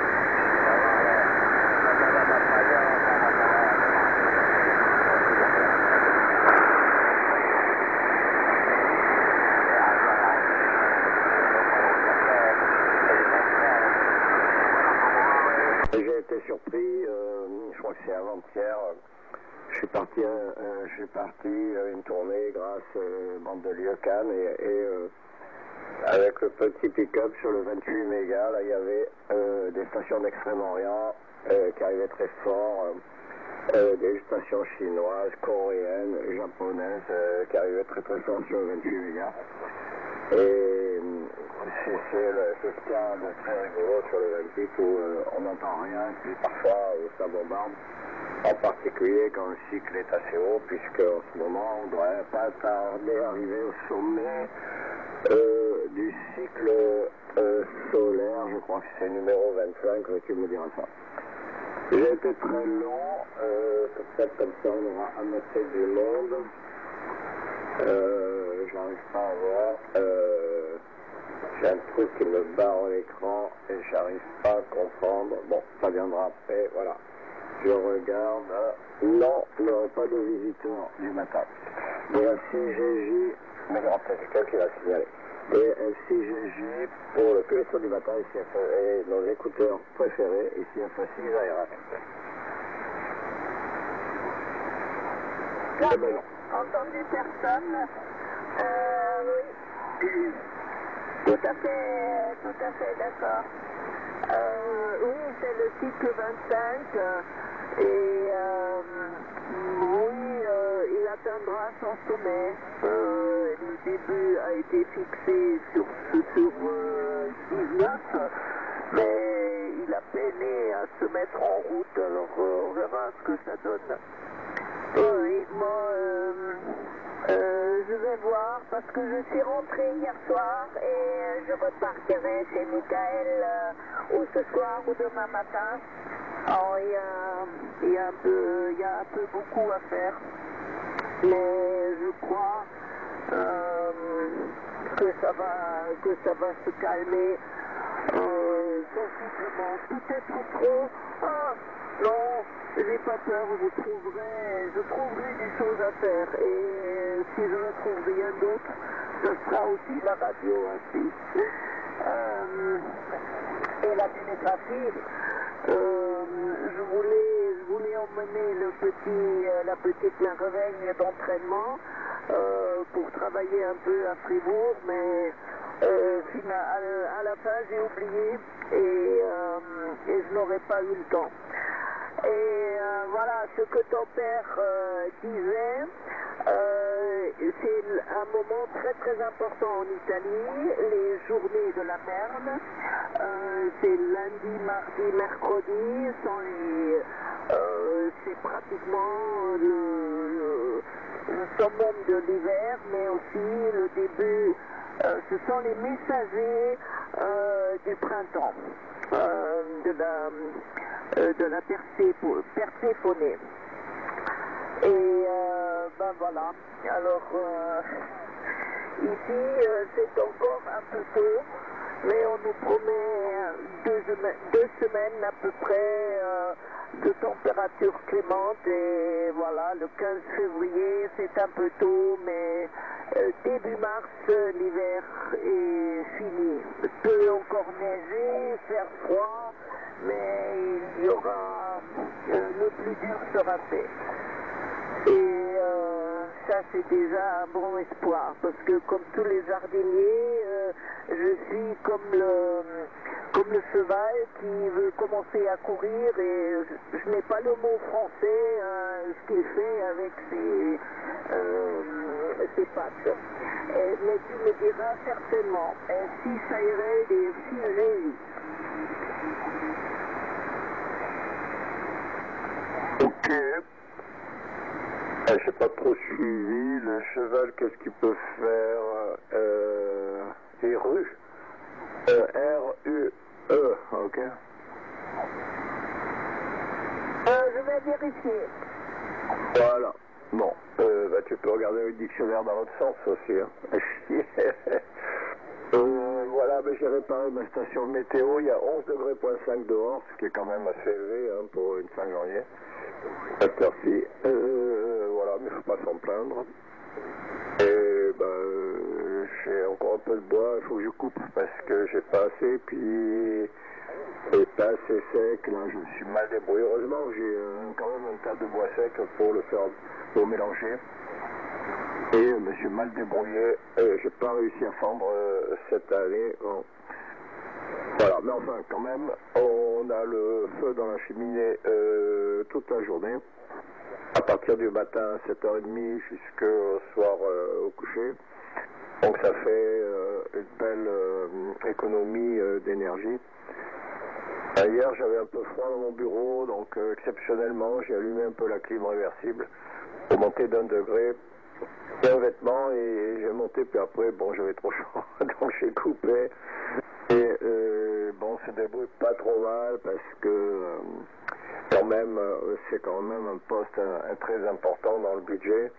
J'ai été surpris, euh, je crois que c'est avant-hier, je suis parti, euh, je suis parti à une tournée grâce à bande de Cannes et, et euh, avec le petit pick-up sur le vingt-huit mégas, là il y avait euh, des stations d'Extrême-Orient euh, qui arrivaient très fort, euh, euh, des stations chinoises, coréennes, japonaises euh, qui arrivaient très très fort sur le vingt-huit mégas. Et c'est ce qu'il y a de très rigolo sur le vingt-huit où euh, on n'entend rien et puis parfois euh, ça bombarde, en particulier quand le cycle est assez haut, puisque en ce moment on ne devrait pas tarder à arriver au sommet euh, du cycle euh, solaire, je crois que c'est numéro vingt-cinq, tu me diras ça. J'ai été très long, euh, peut-être comme ça on aura amassé du monde. Euh, j'arrive pas à voir, euh, j'ai un truc qui me barre l'écran et j'arrive pas à comprendre, bon, ça viendra après, voilà, je regarde, non, il n'y aura pas de visiteurs du matin, mais un C G J, mais il y aura peut-être quelqu'un qui va signaler, et un C G J pour le péloton du matin, ici, et nos écouteurs préférés, ici F six A R H. Là, entendu personne. Euh, oui. Tout à fait, tout à fait, d'accord. Euh, oui, c'est le cycle vingt-cinq. Euh, et euh, oui, euh, il atteindra son sommet. Euh, le début a été fixé sur, sur euh, dix-neuf, mais il a peiné à se mettre en route, alors euh, on verra ce que ça donne. Oui, moi, euh, euh, je vais voir parce que je suis rentrée hier soir et je repartirai chez Michael euh, ou ce soir ou demain matin. Alors, il y a, il y a un peu, il y a un peu beaucoup à faire, mais je crois euh, que ça va, que ça va se calmer euh, sensiblement, peut-être trop. Ah, non. J'ai pas peur, je trouverai, je trouverai des choses à faire et si je ne trouve rien d'autre, ce sera aussi la radio ainsi. Euh, et la télégraphie, euh, je voulais, je voulais emmener le petit, euh, la petite merveille d'entraînement euh, pour travailler un peu à Fribourg, mais euh, à, à la fin j'ai oublié et, euh, et je n'aurais pas eu le temps. Et euh, voilà ce que ton père euh, disait, euh, c'est un moment très très important en Italie, les journées de la merde, euh, c'est lundi, mardi, mercredi, sont les, euh, c'est pratiquement le, le, le summum de l'hiver, mais aussi le début, euh, ce sont les messagers euh, du printemps, euh, de la... Euh, de la Perséphonée. Et euh, ben voilà, alors euh, ici euh, c'est encore un peu tôt, mais on nous promet deux, deux semaines à peu près euh, de température clémente et voilà, le quinze février c'est un peu tôt, mais euh, début mars, euh, l'hiver est fini. Il peut encore neiger, faire froid, mais il y aura, euh, le plus dur sera fait. Et euh, ça c'est déjà un bon espoir, parce que comme tous les jardiniers, euh, je suis comme le, comme le cheval qui veut commencer à courir et je, je n'ai pas le mot français, hein, ce qu'il fait avec ses, euh, ses pattes. Et, mais tu me diras certainement, et si ça irait et si j'ai Ok. Je n'ai pas trop suivi. Le cheval, qu'est-ce qu'il peut faire? euh, Et rue euh, R U E, ok. Euh, je vais vérifier. Voilà. Bon, euh, bah, tu peux regarder le dictionnaire dans l'autre sens aussi. Hein. euh, voilà, bah, j'ai réparé ma station météo. Il y a onze degrés cinq dehors, ce qui est quand même assez élevé hein, pour une fin janvier. Cette heure-ci. Euh, voilà, mais il ne faut pas s'en plaindre. Et bah, euh, j'ai encore un peu de bois, il faut que je coupe parce que j'ai pas assez, puis c'est pas assez sec, là je me suis mal débrouillé. Heureusement j'ai euh, quand même un tas de bois sec pour le faire, pour mélanger. Et je me suis mal débrouillé, et j'ai pas réussi à fendre euh, cette année. Bon. Voilà, mais enfin quand même, on a le feu dans la cheminée euh, toute la journée. À partir du matin à sept heures trente jusqu'au soir euh, au coucher. Donc ça fait euh, une belle euh, économie euh, d'énergie. Euh, hier j'avais un peu froid dans mon bureau, donc euh, exceptionnellement j'ai allumé un peu la clim réversible pour monter d'un degré. J'ai un vêtement et j'ai monté, puis après bon j'avais trop chaud, donc j'ai coupé. Et euh, bon, on se débrouille pas trop mal parce que euh, quand même, euh, c'est quand même un poste un, un très important dans le budget.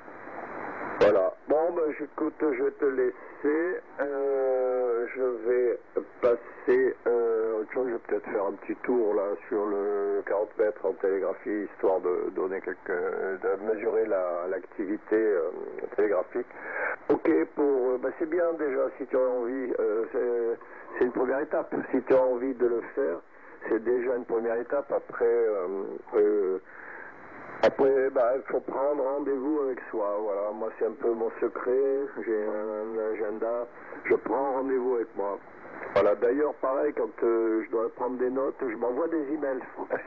Voilà. Bon, ben j'écoute, je vais te laisser. Euh, je vais passer euh, autre chose. Je vais peut-être faire un petit tour là sur le quarante mètres en télégraphie, histoire de donner quelques, de mesurer la, l'activité euh, télégraphique. Ok, pour, euh, ben c'est bien déjà si tu as envie. Euh, c'est, c'est une première étape. Si tu as envie de le faire, c'est déjà une première étape. Après. Euh, euh, Après, bah, il faut prendre rendez-vous avec soi. Voilà, moi c'est un peu mon secret. J'ai un, un agenda. Je prends rendez-vous avec moi. Voilà. D'ailleurs, pareil, quand euh, je dois prendre des notes, je m'envoie des emails.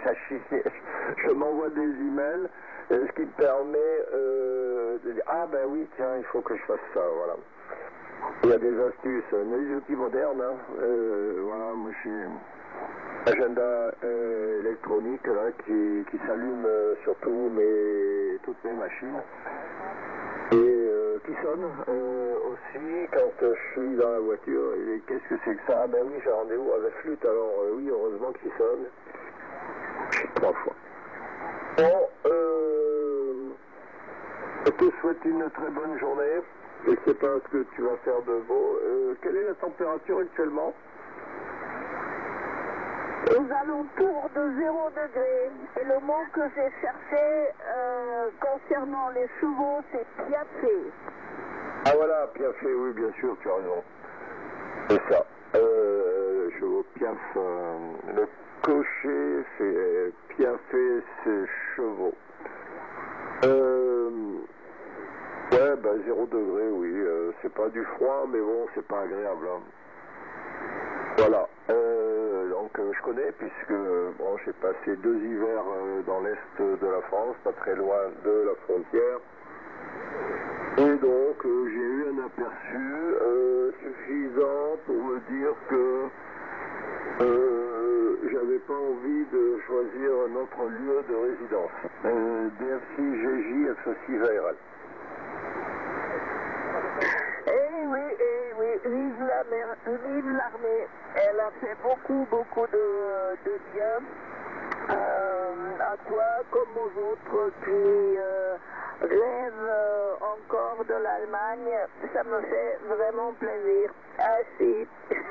Je m'envoie des emails, euh, ce qui me permet euh, de dire ah ben oui tiens il faut que je fasse ça. Voilà. Il y a des astuces, des outils modernes. Hein. Euh, voilà, moi je suis agenda euh, électronique là, qui, qui s'allume euh, sur tout mes, toutes mes machines et euh, qui sonne euh, aussi quand euh, je suis dans la voiture. Et qu'est-ce que c'est que ça? Ah ben oui, j'ai rendez-vous avec Flûte, alors euh, oui, heureusement qu'il sonne trois fois. Bon, euh, je te souhaite une très bonne journée. Je ne sais pas ce que tu vas faire de beau. Euh, quelle est la température actuellement? Aux alentours de zéro degré. Et le mot que j'ai cherché euh, concernant les chevaux, c'est piaffé. Ah voilà, piaffé, oui, bien sûr, tu as raison. C'est ça. Euh, chevaux piaff. Euh, le cocher, c'est piaffé, c'est chevaux. Euh, ouais, bah zéro degré, oui. Euh, c'est pas du froid, mais bon, c'est pas agréable. Hein. Voilà. Euh, donc euh, je connais puisque bon, j'ai passé deux hivers euh, dans l'est de la France, pas très loin de la frontière. Et donc euh, j'ai eu un aperçu euh, suffisant pour me dire que euh, j'avais pas envie de choisir un autre lieu de résidence. Euh, D F C G J F six V R L. Eh oui, eh oui, vive la mer, vive l'armée. Elle a fait beaucoup, beaucoup de, de bien euh, à toi comme aux autres qui euh, rêvent euh, encore de l'Allemagne. Ça me fait vraiment plaisir. Ah si.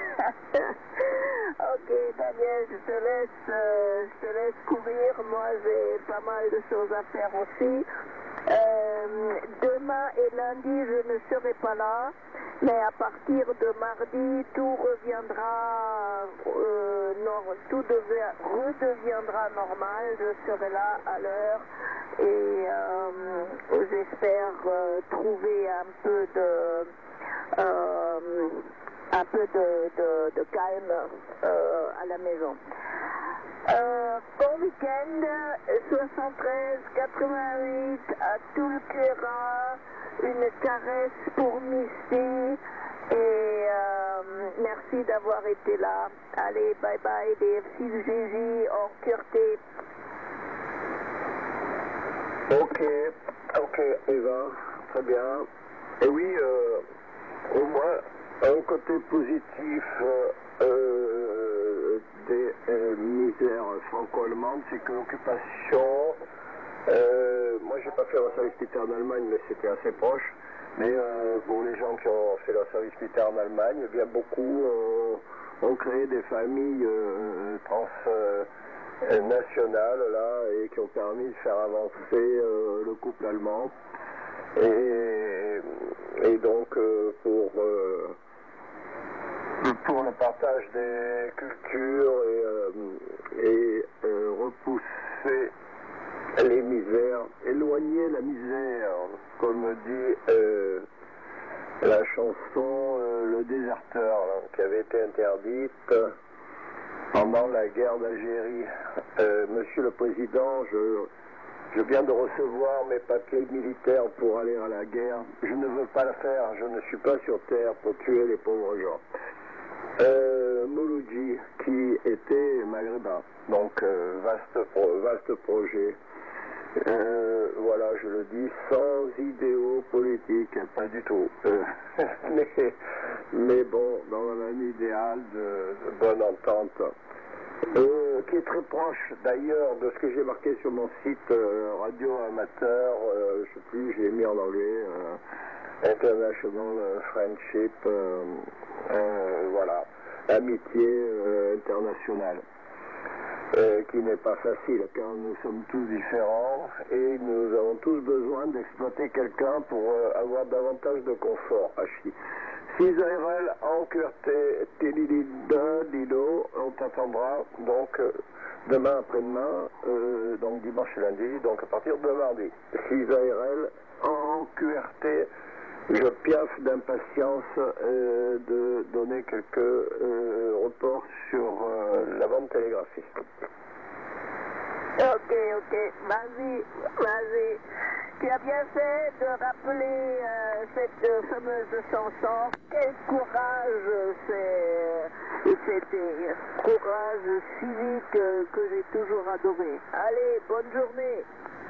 Ok, Daniel, je te laisse, euh, je te laisse courir. Moi, j'ai pas mal de choses à faire aussi. Euh, demain et lundi, je ne serai pas là, mais à partir de mardi, tout reviendra, euh, non, tout devient, redeviendra normal. Je serai là à l'heure et euh, j'espère euh, trouver un peu de, euh, un peu de, de, de calme euh, à la maison. Euh, bon week-end, soixante-treize quatre-vingt-huit à Tulkera, une caresse pour Missy et euh, merci d'avoir été là. Allez, bye bye, D F six G J en Curté. Ok, ok, Eva, très bien. Et oui, euh, au moins, un côté positif euh, euh, des euh, misères franco-allemandes, c'est que l'occupation, euh, moi j'ai pas fait un service militaire en Allemagne, mais c'était assez proche, mais euh, pour les gens qui ont fait leur service militaire en Allemagne, eh bien beaucoup euh, ont créé des familles euh, trans... Euh, nationales là et qui ont permis de faire avancer euh, le couple allemand et, et donc euh, pour euh, pour le partage des cultures et, euh, et euh, repousser les misères, éloigner la misère, comme dit euh, la chanson euh, Le Déserteur là, qui avait été interdite pendant la guerre d'Algérie. Euh, Monsieur le Président, je, je viens de recevoir mes papiers militaires pour aller à la guerre. Je ne veux pas le faire, je ne suis pas sur terre pour tuer les pauvres gens. Euh, Mouloudji, qui était maghrébin, donc euh, vaste, pro, vaste projet. Euh, voilà, je le dis, sans idéaux politiques, pas du tout. Euh, mais, mais bon, dans un idéal de, de bonne entente, euh, qui est très proche d'ailleurs de ce que j'ai marqué sur mon site euh, radio amateur, euh, je sais plus, j'ai mis en anglais, euh, International Friendship, euh, euh, voilà, amitié euh, internationale. Euh, qui n'est pas facile car nous sommes tous différents et nous avons tous besoin d'exploiter quelqu'un pour euh, avoir davantage de confort. six A R L en Q R T, Tilidida, Dido, on t'attendra donc euh, demain après-demain, euh, donc dimanche et lundi, donc à partir de mardi. six A R L en Q R T. Je piaffe d'impatience euh, de donner quelques euh, reports sur euh, la vente télégraphique. Ok, ok, vas-y, vas-y. Tu as bien fait de rappeler euh, cette euh, fameuse chanson. Quel courage, c'est, c'était courage civique euh, que j'ai toujours adoré. Allez, bonne journée.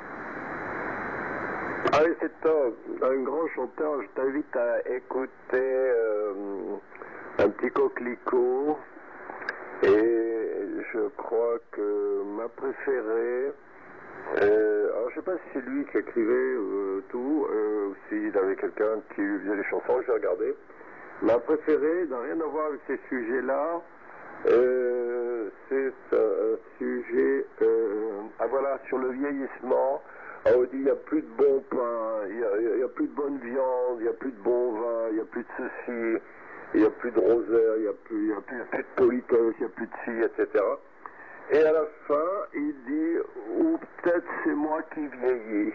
Ah oui, c'est un, un grand chanteur, je t'invite à écouter euh, un petit coquelicot et je crois que ma préférée, euh, alors je sais pas si c'est lui qui écrivait euh, tout, euh, ou s'il avait quelqu'un qui lui faisait les chansons, je vais regarder. Ma préférée n'a rien à voir avec ces sujets-là, euh, c'est un sujet, euh, ah voilà, sur le vieillissement. Ah, on dit il n'y a plus de bon pain, il n'y a, a plus de bonne viande, il n'y a plus de bon vin, il n'y a plus de ceci, il n'y a plus de rosaire, il n'y a, a, a plus de politesse, il n'y a plus de ci, et cetera. Et à la fin, il dit, ou peut-être c'est moi qui vieillis.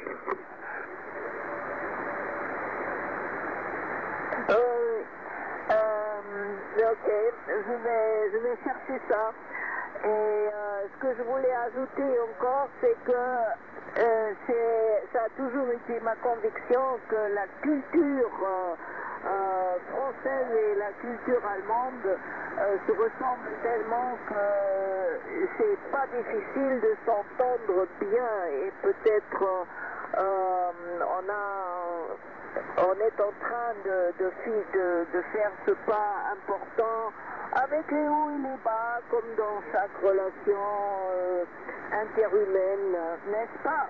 Euh, euh, ok, je vais, je vais chercher ça. Et euh, ce que je voulais ajouter encore, c'est que euh, c'est, ça a toujours été ma conviction que la culture euh, euh, française et la culture allemande euh, se ressemblent tellement que c'est pas difficile de s'entendre bien et peut-être euh, on a, on est en train de, de, de, de faire ce pas important avec les hauts et les bas, comme dans chaque relation euh, interhumaine, n'est-ce pas?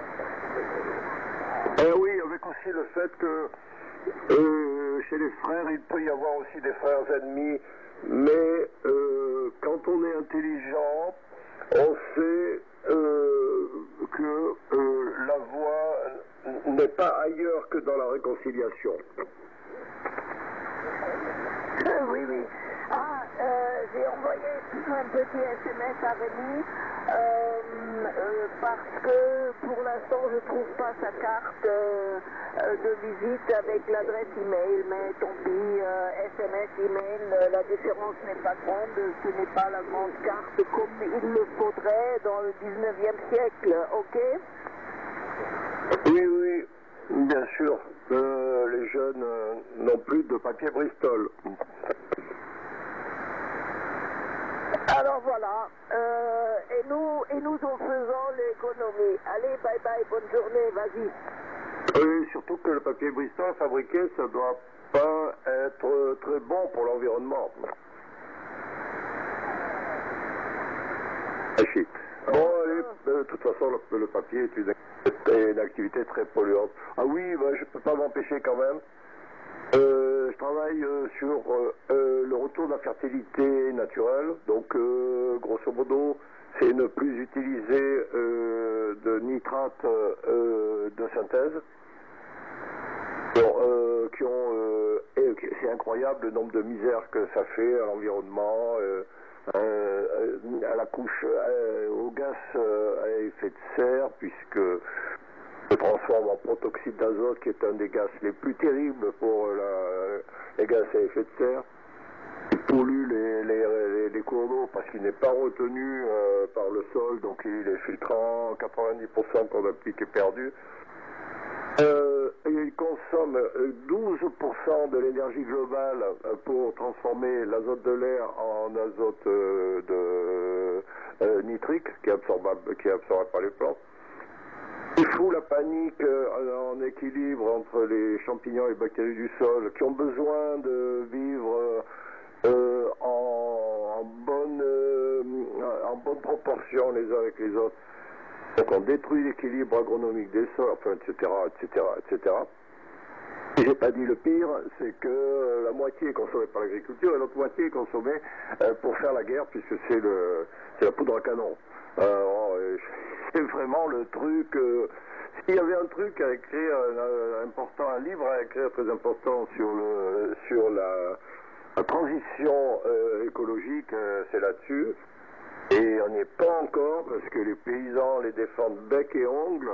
Eh oui, avec aussi le fait que euh, chez les frères, il peut y avoir aussi des frères ennemis, mais euh, quand on est intelligent, on sait euh, que euh, la voie ne mais pas ailleurs que dans la réconciliation. Oui, oui. Ah, euh, j'ai envoyé un petit S M S à Rémi euh, euh, parce que pour l'instant je trouve pas sa carte euh, euh, de visite avec l'adresse email, mais tant pis, euh, S M S, email, euh, la différence n'est pas grande, ce n'est pas la grande carte comme il le faudrait dans le dix-neuvième siècle, ok? Oui, oui, bien sûr. Euh, les jeunes euh, n'ont plus de papier Bristol. Alors voilà, euh, et nous et nous en faisons l'économie. Allez, bye bye, bonne journée, vas-y. Oui, surtout que le papier Bristol fabriqué, ça doit pas être très bon pour l'environnement. Ah, shit. Bon, allez, de toute façon, le, le papier est une, est une activité très polluante. Ah oui, bah, je peux pas m'empêcher quand même. Euh, je travaille euh, sur euh, euh, le retour de la fertilité naturelle. Donc, euh, grosso modo, c'est ne plus utiliser euh, de nitrates euh, de synthèse. Bon, euh, qui ont, euh, et c'est incroyable le nombre de misères que ça fait à l'environnement, euh, euh, à la couche, euh, au gaz euh, à effet de serre, puisque se transforme en protoxyde d'azote, qui est un des gaz les plus terribles pour la, les gaz à effet de serre. Il pollue les, les, les, les cours d'eau parce qu'il n'est pas retenu euh, par le sol, donc il est filtrant, quatre-vingt-dix pour cent qu'on applique est perdu. Euh, il consomme douze pour cent de l'énergie globale pour transformer l'azote de l'air en azote euh, de, euh, nitrique, qui est absorbable, qui est absorbable par les plantes. Il fout la panique euh, en équilibre entre les champignons et les bactéries du sol qui ont besoin de vivre euh, en, en, bonne, euh, en bonne proportion les uns avec les autres. Donc on détruit l'équilibre agronomique des sols, enfin, et cetera, et cetera, et cetera. Et j'ai pas dit le pire, c'est que la moitié est consommée par l'agriculture et l'autre moitié est consommée euh, pour faire la guerre, puisque c'est le, c'est la poudre à canon. Euh, c'est vraiment le truc. Euh, s'il y avait un truc à écrire, un, un important, un livre à écrire très important sur le, sur la, la transition euh, écologique, euh, c'est là-dessus. Et on n'y est pas encore parce que les paysans les défendent bec et ongles.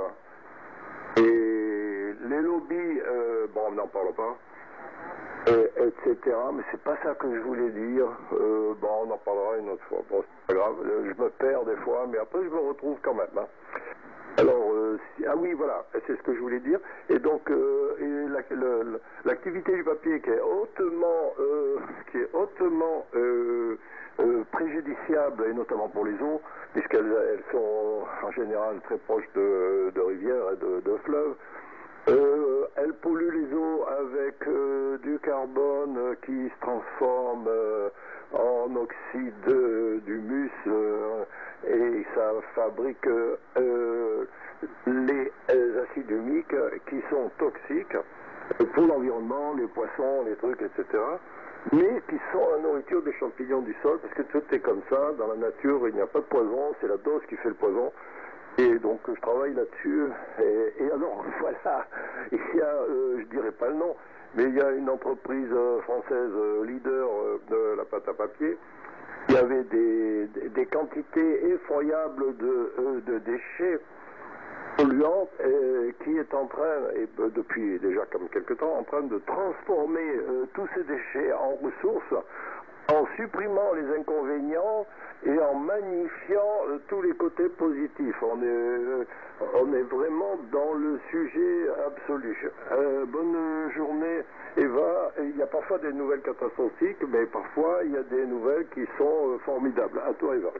Et les lobbies, euh, bon, on n'en parle pas, et, et cetera. Mais c'est pas ça que je voulais dire. Euh, bon, on en parlera une autre fois. Bon, c'est pas grave. Je me perds des fois, mais après je me retrouve quand même. Hein. Alors, euh, si, ah oui, voilà, c'est ce que je voulais dire. Et donc, euh, et la, le, l'activité du papier qui est hautement, euh, qui est hautement euh, euh, préjudiciable, et notamment pour les eaux, puisqu'elles elles sont en général très proches de, de rivières et de, de fleuves. Euh, elles polluent les eaux avec euh, du carbone euh, qui se transforme euh, en oxyde d'humus euh, et ça fabrique euh, les euh, acides humiques qui sont toxiques pour l'environnement, les poissons, les trucs, et cetera. Mais qui sont la nourriture des champignons du sol, parce que tout est comme ça, dans la nature il n'y a pas de poison, c'est la dose qui fait le poison. Et donc je travaille là-dessus, et, et alors voilà, il y a, euh, je dirais pas le nom, mais il y a une entreprise euh, française euh, leader euh, de la pâte à papier, qui avait des, des, des quantités effroyables de, euh, de déchets polluants, euh, qui est en train, et euh, depuis déjà comme quelque temps, en train de transformer euh, tous ces déchets en ressources, en supprimant les inconvénients et en magnifiant euh, tous les côtés positifs. On est, euh, on est vraiment dans le sujet absolu. Euh, bonne journée, Eva. Il y a parfois des nouvelles catastrophiques, mais parfois il y a des nouvelles qui sont euh, formidables. À toi, Eva.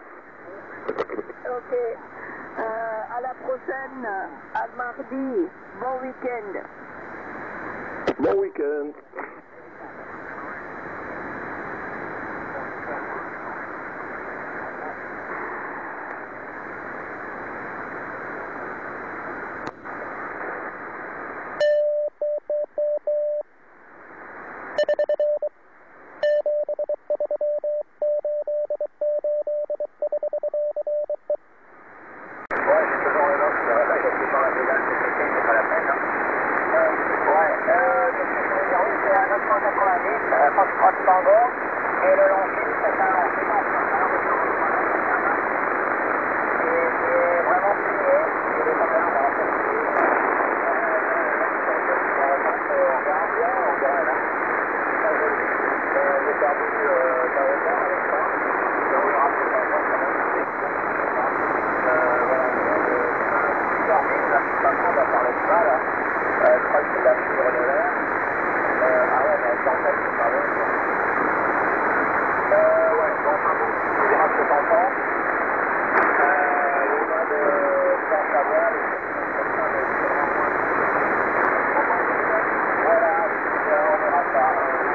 Ok. Euh, à la prochaine, à mardi. Bon week-end. Bon week-end. Well, it's all enough, so I think it's all I think that's the case, but I think Et le lancer, c'est un lancer d'entraînement de et qui est vraiment plié, il est pas bien, on va on verra bien, on verra là. J'ai perdu ta hauteur avec ça, je vous rappelle la voie, ça va pas on va parler de ça là, euh, je crois que c'est la fibre de l'air, euh, ah ouais, mais elle s'en fait, c'est pas bon. Euh, ouais, bon, enfin bon, tu verras ce que t'en penses. Euh, il y a de faire savoir, les choses comme ça, mais c'est vraiment moins. Voilà, on verra ça.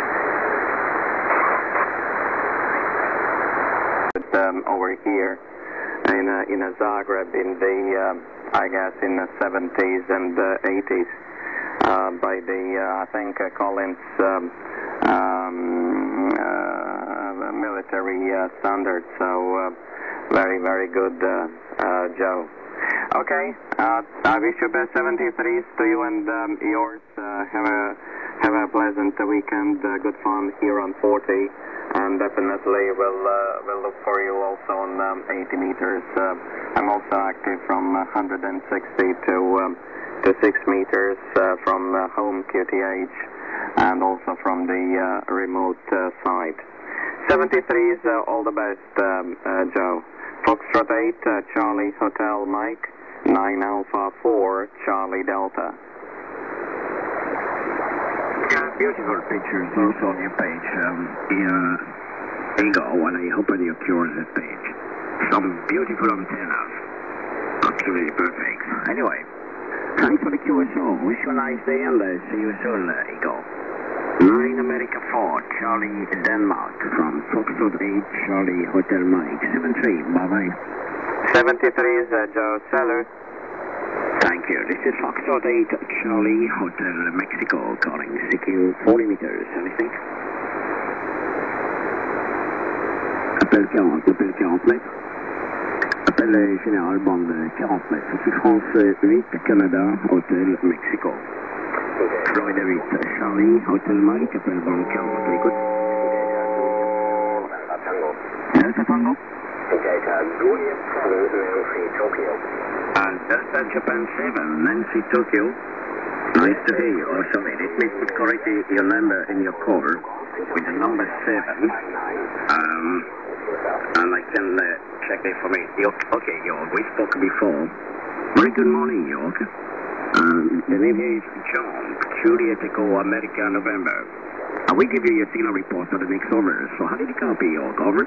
Um, over here in uh, in uh, Zagreb in the um, I guess in the seventies and uh, eighties uh, by the uh, I think uh, Collins um, um, uh, military uh, standards. So uh, very very good, uh, uh, Joe. Okay, uh, I wish you best seventy-threes to you and um, yours. Uh, have a have a pleasant weekend. Uh, good fun here on forty. And definitely we'll, uh, we'll look for you also on um, eighty meters. Uh, I'm also active from one hundred sixty to, um, to six meters uh, from uh, home Q T H and also from the uh, remote uh, side. seventy-threes, uh, all the best, um, uh, Joe. Foxtrot eight, uh, Charlie Hotel Mike, nine Alpha four, Charlie Delta. Yeah, beautiful pictures also on your page. Um, uh, Eagle, when I open your curiosity page. Some beautiful antennas. Absolutely perfect. Anyway, thanks for the Q S O. Wish you a nice day and uh, see you soon, uh, Eagle. nine America four, Charlie Denmark from Foxtrot eight, Charlie Hotel Mike, seven three, bye-bye. seventy-threes, uh, Joe Seller. Thank you. This is Foxtrot eight, Charlie Hotel Mexico, calling C Q forty meters. Anything? Appel quarante, appel quarante mètres. Appel général, bande quarante mètres. C'est France huit, Canada, Hotel Mexico. Florida huit, Charlie, Hotel Mike, appel bande quarante, écoute. Delta Tango. Delta Juliet seven, Nancy, Tokyo. And Delta Japan seven, Nancy, Tokyo. Nice to hear you. Oh, sorry, let me put correctly your number in your call with the number seven. Um, and I can uh, check it for me. Okay, York, we spoke before. Very good morning, York. Um, the name here is John, Juliet Echo, America, November. I will give you your signal report for the next over. So how did you copy, York? Over?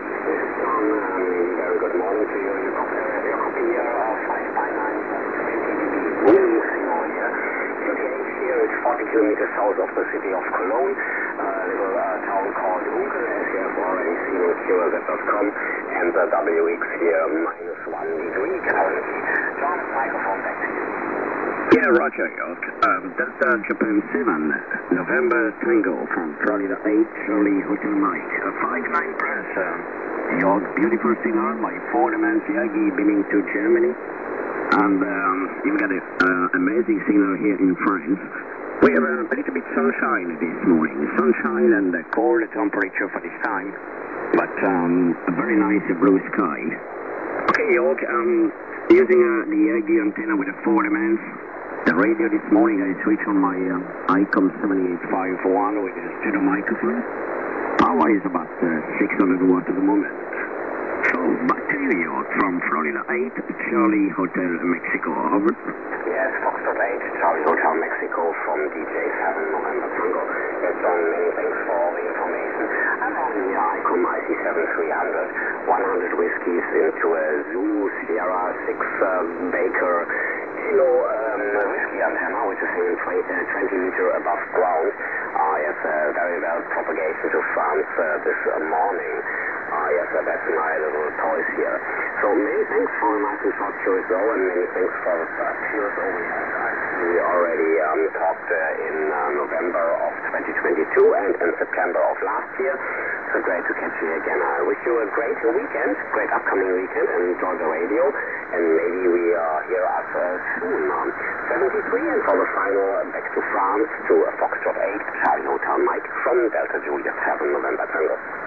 Um, very good morning to you. You copy, you copy uh, five five nine twenty dB. Wind signal here. Q T H here is forty kilometers south of the city of Cologne, a little uh, town called Unkel, as you have already seen on Q R Z dot com, and the W X here minus one degree currently. John, microphone back to you. Yeah, Roger, York. Um, Delta Japan seven, November Tango from Florida eight, Charlie Hotel Mike. Uh, five nine press. Uh, York, beautiful signal, my four-man Yagi beaming to Germany. And um, you've got an uh, amazing signal here in France. We have a little bit sunshine this morning. Sunshine and a cold temperature for this time. But um, a very nice blue sky. Okay, York, um, using uh, the Yagi antenna with a four-man. The radio this morning I switched on my uh, ICOM seventy-eight fifty-one with a stereo microphone. Power is about uh, six hundred watts at the moment. So, back to New York from Florida eight, Charlie Hotel Mexico. Over. Yes, Foxtrot eight, Charlie Hotel Mexico from D J seven, November Tango. Yes, John, many thanks for all the information. I'm on the ICOM I C seven three hundred, one hundred whiskies into a Zulu Sierra six uh, Baker Kilo um, whiskey antenna, which is in twenty meter above ground. Uh, yes, uh, very well propagation to France uh, this uh, morning. Uh, yes, uh, that's my little toys here. So many thanks for a nice and short Q S O, and many thanks for the first Q S O we had. We already um, talked uh, in uh, November of twenty twenty-two and in September of last year. So great to catch you again. I wish you a great weekend, great upcoming weekend, and enjoy the radio. And maybe we uh, hear us uh, soon. Um, seventy-three, and for the final uh, back to France to uh, Foxtrot eight, Charlie Hotel Mike from Delta Juliet seven, November Tango.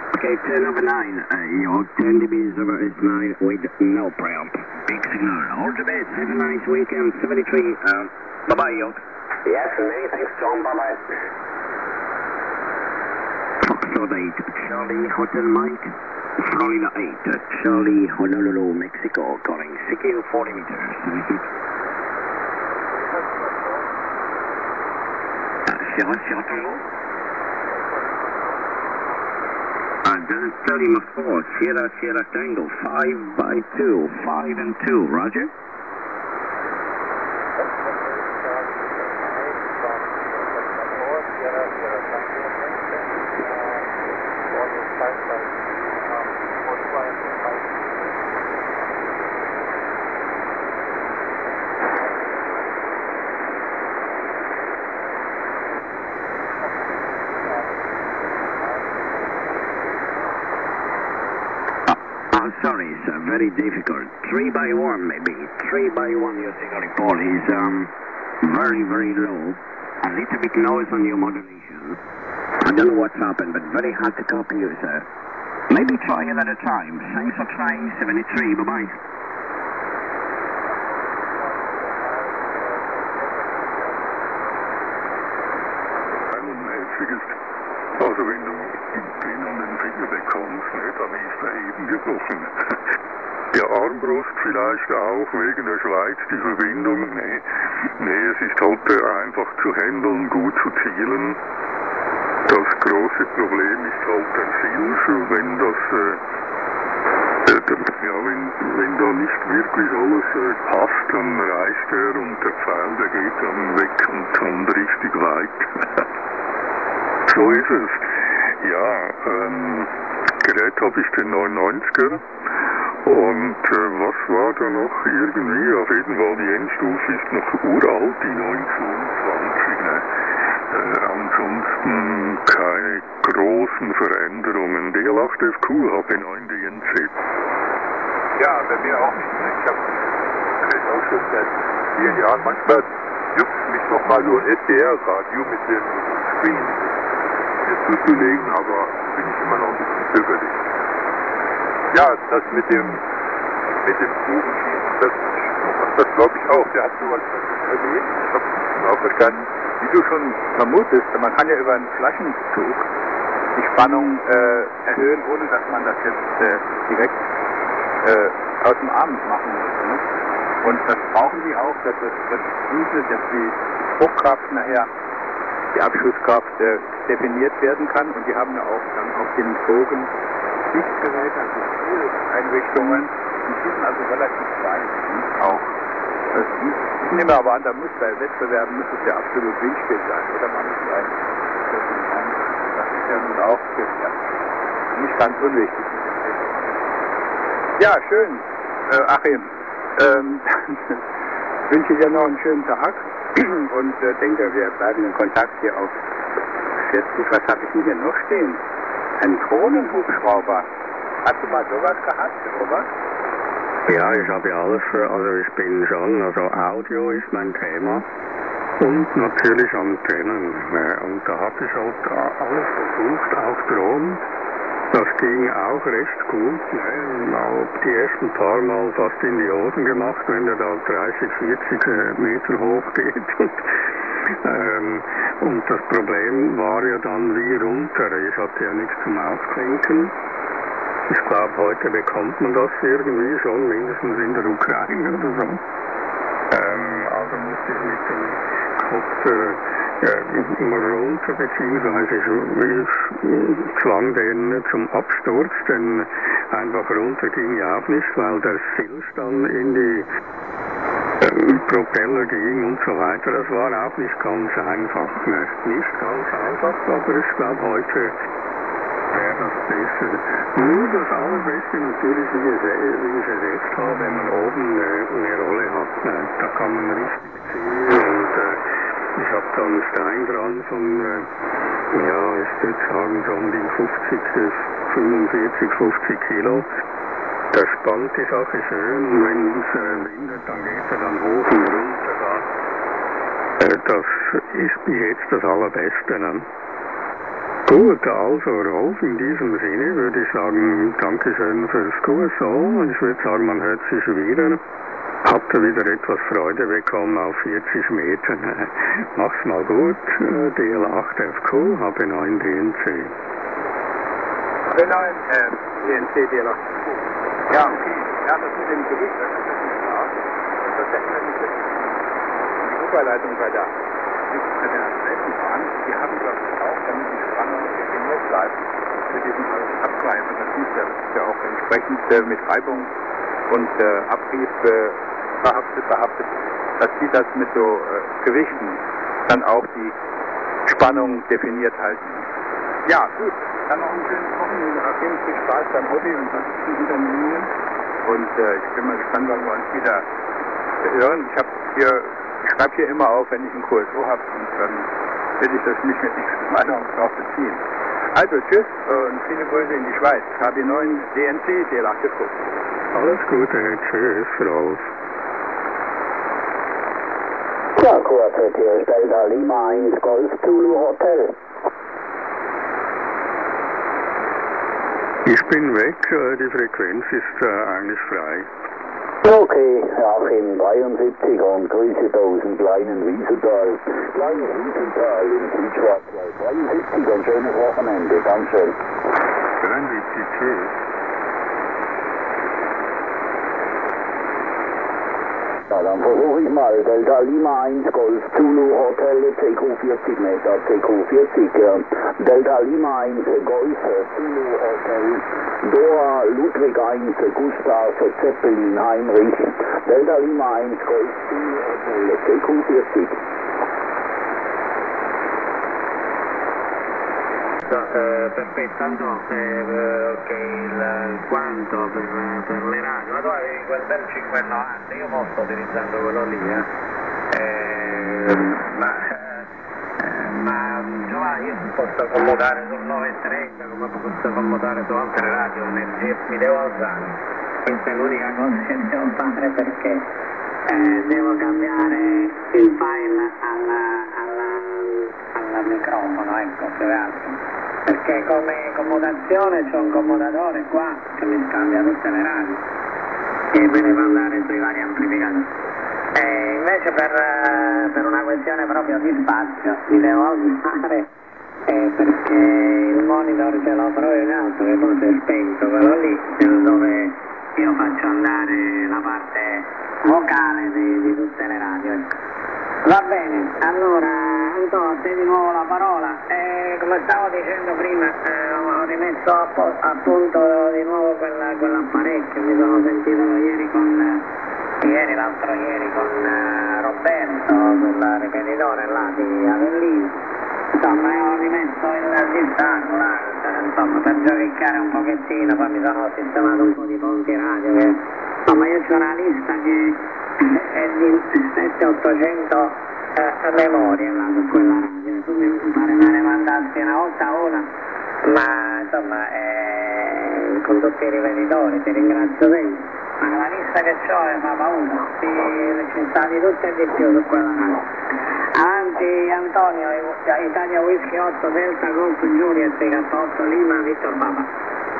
Okay, ten over nine. Uh, York, ten degrees over S nine with no prompt. Big signal. All the best. Have a nice weekend. seventy-three. Uh, bye-bye, York. Yes, many thanks, John. Bye-bye. Foxtrot eight, Charlie Hotel Mike, Florida eight, Charlie Honolulu, Mexico, calling C Q forty meters. Uh, Sierra, Sierra Tango. Uh, Desert thirty Lima four, Sierra, Sierra Tango, five by two, five and two, roger. Sorry, sir, very difficult. Three by one, maybe. Three by one, your signal report is um, very, very low. A little bit noise on your modulation. I don't know what's happened, but very hard to copy you, sir. Maybe try another time. Thanks for trying, seventy-three. Bye-bye. Also wenn du den an den Finger bekommst, ne, dann ist er eben gebrochen. Der Armbrust vielleicht auch wegen der Schweiz, die Verbindung, ne, ne, es ist halt einfach zu handeln, gut zu zielen. Das große Problem ist halt der Filsch, wenn das, äh, ja, wenn, wenn da nicht wirklich alles äh, passt, dann reißt er und der Pfeil, der geht dann weg und dann richtig weit. So ist es. Ja, ähm, Gerät habe ich den neunundneunziger und äh, was war da noch irgendwie? Auf jeden Fall die Endstufe ist noch uralt, die neunhundertzweiundzwanzig. Ne? Äh, ansonsten keine großen Veränderungen. D L acht F Q H P neun D N C. Ja, bei mir auch nicht. Ich habe auch schon seit vielen Jahren, manchmal juckt mich noch mal nur ein S D R-Radio mit dem Screen zuzulegen, aber bin ich immer noch ein bisschen zögerlich. Ja, das mit dem mit dem Bogenschießen, das, das glaube ich auch. Der hat sowas erwähnt. Ich habe es auch verstanden. Wie du schon vermutest, man kann ja über einen Flaschenzug die Spannung äh, erhöhen, ohne dass man das jetzt äh, direkt äh, aus dem Arm machen muss. Ne? Und das brauchen die auch, dass das, das diese, dass die Druckkraft nachher, die Abschusskraft äh, definiert werden kann. Und die haben ja auch dann auf den Bogen Sichtgeräte, also Einrichtungen, die schießen also relativ weit. Ne? Auch. Das, ich nehme aber an, da muss bei Wettbewerben muss es ja absolut windstill sein. Oder man muss ein, das ist ja nun auch ja, nicht ganz unwichtig. Ja, schön, äh, Achim. Ähm, wünsche dir noch einen schönen Tag und äh, denke, wir bleiben in Kontakt hier auf vierzig. Was habe ich denn hier noch stehen? Ein Drohnenhubschrauber. Hast du mal sowas gehabt, oder? Ja, ich habe ja alles, also ich bin schon, also Audio ist mein Thema und natürlich Antennen. Und da habe ich halt alles versucht, auch Drohnen. Das ging auch recht gut. Ne? Auch die ersten paar Mal fast in die Hosen gemacht, wenn der da dreißig, vierzig Meter hoch geht. Und, ähm, und das Problem war ja dann wie runter. Ich hatte ja nichts zum Ausklinken. Ich glaube, heute bekommt man das irgendwie schon, mindestens in der Ukraine oder so. Ähm, also musste ich mit dem Kopter äh, runter, beziehungsweise ich, ich zwang den zum Absturz, denn einfach runter ging ja auch nicht, weil der Filz dann in die ähm, Propeller ging und so weiter. Das war auch nicht ganz einfach. Ne? Nicht ganz einfach, aber ich glaube heute wäre das besser. Nur das Allerbeste natürlich, wie ich, wie ich es jetzt habe, wenn man oben eine, eine Rolle hat. Ne? Da kann man richtig ziehen und äh, ich habe da einen Stein dran von, äh, ja, ich würde sagen, so um die fünfzig, fünfundvierzig, fünfzig Kilo. Der spannt die Sache schön und wenn es äh, windet, dann geht er dann hoch und runter. Da. Äh, das ist bis jetzt das Allerbeste. Ne? Gut, also Rolf, in diesem Sinne würde ich sagen, Dankeschön fürs Q S O. Ich würde sagen, man hört sich wieder. Habt ihr wieder etwas Freude bekommen auf vierzig Metern. Mach's mal gut, D L acht F Q, H B neun D N C. H B neun äh, D N C, D L acht. Ja, okay. Ja, das mit dem Gewicht, das ist natürlich klar. Das hätten wir nicht die Oberleitung bei der bei der Seitenbahn, die haben, glaube ich, auch, damit die Spannung definiert bleibt, für diesen Abgreifer. Das muss ja, ja auch entsprechend äh, mit Reibung und äh, Abrieb äh, verhaftet, verhaftet, dass die das mit so äh, Gewichten dann auch die Spannung definiert halten. Ja, gut. Dann noch einen schönen Wochenende. Achim, viel Spaß beim Hobby und sonstigen Unternehmungen. Und äh, ich bin mal gespannt, wann wir uns wieder hören. Ich habe hier, ich schreibe hier immer auf, wenn ich einen Q S O habe, und dann will ich das nicht mit nächstes Mal noch drauf beziehen. Also tschüss und viele Grüße in die Schweiz. H B neun D N C, D L acht F Q. Alles Gute, tschüss, Rolf. Ja, Q A Z hier, Delta Lima eins Golf Zulu Hotel. Ich bin weg, die Frequenz ist äh, eigentlich frei. Okay, Achim dreiundsiebzig und Grüße aus dem kleinen Wiesental. Kleines Wiesental im Südschwarzwald. dreiundsiebzig und schönes Wochenende, Dankeschön. dreiundsiebzig, tschüss. Ja, dann versuche ich mal. Delta Lima eins Golf Zulu Hotel C Q vierzig Meter, C Q vierzig. Ja. Delta Lima eins Golf Zulu Hotel. Dora Ludwig eins Gustav Zeppelin Heinrich. Delta Lima eins Golf Zulu Hotel C Q vierzig. Eh, perfetto, Antonio, eh, che il quanto per, per le radio, ma tu avevi quel bel cinquecento, io mo sto utilizzando quello lì, eh. Eh, ma, eh, ma Giovanni, io posso commutare sul nove trenta, come posso commutare su altre radio, nel G P mi devo alzare, questa è l'unica cosa che devo fare, perché eh, devo cambiare il file alla, alla, alla microfono, ecco, più che altro. Perché come comodazione c'ho un comodatore qua che mi scambia tutte le radio e me ne fa andare sui vari amplificatori. E invece per, per una questione proprio di spazio mi devo alzare eh, perché il monitor ce l'ho proprio in alto, che forse è spento quello lì, dove io faccio andare la parte vocale di, di tutte le radio. Ecco. Va bene, allora Antonio, a te di nuovo la parola. Eh, come stavo dicendo prima, eh, ho rimesso a, po- a punto di nuovo quella, quell'apparecchio, mi sono sentito ieri con eh, ieri, l'altro ieri con eh, Roberto sul ripetitore là di Avellino. Insomma, ho rimesso il distacco là, insomma, per giochicchiare un pochettino, poi mi sono sistemato un po' di ponti radio che, insomma, io c'ho una lista che è di settecento ottocento eh, memorie là su quella radio, tu mi pare me ne mandassi una volta una, ma insomma eh, con tutti i riveditori, ti ringrazio sempre, ma la lista che ho è fa paura, ci stati tutti e di più su quella radio. Avanti Antonio, Italia Whisky otto Delta Golf Juliet K otto Lima Victor Papa.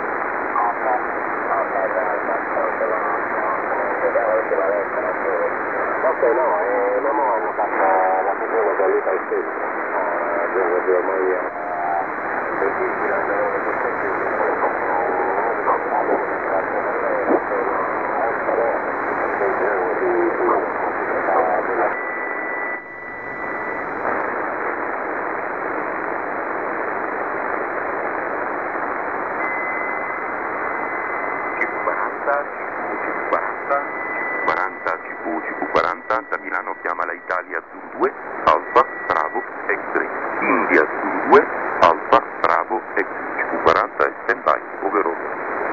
Ok, no, eh, non ho fatto la fusione con l'Ital stesso, eh, devo dire ormai è difficile andare a questo da Milano chiama la Italia Zulu due, Alfa, Bravo, X-Ray, India Zulu due, Alfa, Bravo, X-Ray, C Q quaranta e stand by, over over.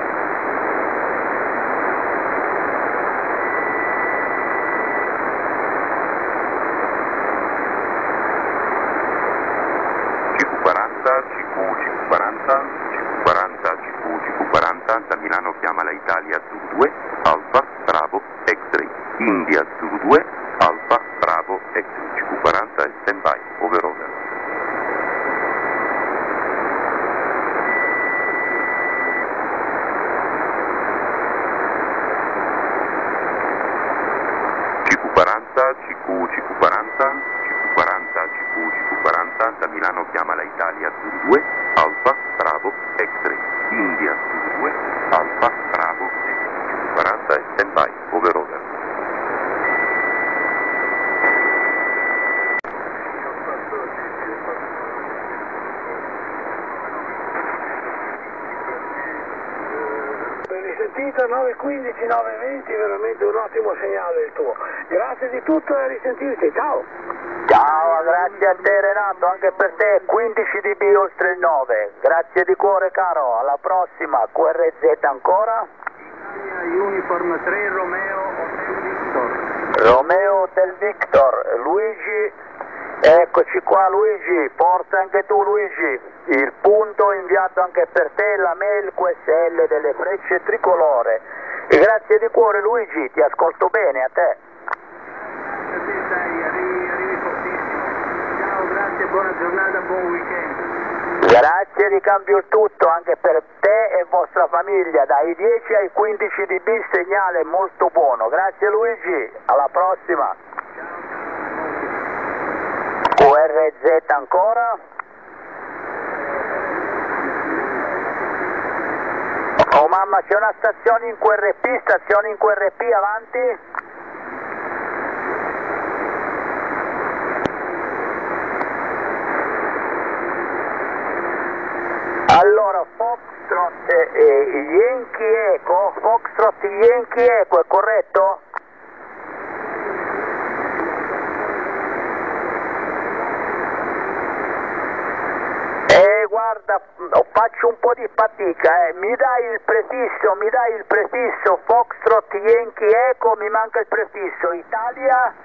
C Q quaranta, C Q, C Q quaranta, C Q quaranta, C Q, C Q quaranta, da Milano chiama la Italia Zulu due, Alfa, Bravo, X-Ray, India Zulu due, Alfa, Bravo, X-Ray, C Q quaranta e stand by, over over. C Q C Q quaranta, C Q quaranta C Q C Q quaranta, da Milano chiama la Italia Zulu due, Alfa, Bravo, X-Ray, India Zulu due, Alfa, Bravo, X-Ray, C Q quaranta e stand by, over over. Risentita nove quindici nove venti, veramente un ottimo segnale il tuo. Grazie di tutto e a risentirti, ciao! Ciao, grazie a te Renato, anche per te quindici D B oltre il nove, grazie di cuore caro, alla prossima, Q R Z ancora? Uniform tre, Romeo Hotel Victor. Romeo Hotel Victor, Luigi, eccoci qua Luigi, porta anche tu Luigi, il punto inviato anche per te, la mail Q S L delle Frecce Tricolore. E grazie di cuore Luigi, ti ascolto bene, a te. Grazie a te, dai, arrivi, arrivi fortissimo. Ciao, grazie, buona giornata, buon weekend. Grazie di cambio il tutto anche per te e vostra famiglia, dai dieci ai quindici D B segnale molto buono. Grazie Luigi, alla prossima. Q R Z ancora? Oh mamma, c'è una stazione in Q R P, stazione in Q R P avanti? Allora, Foxtrot eh, Yankee Eco, Foxtrot Yankee Eco, è corretto? Eh, guarda, faccio un po' di fatica, eh. Mi dai il prefisso, mi dai il prefisso, Foxtrot Yankee Eco, mi manca il prefisso, Italia?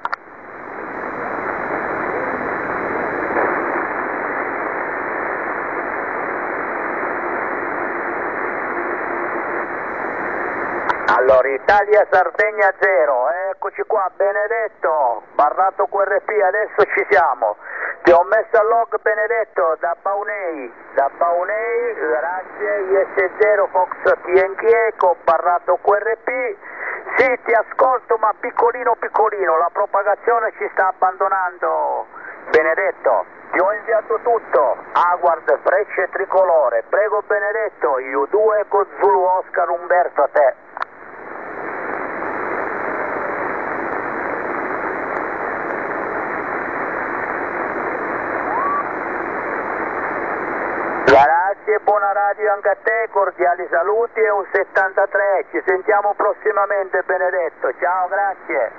Allora, Italia Sardegna zero, eccoci qua, Benedetto, Barrato Q R P, adesso ci siamo. Ti ho messo al log Benedetto da Baunei, da Baunei, grazie, I S zero Fox Yankee Eco, Barrato Q R P. Sì, ti ascolto, ma piccolino piccolino, la propagazione ci sta abbandonando, Benedetto. Ti ho inviato tutto, Aguard, Frecce Tricolore, prego Benedetto, U due con Zulu Oscar Umberto a te. Grazie, buona radio anche a te, cordiali saluti e un settantatré, ci sentiamo prossimamente Benedetto, ciao, grazie.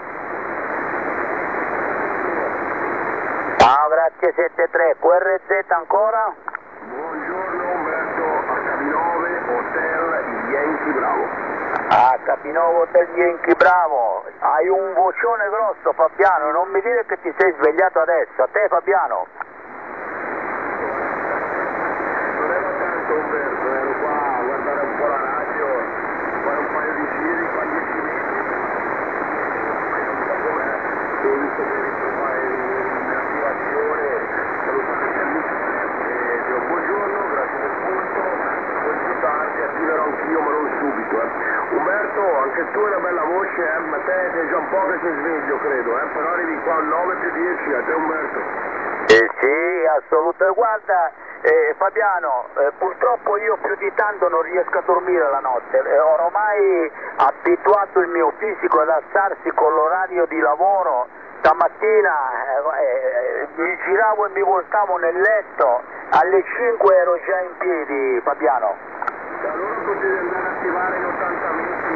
Ciao, grazie settantatré, Q R Z ancora? Buongiorno Umberto, H B nove Hotel Yankee Bravo. H B nove Hotel Yankee Bravo, hai un vocione grosso Fabiano, non mi dire che ti sei svegliato adesso, a te Fabiano? Umberto, ero qua a guardare un po' la radio, fare un paio di giri, qua dieci metri, un po' com'è, e ho visto che ritrovai in attivazione, salutare gli amici, e dico buongiorno, grazie del punto, poi più tardi attiverò anch'io, ma non subito. Eh. Umberto, anche tu hai una bella voce, eh, ma te sei già un po' che sei sveglio, credo, eh, però arrivi qua a nove più dieci, a te Umberto. Eh sì, assolutamente, guarda... Eh, Fabiano, eh, purtroppo io più di tanto non riesco a dormire la notte, eh, ormai abituato il mio fisico ad alzarsi con l'orario di lavoro, stamattina eh, eh, mi giravo e mi voltavo nel letto, alle cinque ero già in piedi Fabiano. Allora potevi andare a attivare in ottanta metri,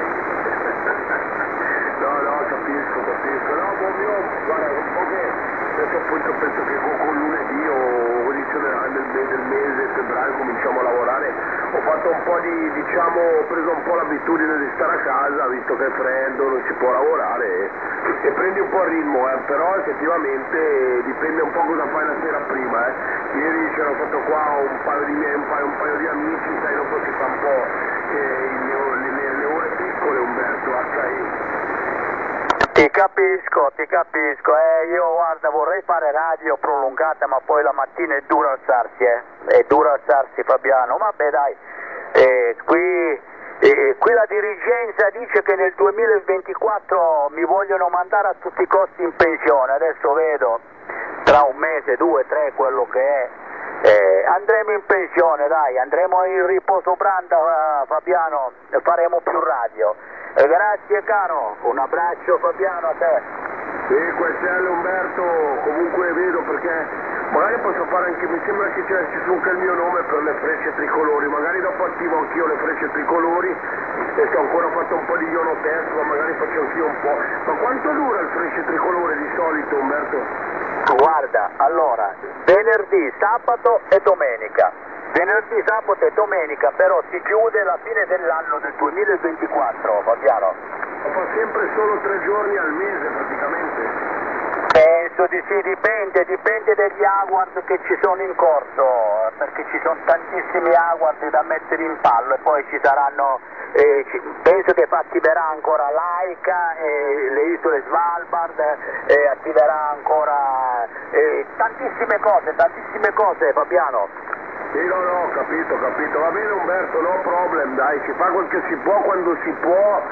no no capisco, capisco, no buon mio, guarda un po' che... Adesso appunto penso che con, con lunedì o inizio del, del, del mese, febbraio, cominciamo a lavorare. Ho fatto un po' di, diciamo, ho preso un po' l'abitudine di stare a casa, visto che è freddo, non si può lavorare e, e prendi un po' il ritmo, eh, però effettivamente dipende un po' cosa fai la sera prima. Eh. Ieri c'era stato qua un paio di miei, un paio, un paio di amici, sai, dopo si fa un po' eh, le, le, le ore piccole Umberto, H I. Ti capisco, ti capisco, eh, io guarda vorrei fare radio prolungata ma poi la mattina è dura alzarsi, eh, è dura alzarsi Fabiano, vabbè dai, eh, qui E qui la dirigenza dice che nel duemilaventiquattro mi vogliono mandare a tutti i costi in pensione, adesso vedo tra un mese, due, tre, quello che è, eh, andremo in pensione, dai, andremo in riposo branda, uh, Fabiano, e faremo più radio. E grazie caro, un abbraccio Fabiano a te. Sì, questo è Umberto, comunque vedo perché magari posso fare anche, mi sembra che c'è, ci sia anche il mio nome per le frecce tricolori, magari dopo attivo anch'io le frecce tricolori e sto ancora fatto un po' di iono test, ma magari faccio anch'io un po'. Ma quanto dura il frecce tricolore di solito, Umberto? Guarda, allora, venerdì, sabato e domenica. Venerdì, sabato e domenica, però si chiude la fine dell'anno del duemilaventiquattro, Fabiano. Fa sempre solo tre giorni al mese praticamente? Penso di sì, dipende, dipende dagli award che ci sono in corso, perché ci sono tantissimi award da mettere in pallo e poi ci saranno, eh, ci, penso che attiverà ancora l'AICA, eh, le isole Svalbard, eh, attiverà ancora eh, tantissime cose, tantissime cose Fabiano. Sì, no, no, capito, capito, va bene Umberto, no problem, dai, si fa quel che si può quando si può.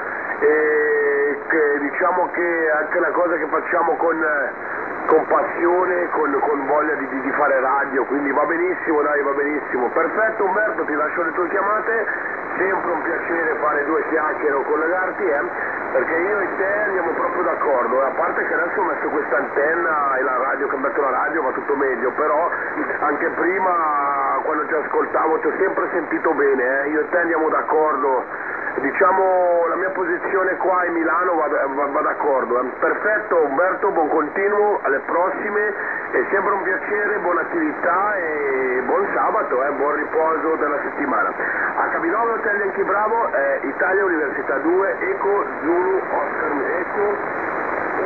E che diciamo che anche una cosa che facciamo con, con passione, con, con voglia di, di fare radio, quindi va benissimo, dai, va benissimo. Perfetto Umberto, ti lascio le tue chiamate, sempre un piacere fare due chiacchiere o collegarti, eh, perché io e te andiamo proprio d'accordo, a parte che adesso ho messo questa antenna e la radio, ho cambiato la radio, va tutto meglio, però anche prima quando ti ascoltavo ti ho sempre sentito bene, eh, io e te andiamo d'accordo. Diciamo la mia posizione qua in Milano va, va, va d'accordo. Eh. Perfetto Umberto, buon continuo, alle prossime, è sempre un piacere, buona attività e buon sabato, eh, buon riposo della settimana. A Capitolo Hotel Yankee Bravo, eh, Italia Università due, Eco Zulu Oscar, Eco, Eco,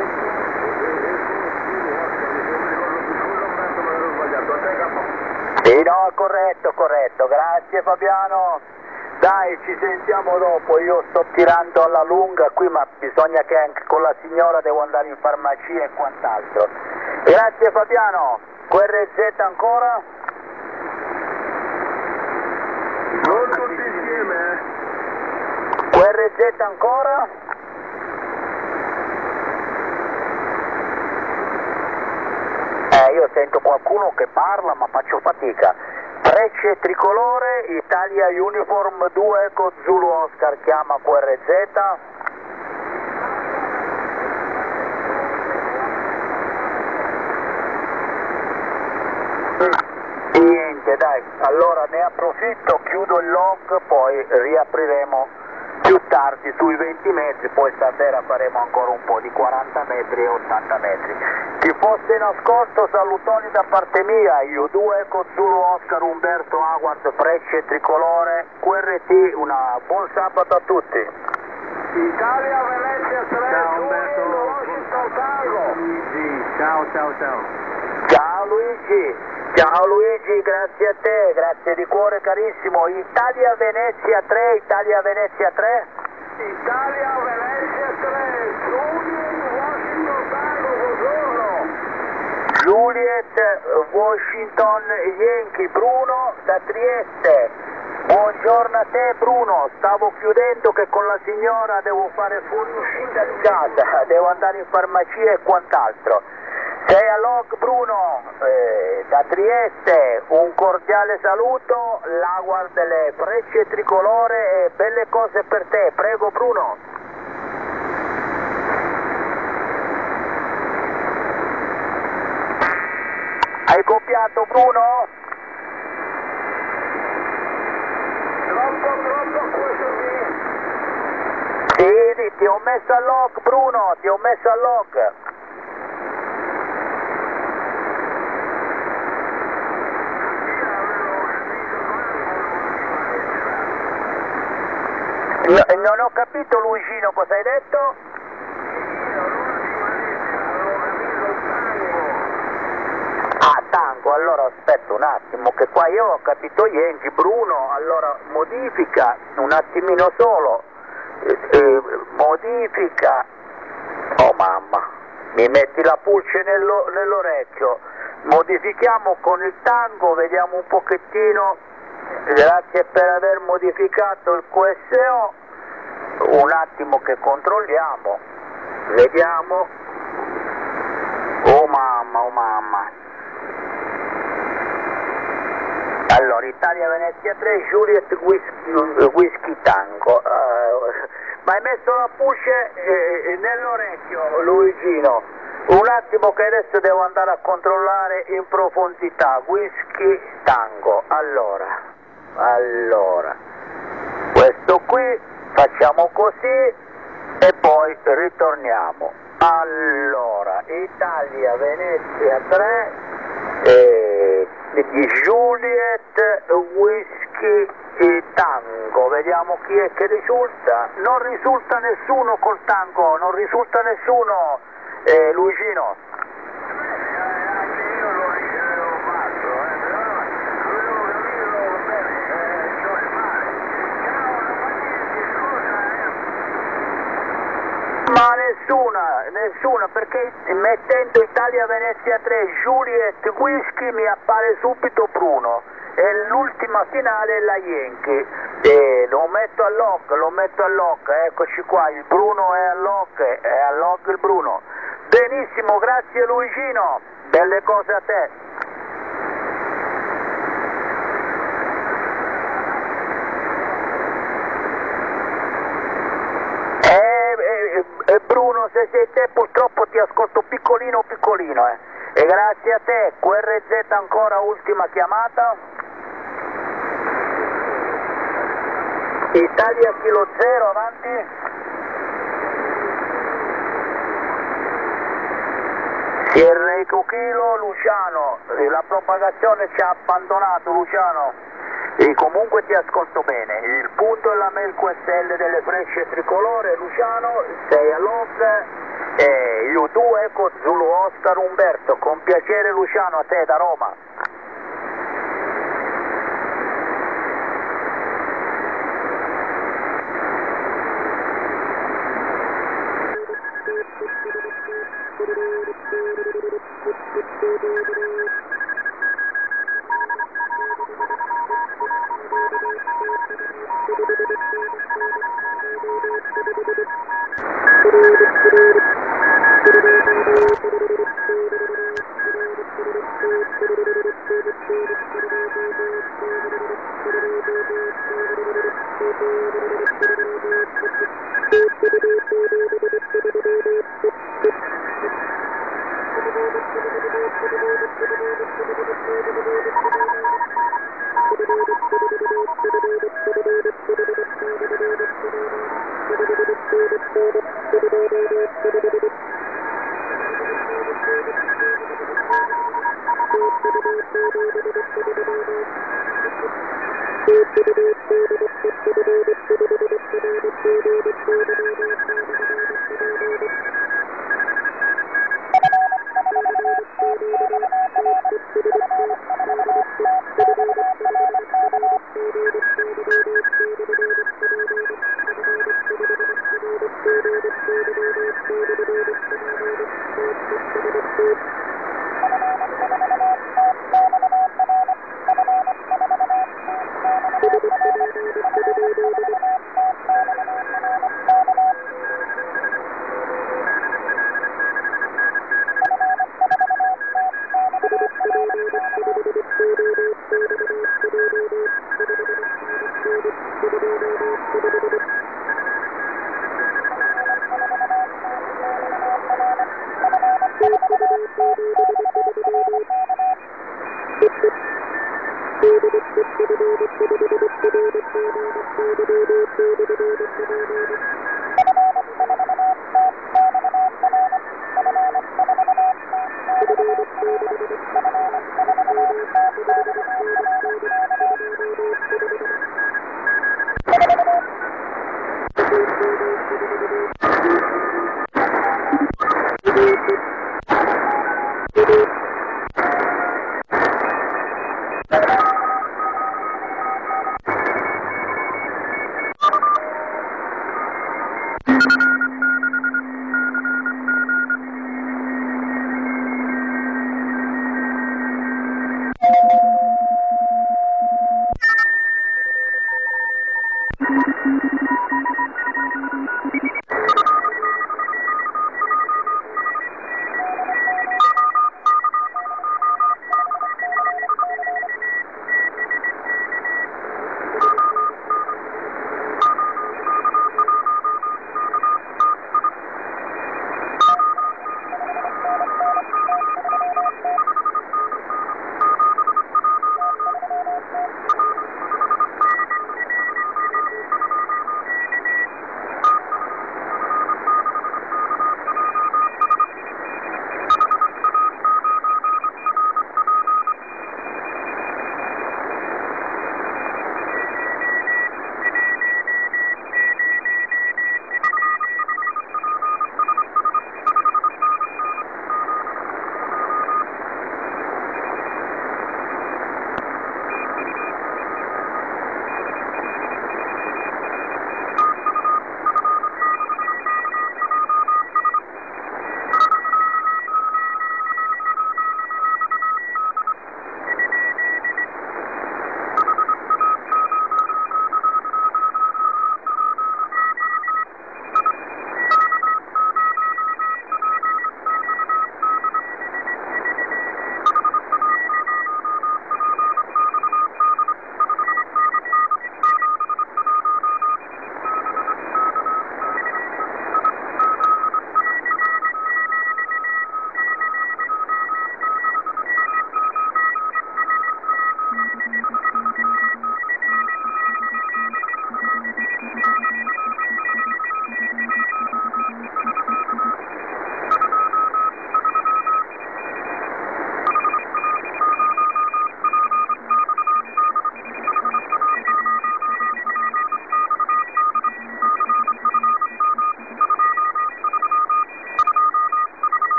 Zulu Oscar, non mi ricordo più, scusa Umberto, ma l'ho sbagliato, a te capo. Sì, no, corretto, corretto, grazie Fabiano. Dai, ci sentiamo dopo, io sto tirando alla lunga qui, ma bisogna che anche con la signora devo andare in farmacia e quant'altro. Grazie Fabiano, Q R Z ancora? Non tutti insieme, eh? Q R Z ancora? Eh, io sento qualcuno che parla ma faccio fatica. Frecce tricolore, Italia Uniform due, Eco Zulu Oscar, chiama Q R Z. Niente, dai, allora ne approfitto, chiudo il log, poi riapriremo più tardi sui venti metri, poi stasera faremo ancora un po' di quaranta metri e ottanta metri. Chi fosse nascosto, salutoni da parte mia, io due Eco Zulu Oscar, Umberto Award, Frecce tricolore, Q R T, una buon sabato a tutti. Italia Venezia tre, ciao Umberto, Washington Tango. Luigi, ciao ciao ciao. Ciao Luigi, ciao Luigi, grazie a te, grazie di cuore carissimo. Italia Venezia tre, Italia Venezia tre. Italia Venezia tre, Juliet Washington Tango, buongiorno. Juliet Washington Yankee, Bruno da Trieste. Buongiorno a te Bruno, stavo chiudendo che con la signora devo fare fuoriuscita di casa, devo andare in farmacia e quant'altro. Sei a log Bruno, eh, da Trieste, un cordiale saluto, l'Award delle Frecce tricolore e belle cose per te, prego Bruno. Hai copiato Bruno? Troppo, troppo questo qui. Sì, ti ho messo a log Bruno, ti ho messo a log. No, non ho capito Luigino, cosa hai detto? Ah, tango, allora aspetta un attimo, che qua io ho capito Yankee, Bruno, allora modifica un attimino solo, eh, eh, modifica, oh mamma, mi metti la pulce nello, nell'orecchio, modifichiamo con il tango, vediamo un pochettino grazie per aver modificato il Q S O. Un attimo che controlliamo, vediamo. Oh mamma, oh mamma. Allora, Italia Venezia tre, Juliet Whisky, Whisky Tango. Uh, ma hai messo la puce eh, nell'orecchio, Luigino. Un attimo che adesso devo andare a controllare in profondità. Whisky Tango. Allora, allora, questo qui, facciamo così e poi ritorniamo. Allora, Italia Venezia tre, eh, di Juliet Whisky e Tango, vediamo chi è che risulta. Non risulta nessuno col tango, non risulta nessuno, eh, Luigino. Ma nessuna, nessuna, perché mettendo Italia Venezia tre, Juliet Whisky mi appare subito Bruno e l'ultima finale è la Yankee. E lo metto al lock, lo metto al lock, eccoci qua, il Bruno è al lock, è al lock il Bruno. Benissimo, grazie Luigino, belle cose a te. E Bruno, se sei te purtroppo ti ascolto piccolino piccolino, eh. E grazie a te, Q R Z ancora ultima chiamata. Italia Kilo zero, avanti. Sierra Eco Kilo, Luciano, la propagazione ci ha abbandonato Luciano. E comunque ti ascolto bene, il punto è la mail Q S L delle Frecce Tricolore, Luciano, sei all'off, e U due Eco Zulu Oscar Umberto, con piacere Luciano, a te da Roma. Thank you.